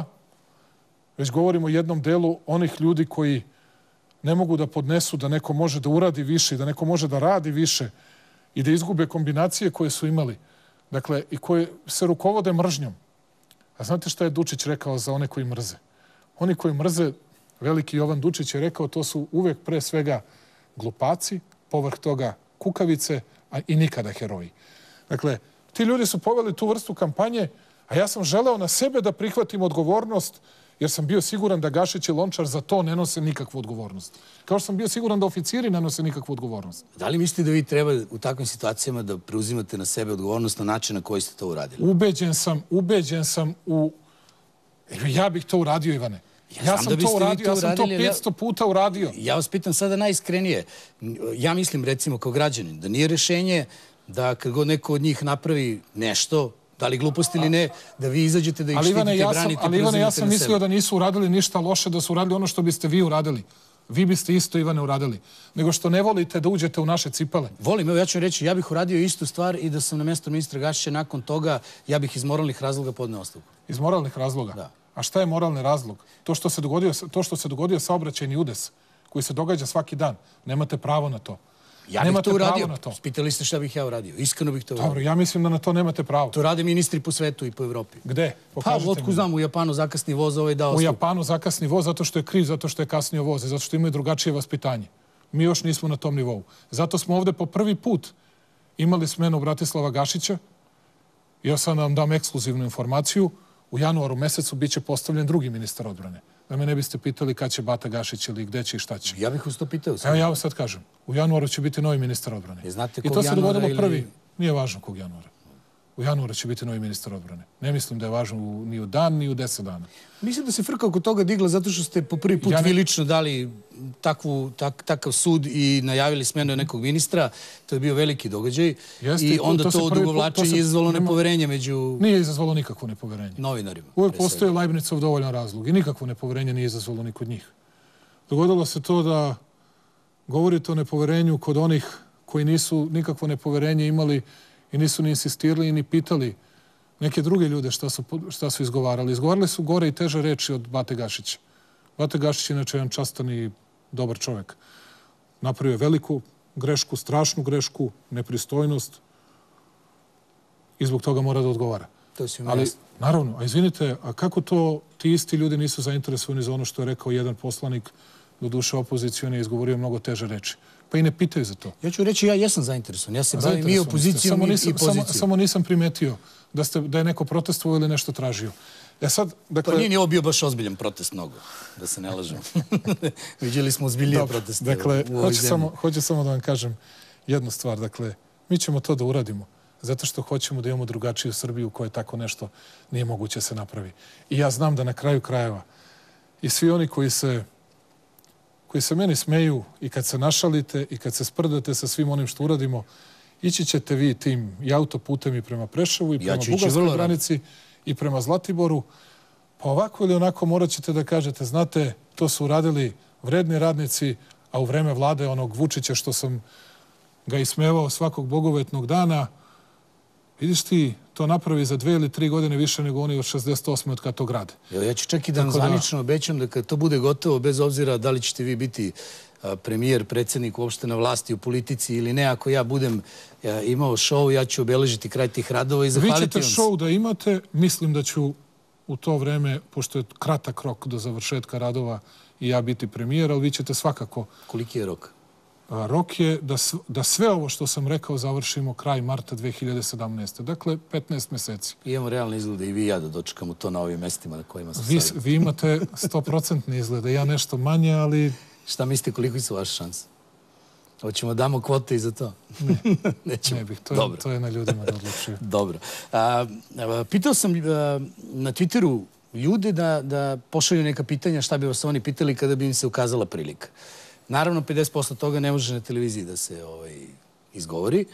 već govorimo o jednom delu onih ljudi koji ne mogu da podnesu da neko može da uradi više i da neko može da radi više i da izgube kombinacije koje su imali. Dakle, i koje se rukovode mržnjom. A znate šta je Dučić rekao za one koji mrze? Oni koji mrze, veliki Jovan Dučić je rekao, to su uvek pre svega glupaci, povrh toga kukavice, a i nikada heroji. Dakle, ti ljudi su poveli tu vrstu kampanje, a ja sam želeo na sebe da prihvatim odgovornost, jer sam bio siguran da Gašić i Lončar za to ne nose nikakvu odgovornost. Kao što sam bio siguran da oficiri ne nose nikakvu odgovornost. Da li mislite da vi treba u takvim situacijama da preuzimate na sebe odgovornost na način na koji ste to uradili? Ubeđen sam, ubeđen sam u... Ja bih to uradio, Ivane. Ja sam to uradio, ja sam to petsto puta uradio. Ja vas pitam sada najiskrenije. Ja mislim, recimo, kao građanin, da nije rešenje da kad god neko od njih napravi nešto, da li glupost ili ne, da vi izađete da ih štitite, branite, preuzimate na sebe. Ali Ivane, ja sam mislio da nisu uradili ništa loše, da su uradili ono što biste vi uradili. Vi biste isto, Ivane, uradili. Nego što ne volite da uđete u naše cipele. Volim, evo ja ću reći, ja bih uradio istu stvar i da sam na mjestu ministra Gašića nakon toga, ja bih iz moralnih razloga podneo ostavku. Iz moralnih razloga? Da. A šta je moralni razlog? To što se dogodio, to što se dogodio saobraćajni udes, koji se događa svaki dan. Nemate pravo na to. Ja bih to uradio. Pitali ste šta bih ja uradio. Iskreno bih to uradio. Dobro, ja mislim da na to nemate pravo. To rade ministri po svetu i po Evropi. Gde? Pa, otkud znam, u Japanu zakasni voz, ovaj dao U Japanu zakasni voz zato što je kriv, zato što je kasnio voz, zato što imaju drugačije vaspitanje. Mi još nismo na tom nivou. Zato smo ovde po prvi put imali smenu Bratislava Gašića. Ja sad vam dam ekskluzivnu informaciju. U januaru mesecu biće postavljen drugi ministar odbrane. Da me ne biste pitali kad će Bata Gašić ili gde će i šta će. Ja bih vas to pitao. Evo ja vam sad kažem. U januaru će biti novi ministar odbrane. I to se dogodilo prvi. Nije važno kog januara. U januaru će biti novi ministar odbrane. Ne mislim da je važno ni u dan, ni u deset dana. Mislim da se frka oko toga digla zato što ste po prvi put vi lično dali takav sud i najavili smenu nekog ministra. To je bio veliki događaj. I onda to odugovlačenje izazvalo nepoverenje među... Nije izazvalo nikakvo nepoverenje. Novinarima. Uvijek postoje Leibnicov dovoljan razlog i nikakvo nepoverenje nije izazvalo ni kod njih. Dogodilo se to da govorite o nepoverenju kod onih koji nisu nikakvo nepoverenje imali i nisu ni insistirali ni pitali neke druge ljude šta su izgovarali. Izgovarali su gore i teže reči od Bate Gašića. Bate Gašić je inače jedan častan i dobar čovjek. Napravio je veliku grešku, strašnu grešku, nepristojnost i zbog toga mora da odgovara. To si mi Ali, jasno. naravno, a izvinite, a kako to ti isti ljudi nisu zainteresovani za ono što je rekao jedan poslanik, do duše opozicijon je izgovorio mnogo teže reči? Pa i ne pitaju za to. Ja ću reći, ja jesam zainteresovan. Ja se bavim i opozicijom i pozicijom. Samo nisam primetio da je neko protestovao ili nešto tražio. E sad, dakle... Pa nije ni ovo bio baš ozbiljan protest mnogo, da se ne lažemo. Vidjeli smo ozbiljnije proteste dakle, u ovoj hoću zemlji. samo, hoću samo da vam kažem jednu stvar. Dakle, mi ćemo to da uradimo zato što hoćemo da imamo drugačiju Srbiju u kojoj tako nešto nije moguće se napravi. I ja znam da na kraju krajeva i svi oni koji se koji se meni smeju i kad se našalite i kad se sprdate sa svim onim što uradimo, ići ćete vi tim i autoputem i prema Preševu i prema bugarskoj granici i prema Zlatiboru. Pa ovako ili onako morat ćete da kažete, znate, to su uradili vredni radnici, a u vreme vlade onog Vučića što sam ga ismevao svakog bogovetnog dana, vidiš ti, to napravi za dve ili tri godine više nego oni od šezdeset osme od kada to grade. Ja ću čak i da vam zvanično obećam da kad to bude gotovo, bez obzira da li ćete vi biti premijer, predsjednik uopšte na vlasti u politici ili ne, ako ja budem imao šou, ja ću obeležiti kraj tih radova i zahvaliti vam se. Vi ćete šou da imate, mislim da ću u to vreme, pošto je kratak rok do završetka radova, i ja biti premijer, ali vi ćete svakako... Koliki je rok? Rok je da sve ovo što sam rekao završimo kraj marta dve hiljade sedamnaeste. Dakle, petnaest meseci. Imamo realne izglede i vi i ja da dočekamo to na ovim mestima na kojima se stavimo. Vi imate sto procentne izglede, ja nešto manje, ali... Šta mislite, koliko su vaše šanse? Hoćemo damo kvote i za to? Ne, ne bih. To je na ljudima da odlučuju. Dobro. Pitao sam na Twitteru ljude da pošalju neka pitanja šta bi vas oni pitali kada bi im se ukazala prilika. Naravno, pedeset posto toga ne može na televiziji da se izgovori.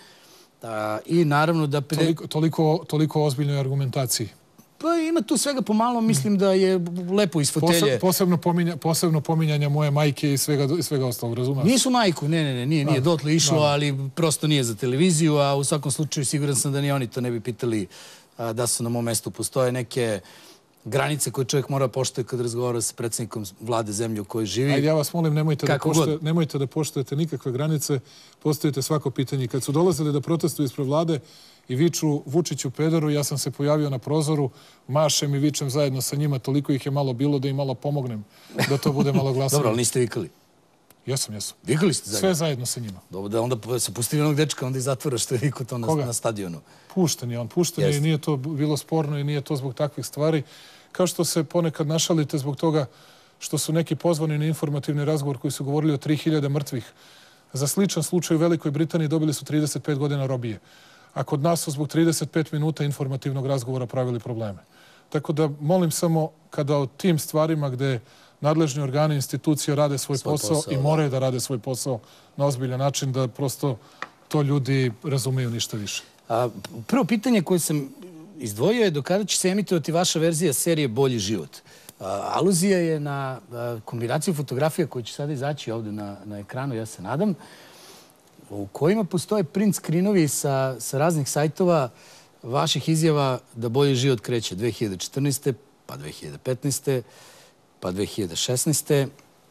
I naravno da... Toliko ozbiljnoj argumentaciji. Pa ima tu svega pomalo, mislim da je lepo iz fotelje. Posebno pominjanja moje majke i svega ostalog, razumiješ? Nisu majku, ne, ne, ne, nije dotle išlo, ali prosto nije za televiziju, a u svakom slučaju siguran sam da ni oni to ne bi pitali da su na mom mestu. Postoje neke granice koje čovjek mora poštovati kad razgovara sa predsjednikom vlade zemlje u kojoj živi. Ajde, ja vas molim, nemojte da poštujete nikakve granice, postavite svako pitanje. Kad su dolazili da protestuju ispred vlade i viču Vučiću pederu, ja sam se pojavio na prozoru, mašem i vičem zajedno sa njima, toliko ih je malo bilo da im malo pomognem, da to bude malo glasno. Dobro, ali niste vikali? Jesam, jesam. Vikali ste zajedno? Sve zajedno sa njima. Dobro, da onda se pustili onog dečka, onda i zatvora što je vikao to na stadionu. Pušten je on, pušten je i nije to bilo sporno i nije to zbog takvih stvari. Kao što se ponekad našalite zbog toga što su neki pozvani na informativni razgovor koji su govorili o tri hiljade mrtvih. Za sličan slučaj u Velikoj Britaniji dobili su trideset pet godina robije. A kod nas su zbog trideset pet minuta informativnog razgovora pravili probleme. Tako da molim samo kada o tim stvarima gde nadležni organi institucije rade svoj posao i moraju da rade svoj posao na ozbiljan način, da prosto to ljudi razumeju ništa više. Prvo pitanje koje sam izdvojio je do kada će se emitovati vaša verzija serije Bolji život. Aluzija je na kombinaciju fotografija koje će sada izaći ovdje na ekranu, ja se nadam, u kojima postoje print screenovi sa raznih sajtova vaših izjava da Bolji život kreće dve hiljade četrnaeste. pa dve hiljade petnaeste. pa dve hiljade šesnaeste.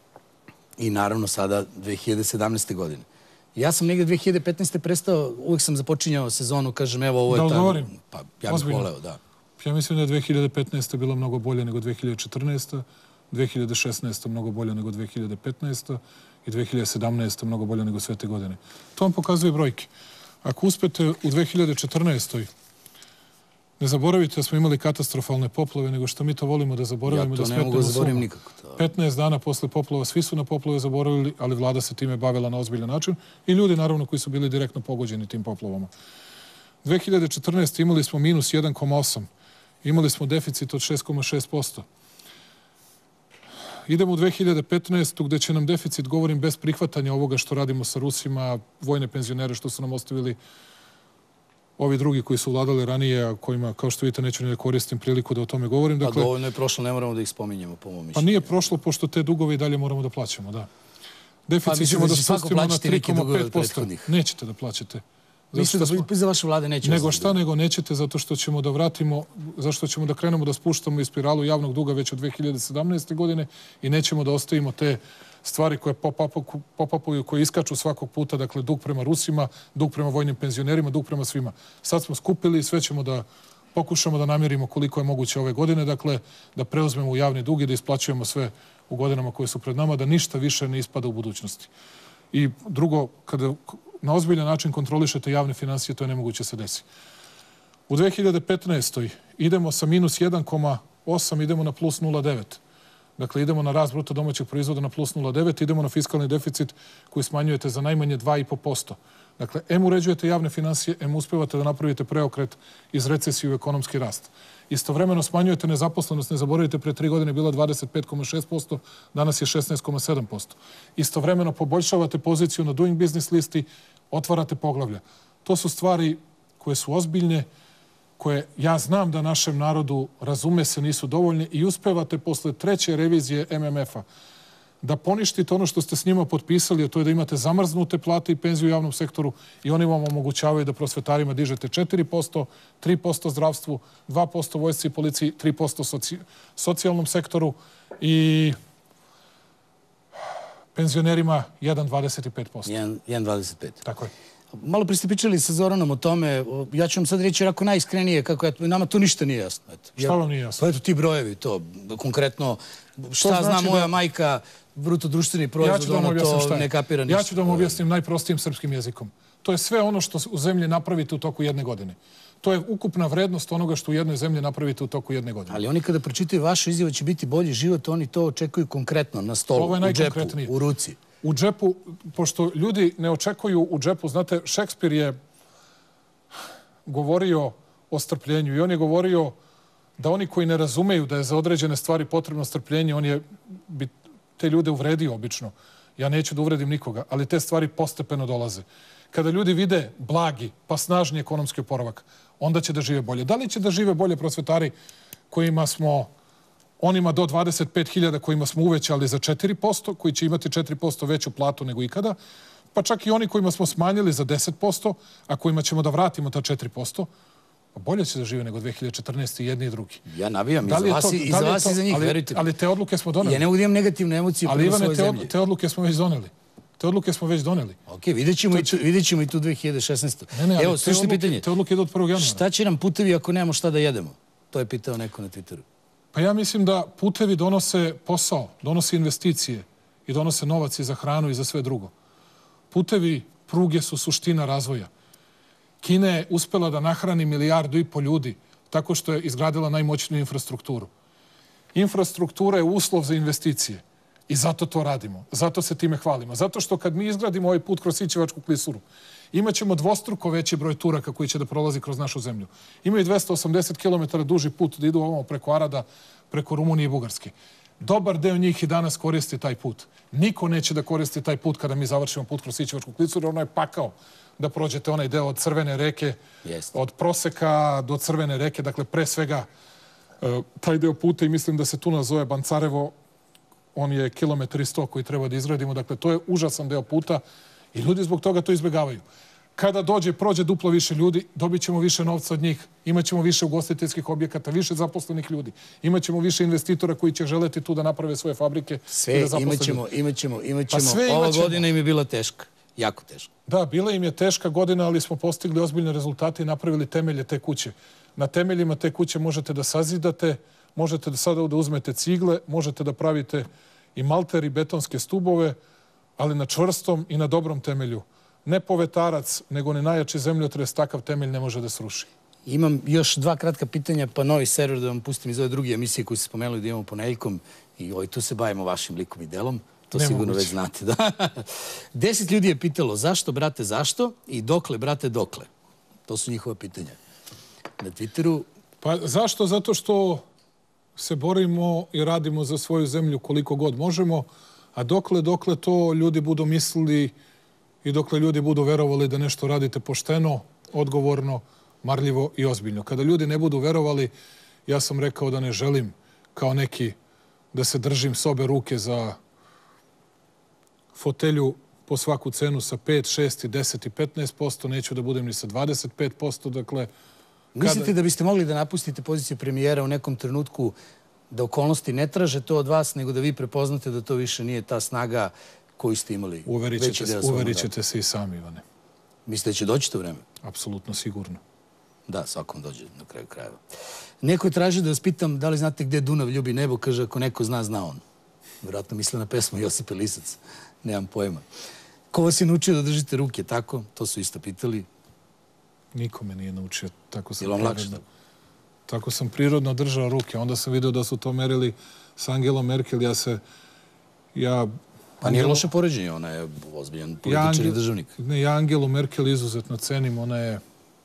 i naravno sada dve hiljade sedamnaeste. godine. Ja sam negdje dve hiljade petnaeste. prestao, uvijek sam započinjao sezonu, kažem, evo, ovo je tamo. Da odgovorim? Pa, ja bih voleo, da. Ja mislim da je dve hiljade petnaeste. bila mnogo bolje nego dve hiljade četrnaeste. dve hiljade šesnaeste. mnogo bolje nego dve hiljade petnaeste. i dve hiljade sedamnaeste. mnogo bolje nego sve te godine. To vam pokazuje brojke. Ako uspete u dve hiljade četrnaestoj. ne zaboravite da smo imali katastrofalne poplave, nego što mi to volimo da zaboravimo. Ja to ne mogu da zaboravim nikako. petnaest dana posle poplava svi su na poplave zaboravili, ali vlada se time bavila na ozbiljan način i ljudi, naravno, koji su bili direktno pogođeni tim poplavama. dve hiljade četrnaeste. imali smo minus jedan zarez osam. Imali smo deficit od šest zarez šest posto. Idemo u dve hiljade petnaestu. gde će nam deficit, govorim bez prihvatanja ovoga što radimo sa Rusima, vojne penzionere što su nam ostavili ovi drugi koji su vladali ranije, a kojima, kao što vidite, neću ne koristim priliku da o tome govorim. A dovoljno je prošlo, ne moramo da ih spominjemo, po mom mišljenju. Pa nije prošlo, pošto te dugove i dalje moramo da plaćamo, da. Deficit ćemo da spustimo na tri zarez pet posto. Nećete da plaćate. Mislim da za vaše vlade neće. Nego šta nego nećete, zato što ćemo da vratimo, zašto ćemo da krenemo da spuštamo i spiralu javnog duga već od dve hiljade sedamnaeste. godine i nećemo da ostavimo te stvari koje pop-upuju, koje iskaču svakog puta, dakle dug prema Rusima, dug prema vojnim penzionerima, dug prema svima. Sad smo skupili i sve ćemo da pokušamo da namjerimo koliko je moguće ove godine, dakle da preuzmemo u javni dug i da isplaćujemo sve u godinama koje su pred nama, da ništa više ne ispada u budućnosti. I drugo, kada na ozbiljan način kontrolišete javne financije, to je nemoguće se desi. U dve hiljade petnaestoj. idemo sa minus jedan zarez osam, idemo na plus nula zarez devet. Dakle, idemo na rast bruto domaćeg proizvoda na plus nula zarez devet, idemo na fiskalni deficit koji smanjujete za najmanje dva i po posto. Dakle, em uređujete javne financije, em uspevate da napravite preokret iz recesije u ekonomski rast. Istovremeno smanjujete nezaposlenost, ne zaboravite, pre tri godine je bila dvadeset pet zarez šest posto, danas je šesnaest zarez sedam posto. Istovremeno poboljšavate poziciju na Doing Business listi, otvarate poglavlja. To su stvari koje su ozbiljne, koje ja znam da našem narodu, razume se, nisu dovoljne i uspevate posle treće revizije em em efa da poništite ono što ste s njima potpisali, a to je da imate zamrznute plate i penziju u javnom sektoru i oni vam omogućavaju da prosvetarima dižete četiri posto, tri posto zdravstvu, dva posto vojsci i policiji, tri posto soci, socijalnom sektoru i penzionerima jedan zarez dvadeset pet posto. jedan zarez dvadeset pet. Tako je. Malo priste pričali sa Zoranom o tome. Ja ću vam sad reći ako najiskrenije, kako je, nama to ništa nije jasno. Eto. Šta vam nije jasno? Pa eto ti brojevi, to konkretno, šta zna moja majka, bruto društveni proizvod, ono to ne kapira ništa. Ja ću da vam objasnim najprostijim srpskim jezikom. To je sve ono što u zemlji napravite u toku jedne godine. To je ukupna vrednost onoga što u jednoj zemlji napravite u toku jedne godine. Ali oni kada pročitaju vašu izjavu će biti bolji život, oni to očekuju konkretno na stolu, u džepu, u ruci. U džepu, pošto ljudi ne očekuju u džepu, znate, Šekspir je govorio o strpljenju i on je govorio da oni koji ne razumeju da je za određene stvari potrebno strpljenje, on je bi te ljude uvredio obično. Ja neću da uvredim nikoga, ali te stvari postepeno dolaze. Kada ljudi vide blagi, pa snažni ekonomski oporavak, onda će da žive bolje. Da li će da žive bolje prosvetari kojima smo, onima do dvadeset pet hiljada kojima smo uvećali za četiri posto, koji će imati četiri posto veću platu nego ikada, pa čak i oni kojima smo smanjili za deset posto, a kojima ćemo da vratimo ta četiri posto, pa bolje će da žive nego dve hiljade četrnaeste. i jedni i drugi. Ja navijam i za vas i za vas i za njih, verujte mi. Ali te odluke smo doneli. Ja ne mogu da imam negativne emocije prema svojoj zemlji. Ali te odluke smo već doneli. Te odluke smo već doneli. Ok, vidjet ćemo i tu dve hiljade šesnaeste. Ne, ne, ali te odluke, te odluke idu od prvog januara. Šta će nam putevi ako nemamo šta da jedemo? To je pitao neko na Twitteru. Pa ja mislim da putevi donose posao, donose investicije i donose novac i za hranu i za sve drugo. Putevi, pruge su suština razvoja. Kina je uspela da nahrani milijardu i po ljudi tako što je izgradila najmoćniju infrastrukturu. Infrastruktura je uslov za investicije. I zato to radimo. Zato se time hvalimo. Zato što kad mi izgradimo ovaj put kroz Sićevačku klisuru, imat ćemo dvostruko veći broj Turaka koji će da prolazi kroz našu zemlju. Imaju dvesta osamdeset kilometara duži put da idu ovamo preko Arada, preko Rumunije i Bugarske. Dobar deo njih i danas koristi taj put. Niko neće da koristi taj put kada mi završimo put kroz Sićevačku klisuru, ono je pakao da prođete onaj deo od Crvene reke, od Proseka do Crvene reke, dakle pre svega taj deo puta i mislim da se tu nazove Bancarevo, on je kilometar i sto koji treba da izgradimo. Dakle, to je užasan deo puta i ljudi zbog toga to izbjegavaju. Kada dođe, prođe duplo više ljudi, dobit ćemo više novca od njih, imat ćemo više ugostiteljskih objekata, više zaposlenih ljudi, imat ćemo više investitora koji će želeti tu da naprave svoje fabrike. Sve imat ćemo, imat ćemo, imat ćemo. Ova godina im je bila teška, jako teška. Da, bila im je teška godina, ali smo postigli ozbiljne rezultate i napravili temelje te kuće. Na temeljima te kuće možete da sazidate, možete da sada da uzmete cigle, možete da pravite i malter i betonske stubove, ali na čvrstom i na dobrom temelju. Ne povetarac, nego ni najjači zemljotres, takav temelj ne može da sruši. Imam još dva kratka pitanja, pa novi server da vam pustim iz ove druge emisije koju ste spomenuli da imamo ponedjeljkom i ovaj, tu se bavimo vašim likom i delom. To sigurno već znate. Deset ljudi je pitalo zašto, brate, zašto i dokle, brate, dokle. To su njihova pitanja. Na Twitteru... Pa zašto? Zato što se borimo i radimo za svoju zemlju koliko god možemo, a dokle, dokle to ljudi budu mislili i dokle ljudi budu verovali da nešto radite pošteno, odgovorno, marljivo i ozbiljno. Kada ljudi ne budu verovali, ja sam rekao da ne želim kao neki da se držim s obe ruke za fotelju po svaku cenu sa pet, šest, deset i petnaest posto, neću da budem ni sa dvadeset pet posto, dakle... Mislite da biste mogli da napustite poziciju premijera u nekom trenutku da okolnosti ne traže to od vas, nego da vi prepoznate da to više nije ta snaga koju ste imali? Uverit ćete se i sami, Ivane. Mislite da će doći to vreme? Apsolutno, sigurno. Da, svakom dođe na kraju krajeva. Neko je tražio da vas pitam da li znate gde Dunav ljubi nebo, kaže ako neko zna, zna on. Vjerojatno misle na pesmu Josipe Lisac. Nemam pojma. Ko vas je naučio da držite ruke tako? To su isto pitali. Niko me nije naučio. Tako sam pravedno. Tako sam prirodno držao ruke. Onda sam vidio da su to merili s Angelom Merkel. Ja se... Ja... Pa nije loše poređenje, ona je ozbiljan političar i državnik. Ne, ja Angelu Merkel izuzetno cenim. Ona je...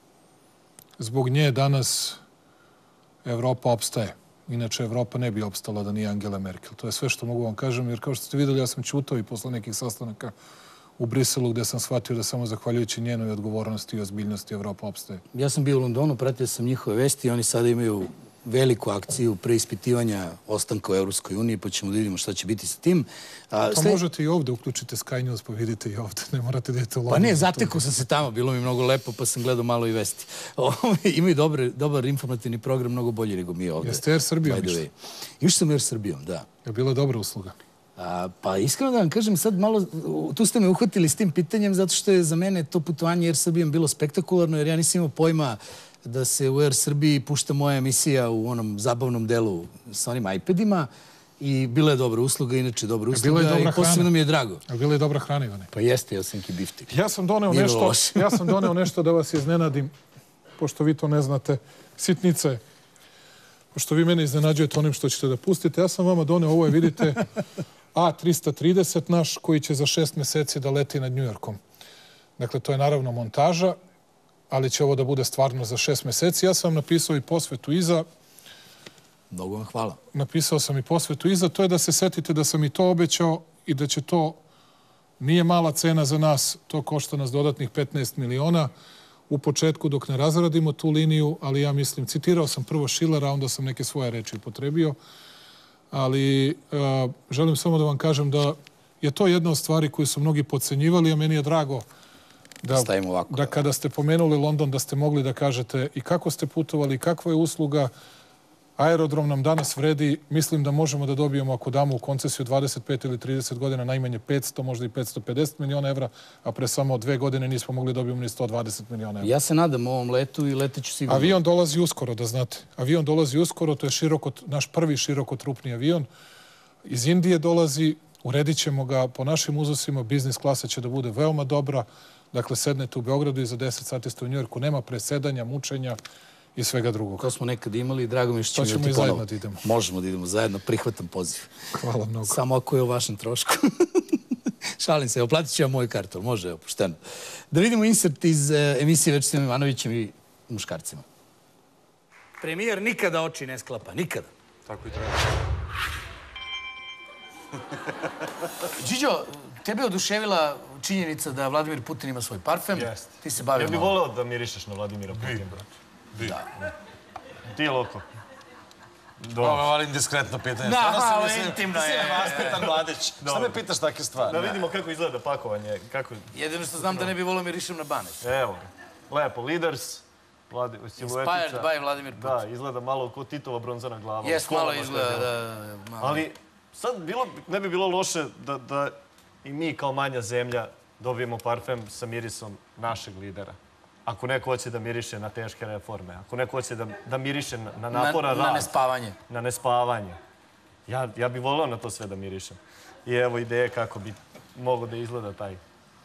Zbog nje danas Evropa opstaje. Inače, Evropa ne bi opstala da nije Angela Merkel. To je sve što mogu vam kažem, jer kao što ste vidjeli, ja sam ćutao i posle nekih sastanaka u Briselu, gdje sam shvatio da samo zahvaljujući njenoj odgovornosti i ozbiljnosti Evropa opstaje. Ja sam bio u Londonu, pratio sam njihove vesti i oni sada imaju veliku akciju preispitivanja ostanka u Evropskoj uniji, pa ćemo da vidimo šta će biti sa tim. Pa možete i ovdje, uključite Sky News, pa vidite i ovdje. Ne morate da idete u London. Pa ne, zatekao sam se tamo, bilo mi mnogo lepo, pa sam gledao malo i vesti. Imaju dobar informativni program, mnogo bolji nego mi ovdje. Jeste Air Srbijom išli? Išli sam Air Srbijom, da. Je bila dobra usluga? Pa iskreno da vam kažem, sad malo, tu ste me uhvatili s tim pitanjem, zato što je za mene to putovanje Air Srbijom bilo spektakularno, jer ja nisam imao pojma da se u Air Srbiji pušta moja emisija u onom zabavnom delu sa onim iPadima i bila je dobra usluga, inače dobra usluga i posebno mi je drago. A bila je dobra hrana, Ivane? Pa jeste, Helsinki biftek. Ja sam doneo nešto, ja sam doneo nešto da vas iznenadim, pošto vi to ne znate, sitnice, pošto vi mene iznenađujete onim što ćete da pustite. Ja sam vama doneo, ovo je, vidite, A trista trideset naš, koji će za šest meseci da leti nad Njujorkom. Dakle, to je naravno montaža, ali će ovo da bude stvarno za šest meseci. Ja sam napisao i posvetu iza. Mnogo vam hvala. Napisao sam i posvetu iza. To je da se setite da sam i to obećao i da će to, nije mala cena za nas, to košta nas dodatnih petnaest miliona u početku dok ne razradimo tu liniju, ali ja mislim, citirao sam prvo Schillera, onda sam neke svoje reči upotrebio, ali želim samo da vam kažem da je to jedna od stvari koju su mnogi podcenjivali, a meni je drago da kada ste pomenuli London, da ste mogli da kažete i kako ste putovali, kakva je usluga. Aerodrom nam danas vredi, mislim da možemo da dobijemo, ako damo u koncesiju dvadeset pet ili trideset godina, najmanje petsto, možda i petsto pedeset miliona evra, a pre samo dve godine nismo mogli da dobijemo ni sto dvadeset miliona evra. Ja se nadam ovom letu i leteću sigurno. Avion dolazi uskoro, da znate. Avion dolazi uskoro, to je naš prvi širokotrupni avion. Iz Indije dolazi, uredit ćemo ga po našim uzusima, biznis klasa će da bude veoma dobra. Dakle, sednete u Beogradu i za deset sati ste u Njujorku. Nema presedanja, mučenja i svega drugog. To smo nekad imali i drago mi što ćemo imati ponovo. To ćemo i zajedno da idemo. Možemo da idemo zajedno, prihvatam poziv. Hvala mnogo. Samo ako je o vašem trošku. Šalim se, oplatit ću ja moj karton, može, evo, pošteno. Da vidimo insert iz emisije Večetom Ivanovićem i muškarcima. Premijer nikada oči ne sklapa, nikada. Tako i treba. Điđo, tebe je oduševila činjenica da Vladimir Putin ima svoj parfem. Jeste. Ti se bavio malo. Ja bih voleo da mirišeš na Vladimira Putina. Bi. Da. Ti je loko. Ovo je malo indiskretno pitanje. Da, malo intimno je. Vaspitan mladić. Šta me pitaš takve stvari? Da vidimo kako izgleda pakovanje. Jedino što znam da ne bi volio mirišem na Banet. Evo, lepo, Leaders. Inspired by Vladimir Putin. Da, izgleda malo kao Titova bronzana glava. Jes, malo izgleda, da. Ali sad ne bi bilo loše da i mi kao manja zemlja dobijemo parfem sa mirisom našeg lidera. Ako neko hoće da miriše na teške reforme, ako neko hoće da miriše na napora rad. Na nespavanje. Na nespavanje. Ja bih voleo na to sve da mirišem. I evo ideje kako bi moglo da izgleda taj.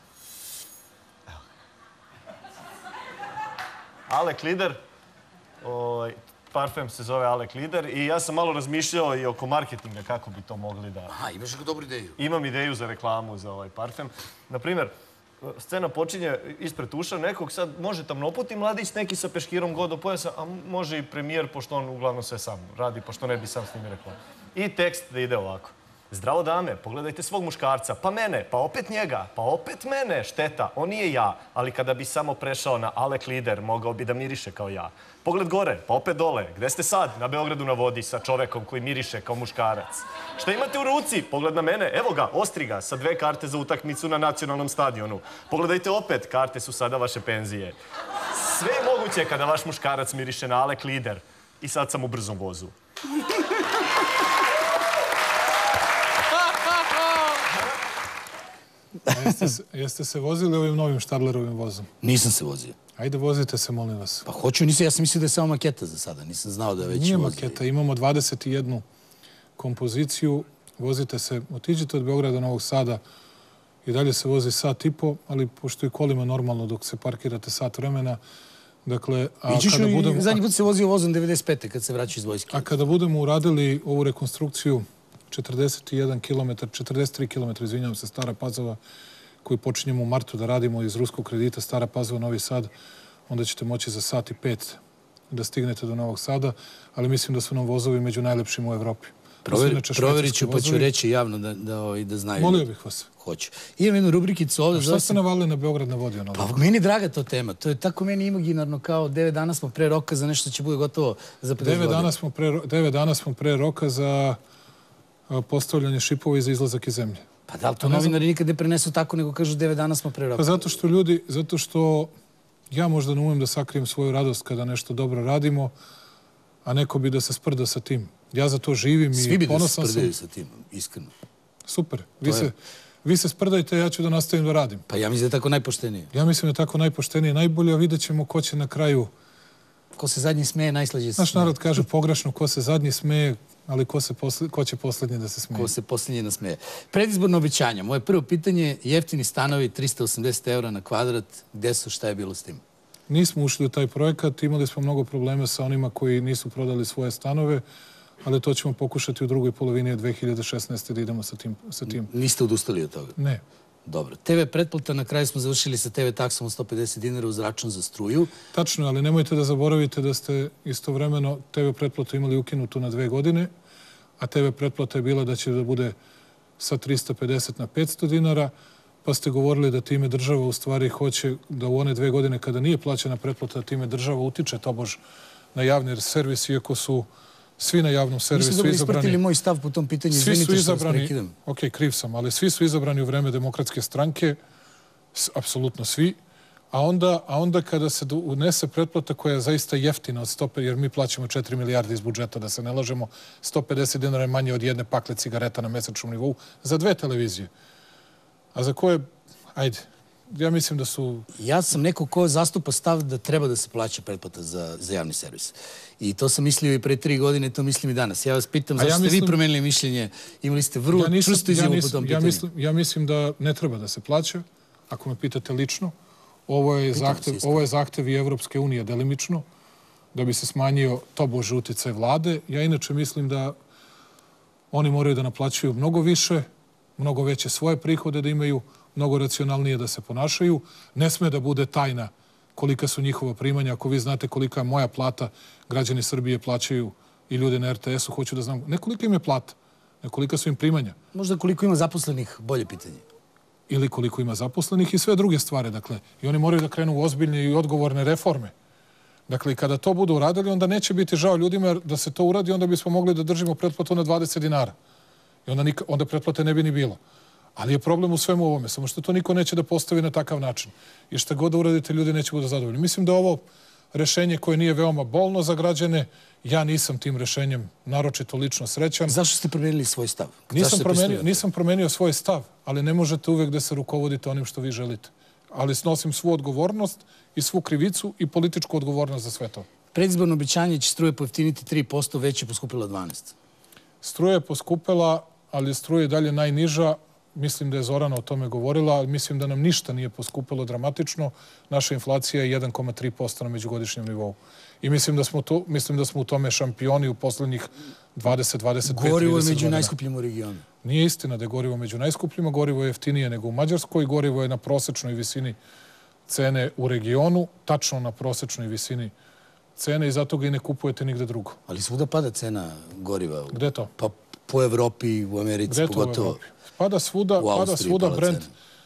Alec Lider. Parfem se zove Alec Lider i ja sam malo razmišljao i oko marketinga kako bi to mogli da... Aha, imaš neku dobru ideju. Imam ideju za reklamu za ovaj parfem. Naprimjer, scena počinje ispred uša nekog, sad može tamnoputi mladić, neki sa peškirom god do pojasa, a može i premijer, pošto on uglavnom sve sam radi, pošto ne bi sam s njim reklamu. I tekst da ide ovako. Zdravo dame, pogledajte svog muškarca, pa mene, pa opet njega, pa opet mene, šteta, on nije ja, ali kada bi samo prešao na Alec Lider, mogao bi da miriše kao ja. Pogled gore, pa opet dole, gde ste sad? Na Beogradu na vodi sa čovekom koji miriše kao muškarac. Šta imate u ruci? Pogled na mene, evo ga, Ostriga, sa dve karte za utakmicu na nacionalnom stadionu. Pogledajte opet, karte su sada vaše penzije. Sve je moguće kada vaš muškarac miriše na Alec Lider. I sad sam u brzom vozu. Jeste se vozili ovim novim Štadlerovim vozom? Nisam se vozio. Ajde, vozite se, molim vas. Pa hoću, nisam, ja sam mislio da je samo maketa za sada. Nisam znao da je već vozio. Nije maketa, imamo dvadeset jednu kompoziciju. Vozite se, otiđite od Beograda do Novog Sada i dalje se vozi sat i po, ali pošto je kolima normalno dok se parkirate sat vremena, Dakle, a Ićiš kada i budemo... zadnji put se vozio vozom devedeset pete kad se vraća iz vojske. A kada budemo uradili ovu rekonstrukciju četrdeset jedan kilometar, četrdeset tri kilometra, izvinjavam se, Stara Pazova, koju počinjemo u martu da radimo iz ruskog kredita Stara Pazova, Novi Sad, onda ćete moći za sat i pet da stignete do Novog Sada, ali mislim da su nam vozovi među najlepšim u Evropi. Proverit ću pa ću reći javno da, da, da znaju. Molio bih vas. Hoću. Imam jednu rubrikicu ovdje. A šta ste navalili na Beograd na vodi? Pa meni je draga to tema. To je tako meni imaginarno kao devet dana smo pre roka za nešto će bude gotovo za pedeset godina. Dana smo pre, devet dana smo pre roka za postavljanje šipova i za izlazak iz zemlje. Pa da li to novinari nikad ne prenesu tako nego kažu devet dana smo pre roka? Pa zato što ljudi, zato što ja možda ne umem da sakrijem svoju radost kada nešto dobro radimo, a neko bi da se sprda sa tim. Ja za to živim i ponosan sam. Svi bi da se sprdaju sa tim, iskreno. Super. Vi se, vi se sprdajte, ja ću da nastavim da radim. Pa ja mislim da je tako najpoštenije. Ja mislim da je tako najpoštenije, najbolje, a vidjet ćemo ko će na kraju... Ko se zadnji smeje, najslađe se Naš narod kaže pogrešno, ko se zadnji smeje, ali ko, se posle, ko će posljednji da se smeje? Ko se posljednji nasmeje. Predizborno obećanja. Moje prvo pitanje, jeftini stanovi, trista osamdeset eura na kvadrat, gde su, šta je bilo s tim? Nismo ušli u taj projekat, imali smo mnogo problema sa onima koji nisu prodali svoje stanove, ali to ćemo pokušati u drugoj polovini dve hiljade šesnaeste. da idemo sa tim. Sa tim. Niste odustali od toga? Ne. Dobro. te ve pretplata, na kraju smo završili sa te ve taksom od sto pedeset dinara uz račun za struju. Tačno, ali nemojte da zaboravite da ste istovremeno te ve pretplatu imali ukinutu na dve godine, a te ve pretplata je bila da će da bude sa trista pedeset na petsto dinara, pa ste govorili da time država u stvari hoće da u one dve godine kada nije plaćena pretplata, time država utiče tobož na javni servis, iako su svi na javnom servisu izabrani. Niste dobro ispratili moj stav po tom pitanju, izvinite što vas prekidam. Ok, kriv sam, ali svi su izabrani u vreme Demokratske stranke, apsolutno svi, a onda, a onda kada se unese pretplata koja je zaista jeftina od sto pedeset, jer mi plaćamo četiri milijarde iz budžeta, da se ne lažemo, sto pedeset dinara je manje od jedne pakle cigareta na mesečnom nivou, za dve televizije. A za koje, ajde, ja mislim da su... Ja sam neko ko zastupa stav da treba da se plaća pretplata za, za javni servis. I to sam mislio i pre tri godine, to mislim i danas. Ja vas pitam, zašto ja mislim, ste vi promenili mišljenje? Imali ste vrlo ja čusto izjavu ja po tom pitanju. Ja mislim, ja mislim da ne treba da se plaća, ako me pitate lično. Ovo je, zahtev, ovo je zahtev i Evropske unije delimično, da bi se smanjio tobože uticaj vlade. Ja inače mislim da oni moraju da naplaćuju mnogo više, mnogo veće svoje prihode da imaju, mnogo racionalnije da se ponašaju. Ne sme da bude tajna kolika su njihova primanja. Ako vi znate kolika je moja plata, građani Srbije plaćaju i ljude na er te esu, hoću da znam. Ne kolika im je plata, ne kolika su im primanja. Možda koliko ima zaposlenih, bolje pitanje. Ili koliko ima zaposlenih i sve druge stvari. Dakle, i oni moraju da krenu u ozbiljne i odgovorne reforme. Dakle, i kada to budu uradili, onda neće biti žao ljudima, jer da se to uradi, onda bismo mogli da držimo pretplatu na dvadeset dinara. I onda, nika, onda pretplate ne bi ni bilo. Ali je problem u svemu ovome, samo što to niko neće da postavi na takav način. I šta god da uradite, ljudi neće budu zadovoljni. Mislim da ovo rešenje koje nije veoma bolno za građane, ja nisam tim rešenjem naročito lično srećan. Zašto ste promenili svoj stav? Nisam promenio, nisam promenio svoj stav, ali ne možete uvek da se rukovodite onim što vi želite. Ali snosim svu odgovornost i svu krivicu i političku odgovornost za sve to. Predizborno obećanje će struje pojeftiniti tri posto, već je poskupila dvanaest posto. Struje je poskupila, ali struje je dalje najniža. Mislim da je Zorana o tome govorila, ali mislim da nam ništa nije poskupilo dramatično. Naša inflacija je jedan zarez tri posto na međugodišnjem nivou. I mislim da smo, to, mislim da smo u tome šampioni u poslednjih dvadeset, dvadeset pet, trideset godina. Gorivo je među najskupljim u regionu. Nije istina da je gorivo među najskupljima. Gorivo je jeftinije nego u Mađarskoj. Gorivo je na prosečnoj visini cene u regionu. Tačno na prosečnoj visini cene i zato ga i ne kupujete nigde drugo. Ali svuda pada cena goriva. Gde to? Pa po Evropi, u Americi, pogotovo. Pada svuda, pada svuda Brent.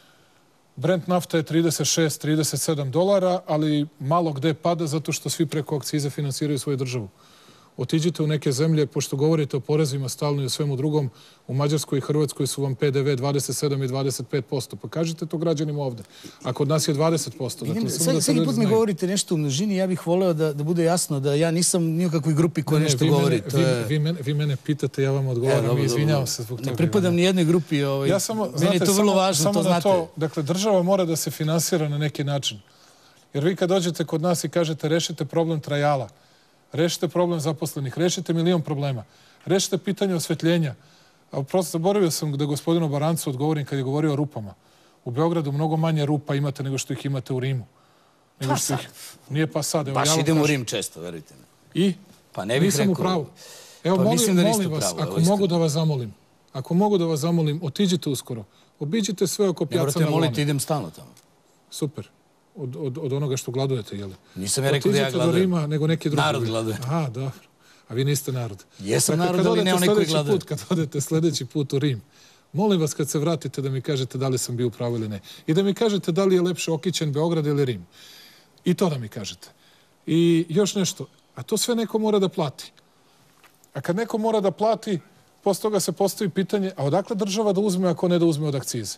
Brent nafta je trideset šest, trideset sedam dolara, ali malo gde pada zato što svi preko akcize finansiraju svoju državu. Otiđite u neke zemlje, pošto govorite o porezima stalno i o svemu drugom, u Mađarskoj i Hrvatskoj su vam pe de ve dvadeset sedam i dvadeset pet posto. Pa kažite to građanima ovde. A kod nas je dvadeset posto. Dakle, Svaki da put mi govorite nešto u množini, ja bih voleo da, da bude jasno da ja nisam nijakakvoj grupi koja ne, nešto vi govori. Mene, to je... vi, vi, mene, vi mene pitate, ja vam odgovaram e, i izvinjavam se zbog toga. Ne pripadam ni jednoj grupi. Ovaj, ja samo, meni znate, je to vrlo samo, važno, samo to znate. To, dakle, država mora da se finansira na neki način. Jer vi kad dođete kod nas i kažete rešite problem trajala, rešite problem zaposlenih, rešite milion problema, rešite pitanje osvetljenja. A prosto zaboravio sam da gospodinu Barancu odgovorim kad je govorio o rupama. U Beogradu mnogo manje rupa imate nego što ih imate u Rimu. Pa sad. Nije pa sad. Baš idem u Rim često, verujte mi. I? Pa ne bih rekao... Nisam u pravu. Evo, molim vas, ako mogu da vas zamolim, ako mogu da vas zamolim, otiđite uskoro. Obiđite sve oko Pjaca Nalone. Ne morate moliti, idem stalno tamo. Super. Od onoga što gladujete, jel? Nisam ja rekao da ja gladujem. Otiđite do Rima, nego neki drugi. Narod gladuje. Aha, dobro. A vi niste narod. Jesam narod, ali ne onaj koji gladuje. Kad odete sljedeći put u Rim, molim vas kad se vratite da mi kažete da li sam bio pravo ili ne. I da mi kažete da li je lepše Okićen, Beograd ili Rim. I to da mi kažete. I još nešto. A to sve neko mora da plati. A kad neko mora da plati, posle toga se postavi pitanje, a odakle država da uzme ako ne da uzme od akcize?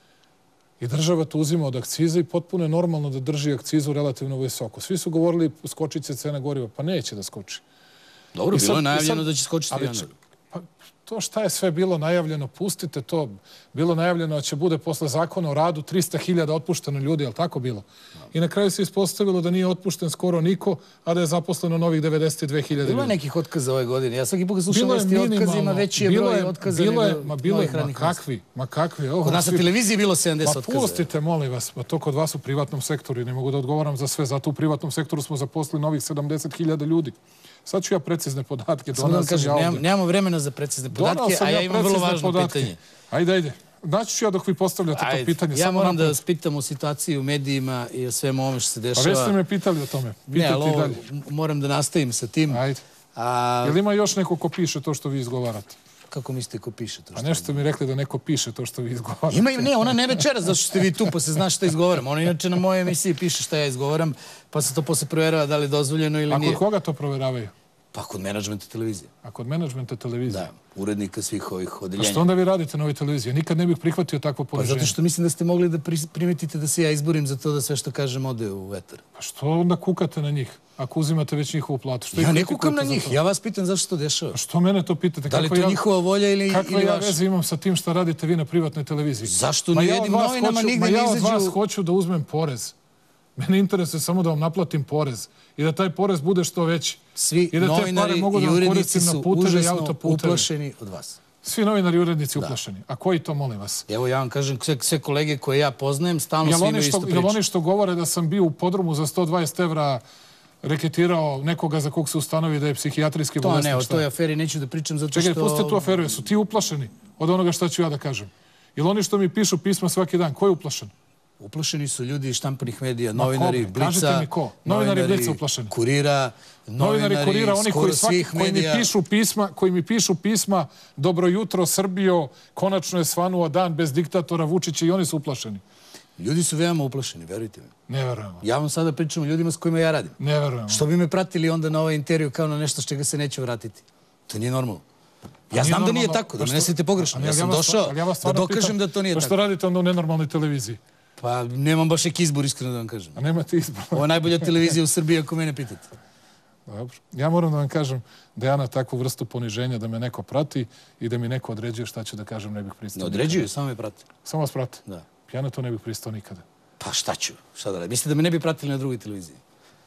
I država to uzima od akcize i potpuno je normalno da drži akcizu relativno visoko. Svi su govorili skočit će cena goriva, pa neće da skoči. Dobro, bilo je najavljeno da će skočiti u januaru. Pa to šta je sve bilo najavljeno, pustite to. Bilo najavljeno da će bude posle zakona o radu trista hiljada otpušteno ljudi, je li tako bilo? I na kraju se ispostavilo da nije otpušten skoro niko, a da je zaposleno novih devedeset dve hiljade ljudi. Bilo je nekih otkaza ove godine. Ja svaki put slušam vesti otkazima, veći je broj otkaza nego novih radnih mjesta. Kakvi, ma kakvi. Kod nas na televiziji bilo sedamdeset otkaza. Ma pustite, molim vas, pa to kod vas u privatnom sektoru i ne mogu da odgovaram za sve. Zato u privatnom sektoru smo zaposlili novih sedamdeset hiljada ljudi. Sad ću ja precizne podatke. Samo da vam kažem, nemamo vremena za precizne podatke, a ja imam vrlo važno pitanje. Ajde, ajde. Naći ću ja dok vi postavljate to pitanje. Ja moram da vas pitam o situaciji u medijima i o svemu ovome što se dešava. Pa već ste me pitali o tome. Ne, ali ovo moram da nastavim sa tim. Ajde. Je li ima još neko ko piše to što vi izgovarate? Kako mislite ko piše to što... A nešto mi rekli da neko piše to što vi izgovarate. Ima, ne, ona ne večeras, zato što ste vi tu, pa se zna šta izgovaram. Ona inače na mojoj emisiji piše šta ja izgovaram, pa se to posle provjerava da li je dozvoljeno ili nije. A kod koga to provjeravaju? Pa kod menadžmenta televizije. A kod menadžmenta televizije? Da, urednika svih ovih odeljenja. A što onda vi radite na ovoj televiziji? Nikad ne bih prihvatio takvo poniženje. Pa zato što mislim da ste mogli da primetite da se ja izborim za to da sve što kažem ode u vetar. Pa što onda kukate na njih? Ako uzimate već njihovu platu? Ja ne kukam na njih, ja vas pitam zašto se to dešava. A što mene to pitate? Da li to njihova volja ili vaša? Kakve ja veze imam sa tim što radite vi na privatnoj televiziji? Zašto ni jednim novinama nigde ne izađu? Ma ja od vas hoću da uzmem porez. Mene interesuje samo da vam naplatim porez i da taj porez bude što veći. Svi novinari i urednici su užasno uplašeni od vas. Svi novinari i urednici uplašeni. A koji to, molim vas? Evo ja vam kažem, sve kolege koje ja poznajem, stalno svi imaju istu priču. Jel oni što govore da sam bio u podrumu za sto dvadeset evra reketirao nekoga za kog se ustanovi da je psihijatrijski bolesnik? To ne, o toj aferi neću da pričam zato što... Čekaj, pustite tu aferu, jesu ti uplašeni od onoga što ću ja da kažem? Jel oni što mi pišu pisma svaki dan, ko je uplašen? Uplašeni su ljudi iz štampanih medija, novinari Blica, kažete mi ko? Novinari Blica uplašeni. Kurira, novinari skoro svih medija. Koji mi pišu pisma, dobro jutro Srbijo, konačno je svanuo dan bez diktatora Vučića i oni su uplašeni. Ljudi su veoma uplašeni, verujte mi. Ne verujemo. Ja vam sada pričam o ljudima s kojima ja radim. Ne verujemo. Što bi me pratili onda na ovaj intervju kao na nešto s čega se neće vratiti? To nije normalno. Ja znam da nije tako, da me ne sjetite pogrešno. Ja sam došao da dokažem da to nije tako. Pa što radite onda u nenormalnoj televiziji? Pa nemam baš neki izbor, iskreno da vam kažem. A nemate izbor? Ovo je najbolja televizija u Srbiji, ako mene pitate. Dobro. Ja moram da vam kažem da ja na takvu vrstu poniženja da me neko prati i da mi neko određuje šta ću da kažem, ne bih pristao. Ne određuju, samo me prate. Samo vas prate? Da. Ja na to ne bih pristao nikada. Pa šta ću? Šta da radim? Mislite da me ne bi pratili na drugoj televiziji?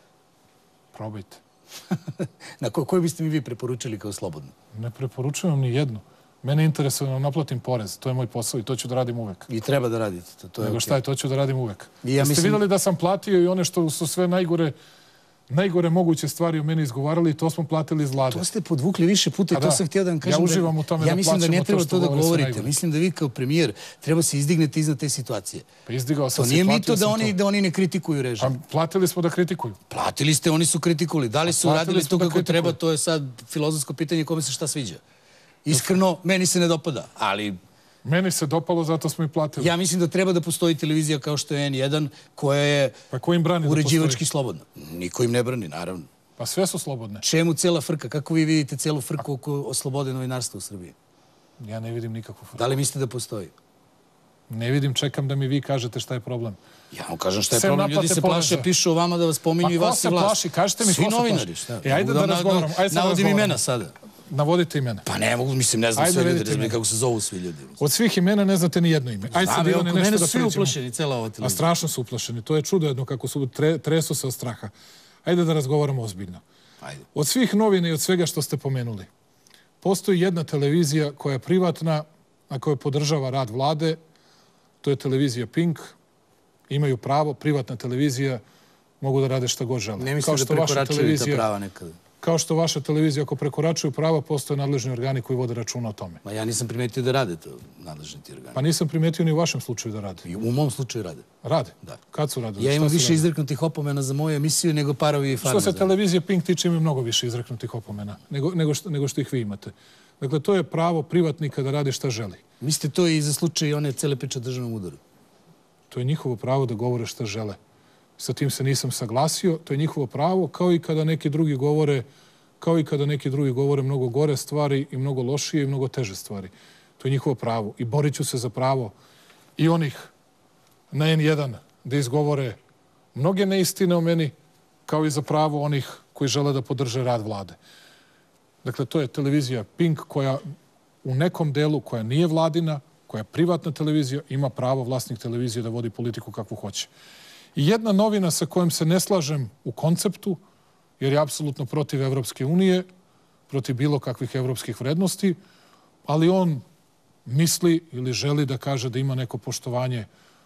Probajte. Na koju biste mi vi preporučili kao slobodno? Ne preporučujem vam ni jednu. Mene interesuje da naplatim porez. To je moj posao i to ću da radim uvek. I treba da radite. Nego šta je, to ću da radim uvek. Jeste vidjeli da sam platio i one što su sve najgore najgore moguće stvari u meni izgovarali i to smo platili iz vlade. To ste podvukli više puta i to sam htio da vam kažem. Ja uživam u tome da plaćamo to što govore sve najgore. Ja mislim da ne treba to da govorite. Mislim da vi kao premijer treba se izdignete iznad te situacije. Pa izdigao sam se, platio sam to. To nije mito da oni ne kritikuju režim. A platili smo da kritikuju. Platili ste, oni su kritikovali. Da li su radili to kako treba, to je sad filozofsko pitanje kome se šta sviđa. Iskreno, meni se ne dopada, ali... Meni se dopalo, zato smo i platili. Ja mislim da treba da postoji televizija kao što je en jedan, koja je uređivački slobodna. Niko im ne brani, naravno. Pa sve su slobodne. Čemu cela frka? Kako vi vidite celu frku oko slobode novinarstva u Srbiji? Ja ne vidim nikakvu frku. Da li mislite da postoji? Ne vidim, čekam da mi vi kažete šta je problem. Ja vam kažem šta je problem. Ljudi se plaše, pišu o vama da vas pominju i vas i vlast. Pa ko se plaši? Kažete mi ko se plaši. Svi novinari, šta? E, ajde da razgovaram. Navodim imena sada. Navodite imena. Pa ne mogu, mislim, ne znam sve ljudi, ne znam kako se zovu svi ljudi. Od svih imena ne znate ni jedno ime. Znam, evo, kod mene su svi uplašeni, cela ova televizija. A strašno su uplašeni. To je čudo jedno kako su, tresu se od straha. Ajde da razgovaramo ozbiljno. Od svih novina i od svega što ste pomenuli, postoji jedna televizija koja je privatna, a koja podržava rad vlade. To je televizija Pink. Imaju pravo, privatna televizija mogu da rade šta god žele. Ne mislim da prekoračuju ta prava nekada. Kao što vaša televizija, ako prekoračuju prava, postoje nadležni organi koji vode računa o tome. Ma ja nisam primetio da rade to, nadležni ti organi. Pa nisam primetio ni u vašem slučaju da rade. I u mom slučaju rade. Rade? Da. Kad su radili? Ja imam više izreknutih opomena za moju emisiju nego Parovi i Farma. Što se televizije Pink tiče, ima mnogo više izreknutih opomena nego, nego, što, nego što ih vi imate. Dakle, to je pravo privatnika da radi šta želi. Mislite to i za slučaj one cele priče o državnom udaru? To je njihovo pravo da govore šta žele. Sa tim se nisam saglasio. To je njihovo pravo, kao i kada neki drugi govore kao i kada neki drugi govore mnogo gore stvari i mnogo lošije i mnogo teže stvari. To je njihovo pravo. I borit ću se za pravo i onih na en jedan da izgovore mnoge neistine o meni, kao i za pravo onih koji žele da podrže rad vlade. Dakle, to je televizija Pink koja u nekom delu, koja nije vladina, koja je privatna televizija, ima pravo vlasnik televizije da vodi politiku kakvu hoće. I jedna novina sa kojom se ne slažem u konceptu, jer je apsolutno protiv Evropske unije, protiv bilo kakvih evropskih vrednosti, ali on misli ili želi da kaže da ima neko poštovanje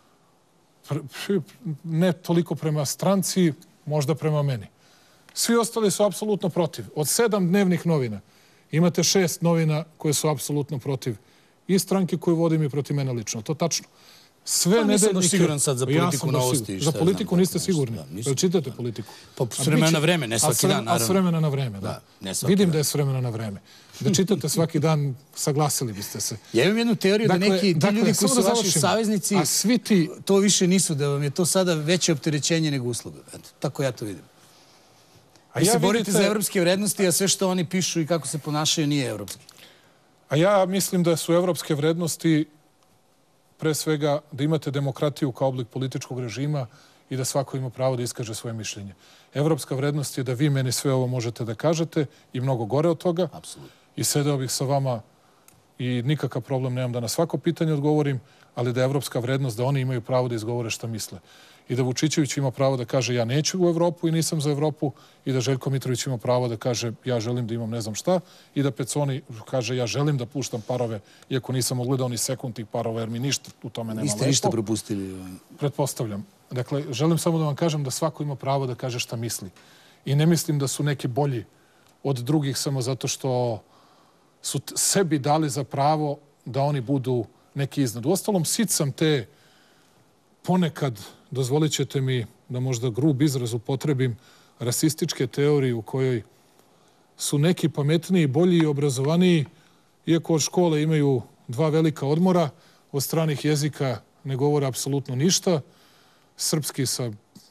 ne toliko prema stranci, možda prema meni. Svi ostali su apsolutno protiv. Od sedam dnevnih novina imate šest novina koje su apsolutno protiv i stranke koju vodim i protiv mene lično. To tačno. Sve pa, nedeljnike... Nisam siguran sad za politiku ja novosti. Za politiku niste sigurni. Da, čitate politiku. Pa s vremena na vreme, ne svaki dan, naravno. A s vremena na vreme, da. Vidim da je s vremena na vreme. Da čitate svaki dan, saglasili biste se. Ja imam jednu teoriju da neki ti ljudi koji su vaši saveznici, a svi ti... to više nisu, da vam je to sada veće opterećenje nego usluga. Eto, tako ja to vidim. Vi se borite za evropske vrednosti, a sve što oni pišu i kako se ponašaju nije evropski. A ja mislim da su evropske vrednosti pre svega da imate demokratiju kao oblik političkog režima i da svako ima pravo da iskaže svoje mišljenje. Evropska vrednost je da vi meni sve ovo možete da kažete i mnogo gore od toga. Apsolutno. I sedeo bih sa vama i nikakav problem nemam da na svako pitanje odgovorim, ali da je evropska vrednost da oni imaju pravo da izgovore šta misle. I da Vučićević ima pravo da kaže ja neću u Evropu i nisam za Evropu i da Željko Mitrović ima pravo da kaže ja želim da imam ne znam šta i da Peconi kaže ja želim da puštam parove iako nisam ogledao ni sekund tih parova jer mi ništa u tome nema lepo. Niste ništa propustili. Pretpostavljam. Dakle, želim samo da vam kažem da svako ima pravo da kaže šta misli. I ne mislim da su neki bolji od drugih samo zato što su sebi dali za pravo da oni budu neki iznad. Uostalom, sit sam te ponekad, dozvolit ćete mi da možda grub izraz upotrebim, rasističke teorije u kojoj su neki pametniji, bolji i obrazovaniji, iako od škole imaju dva velika odmora, od stranih jezika ne govore apsolutno ništa, srpski sa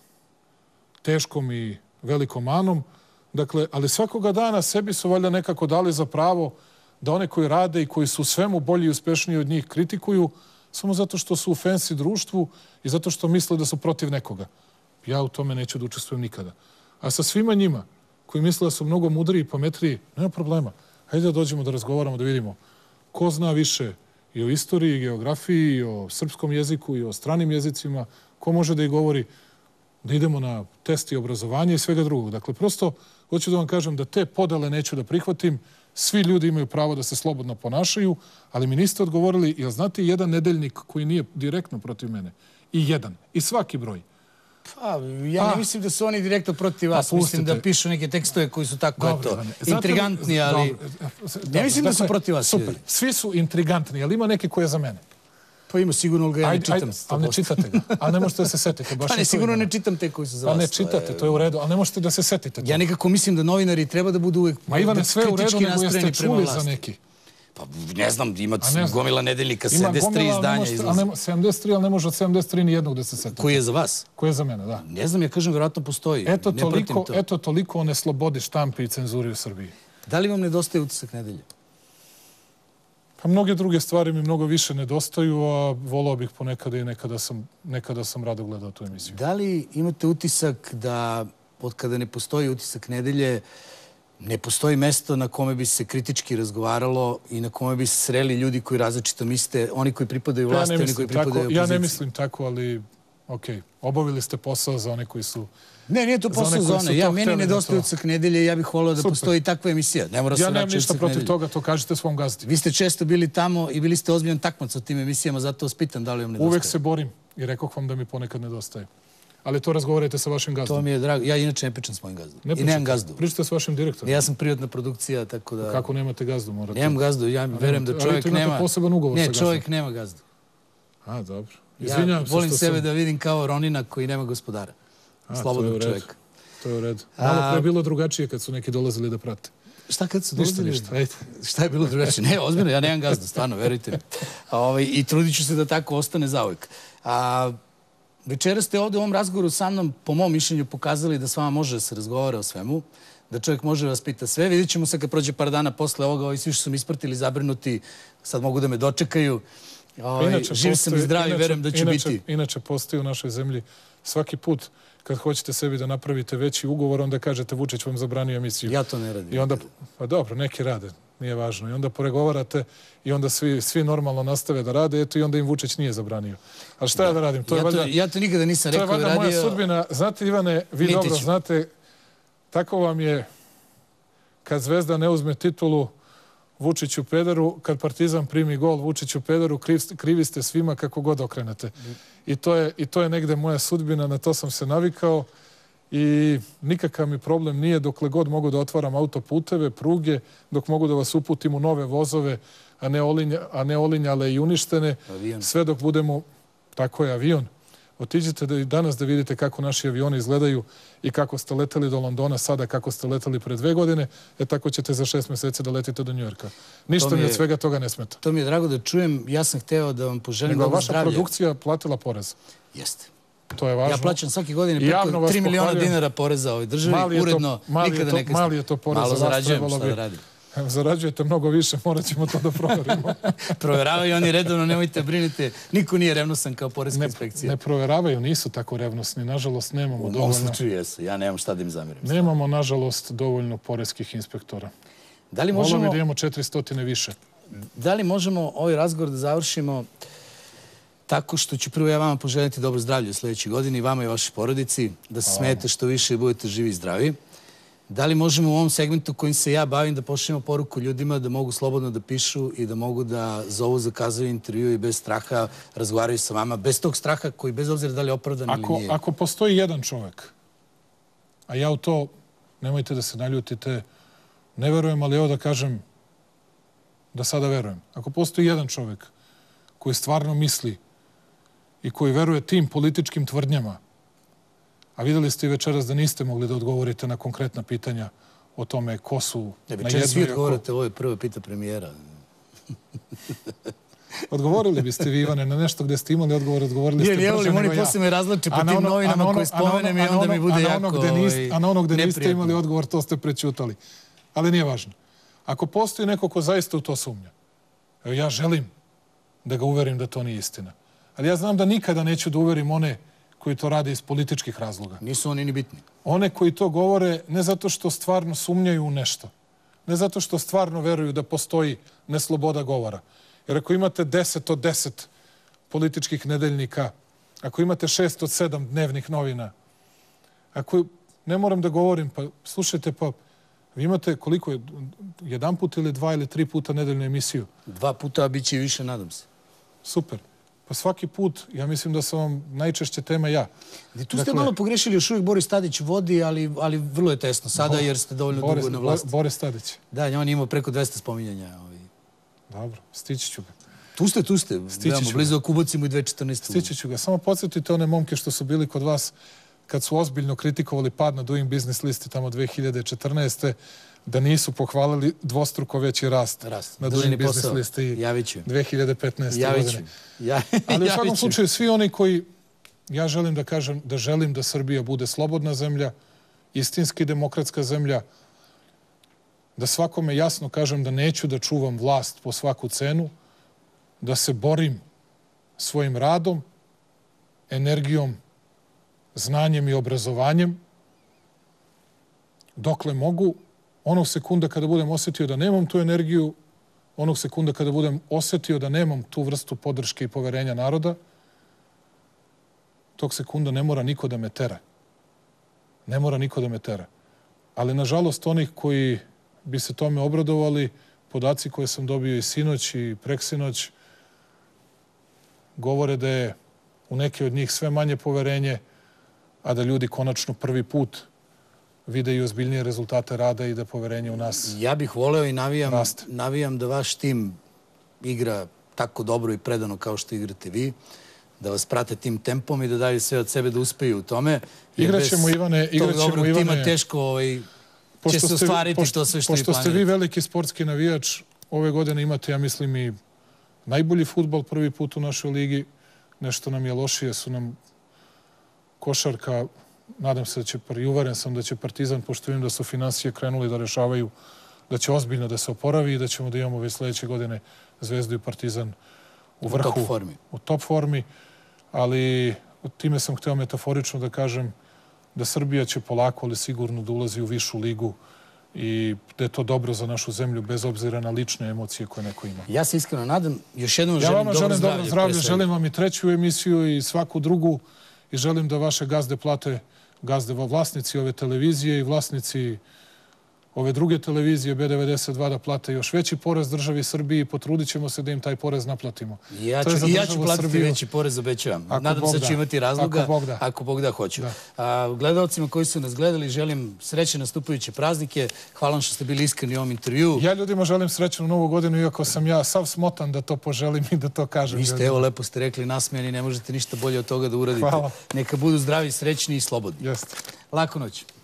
teškom i velikom manom, dakle, ali svakoga dana sebi su valjda nekako dali za pravo da one koji rade i koji su svemu bolji i uspešniji od njih kritikuju, samo zato što su u fancy društvu i zato što misle da su protiv nekoga. Ja u tome neću da učestvujem nikada. A sa svima njima, koji misle da su mnogo mudriji i pametriji, nema problema. Hajde da dođemo da razgovaramo, da vidimo ko zna više i o istoriji, i geografiji, i o srpskom jeziku, i o stranim jezicima, ko može da ih govori, da idemo na test i obrazovanje i svega drugog. Dakle, prosto hoću da vam kažem da te podele neću da prihvatim. Svi ljudi imaju pravo da se slobodno ponašaju, ali mi niste odgovorili, jel znate jedan nedeljnik koji nije direktno protiv mene? I jedan. I svaki broj. Pa, ja ne mislim da su oni direktno protiv vas. Mislim da pišu neke tekstove koji su tako, eto, intrigantni, ali... Ne mislim da su protiv vas. Super. Svi su intrigantni, ali ima neki koji je za mene. Pa ima sigurno, ali ga ja ne čitam. Ali ne čitate ga. Ali ne možete da se setite. Pa ne, sigurno ne čitam te koji su za vas. Pa ne čitate, to je u redu, ali ne možete da se setite. Ja nekako mislim da novinari treba da budu uvek Ma Ivane, sve u redu, nego jeste čuli za neki. Pa ne znam, ima gomila nedeljnika, sedamdeset tri izdanja izlazi. sedamdeset tri, ali ne može od sedamdeset tri ni jednog da se setite. Koji je za vas? Koji je za mene, da. Ne znam, ja kažem, vjerojatno postoji. Eto toliko o neslobodi štampe i cenzuri u Srbiji. Da li vam nedostaje Utisak nedelje? Pa mnoge druge stvari mi mnogo više nedostaju, a volao bih ponekada i nekada sam rado gledao tu emisiju. Da li imate utisak da, od kada ne postoji Utisak nedelje, ne postoji mesto na kome bi se kritički razgovaralo i na kome bi se sreli ljudi koji različito misle, oni koji pripadaju vlasti, oni koji pripadaju opoziciji? Ja ne mislim tako, ali okej, obavili ste posao za one koji su... Ne, nije to posao za one. Ja, meni nedostaje Utisak nedelje i ja bih volio da postoji takva emisija. Ja nemam ništa protiv toga, to kažete svom gazdi. Vi ste često bili tamo i bili ste ozbiljan takmac o tim emisijama, zato vas pitam da li vam nedostaje. Uvek se borim i rekoh vam da mi ponekad nedostaje. Ali to razgovarajte sa vašim gazdom. To mi je drago. Ja inače ne pričam s mojim gazdom. I nemam gazdu. Pričate s vašim direktorom. Ja sam privatna produkcija, tako da... Kako nemate gazdu? Morate... Nemam gazdu, ja verujem da čovjek nema... Ali tu imate poseban ugovor sa gazdom. gazdom. Ne, čovjek nema gazdu. A, dobro. Ja volim sebe da vidim kao Ronina koji nema gospodara. Slobodnog čovjeka. To je u redu. Malo pre je bilo drugačije kad su neki dolazili da prate. Šta kad su dolazili? Ništa, ništa. Šta je bilo drugačije? Ne, ozbiljno, ja nemam gazdu, stvarno, verujte mi. I trudit ću se da tako ostane zauvek. Večera ste ovde u ovom razgovoru sa mnom, po mom mišljenju, pokazali da s vama može da se razgovara o svemu, da čovjek može da vas pita sve. Vidjet ćemo se kad prođe par dana posle ovoga, ovi svi što su mi ispratili, zabrinuti, sad mogu da me dočekaju. Živ sam i zdrav i verujem da ću biti. Inače, postoji u našoj zemlji svaki put kad hoćete sebi da napravite veći ugovor, onda kažete Vučić vam zabranio emisiju. Ja to ne radim. I onda, pa dobro, neki rade, nije važno. I onda pregovarate i onda svi, svi normalno nastave da rade, eto i onda im Vučić nije zabranio. Ali šta ja da radim? To ja, je valjda, to, ja to nikada nisam rekao i radio. To je valjda moja sudbina. Znate, Ivane, vi Mitiću. Dobro znate, tako vam je kad Zvezda ne uzme titulu Vučiću pederu, kad Partizan primi gol Vučiću pederu, kriv, krivi ste svima kako god okrenete. I to, je, I to je negde moja sudbina, na to sam se navikao i nikakav mi problem nije dokle god mogu da otvaram autoputeve, pruge, dok mogu da vas uputim u nove vozove, a ne, olinja, a ne olinjale i uništene. Avion. Sve dok budemo, tako je avion. Otiđite da i danas da vidite kako naši avioni izgledaju i kako ste leteli do Londona sada, kako ste leteli pre dve godine, e tako ćete za šest meseci da letite do Njujorka. Ništa mi od svega toga ne smeta. To mi je drago da čujem. Ja sam hteo da vam poželim dobro zdravlje. Vaša produkcija platila porez. Jeste. To je važno. Ja plaćam svake godine preko tri miliona dinara poreza ovoj državi. Uredno, nikada ne kasnim. Mali je to porez. Malo zarađujem, šta da radim. Zarađujete mnogo više, morat ćemo to da proverimo. Proveravaju oni redovno, nemojte brinite. Niko nije revnosan kao poreska inspekcija. Ne proveravaju, nisu tako revnosni. Nažalost, nemamo dovoljno... U mom slučaju jesu, ja nemam šta da im zamirim. Nemamo, nažalost, dovoljno poreskih inspektora. Da li možemo... Volio mi da imamo četiristo više. Da li možemo ovaj razgovor da završimo tako što ću prvo ja vama poželjeti dobro zdravlje u sljedećoj godini, i vama i vašoj porodici, da se smijete što više i budete živi i zdravi. Da li možemo u ovom segmentu kojim se ja bavim da pošaljemo poruku ljudima da mogu slobodno da pišu i da mogu da zovu, zakazuju intervju i bez straha razgovaraju sa vama, bez tog straha koji bez obzira da li je opravdan ili nije. Ako postoji jedan čovek, a ja u to, nemojte da se naljutite, ne verujem, ali evo da kažem da sada verujem. Ako postoji jedan čovek koji stvarno misli i koji veruje tim političkim tvrdnjama, a videli ste i večeras da niste mogli da odgovorite na konkretna pitanja o tome ko su... Ne, večeras svi odgovorite, ovo je prvo pita premijera. Odgovorili biste vi, Ivane, na nešto gde ste imali odgovor, odgovorili ste brže nego ja. Nije, oni posle me razlače po tim novinama koje spomenem i onda mi bude jako neprijatno. A na ono gde niste imali odgovor, to ste prećutali. Ali nije važno. Ako postoji neko ko zaista u to sumnja, evo ja želim da ga uverim da to nije istina. Ali ja znam da nikada neću da uverim one koji to rade iz političkih razloga. Nisu oni ni bitni. One koji to govore ne zato što stvarno sumnjaju u nešto, ne zato što stvarno veruju da postoji nesloboda govora. Jer ako imate deset od deset političkih nedeljnika, ako imate šest od sedam dnevnih novina, ako ne moram da govorim, pa slušajte, pa vi imate koliko je, jedan put ili dva ili tri puta nedeljnu emisiju? Dva puta, a bit će i više, nadam se. Super. Pa svaki put, ja mislim da sam vam najčešće tema ja. Tu ste malo pogrešili, još uvijek Boris Tadić vodi, ali vrlo je tesno sada jer ste dovoljno dugo na vlasti. Boris Tadić. Da, on je imao preko dvesta spominjanja. Dobro, stići ću ga. Tu ste, tu ste. Veoma blizu ako ubacimo i dve tisuće četrnaeste. Stići ću ga. Samo podsjetite one momke što su bili kod vas kad su ozbiljno kritikovali pad na Doing Business listi tamo dve hiljade četrnaeste. da nisu pohvalili dvostruko veći rast na Doing Business listi dve hiljade petnaeste. godine. Ali u svakom slučaju svi oni koji, ja želim da kažem, da želim da Srbija bude slobodna zemlja, istinski demokratska zemlja, da svakome jasno kažem da neću da čuvam vlast po svaku cenu, da se borim svojim radom, energijom, znanjem i obrazovanjem, dokle mogu, onog sekunda kada budem osjetio da nemam tu energiju, onog sekunda kada budem osjetio da nemam tu vrstu podrške i poverenja naroda, tog sekunda ne mora niko da me tera. Ne mora niko da me tera. Ali, nažalost, onih koji bi se tome obradovali, podaci koje sam dobio i sinoć i preksinoć, govore da je u neke od njih sve manje poverenje a da ljudi konačno prvi put vide i ozbiljnije rezultate rada i da poverenje u nas Ja bih voleo i navijam, raste. navijam da vaš tim igra tako dobro i predano kao što igrate vi, da vas prate tim tempom i da daju sve od sebe da uspeju u tome. Igraćemo, Ivane, igraćemo, dobrog tima Ivane, teško ovaj, će se ostvariti to sve što vi Pošto ste vi planirate. veliki sportski navijač, ove godine imate, ja mislim, i najbolji fudbal prvi put u našoj ligi. Nešto nam je lošije, su nam košarka. Nadam se da će, i uveren sam da će Partizan, pošto vidim da su finansije krenuli da rešavaju, da će ozbiljno da se oporavi i da ćemo da imamo već sledeće godine Zvezdu i Partizan u vrhu. U top formi. U top formi, ali time sam hteo metaforično da kažem da Srbija će polako, ali sigurno da ulazi u višu ligu i da je to dobro za našu zemlju, bez obzira na lične emocije koje neko ima. Ja se iskreno nadam, još jednom Ja želim vama dobro želim zdravlje. dobro zdravlje, pre svega. želim vam i treću emisiju i svaku drugu i želim da vaše gazde plate, gazde vlasnici ove televizije i vlasnici ove druge televizije B devedeset dva da plate još veći porez državi Srbiji i potrudit ćemo se da im taj porez naplatimo. Ja To ću, je za I ja ću državu platiti Srbiju. veći porez, obećavam. Ako Nadam Bog se da ću da. imati razloga. Ako Bog da. Ako Bog da, hoću. Da. A, gledalcima koji su nas gledali, želim srećne nastupajuće praznike. Hvala vam što ste bili iskreni u ovom intervju. Ja ljudima želim srećnu novu godinu, iako sam ja sav smotan da to poželim i da to kažem. Vi ste, ljudima. evo, lepo ste rekli, nasmijani, ne možete ništa bolje od toga da uradite. Hvala. Neka budu zdravi, srećni i slobodni. Jeste. Laku noć.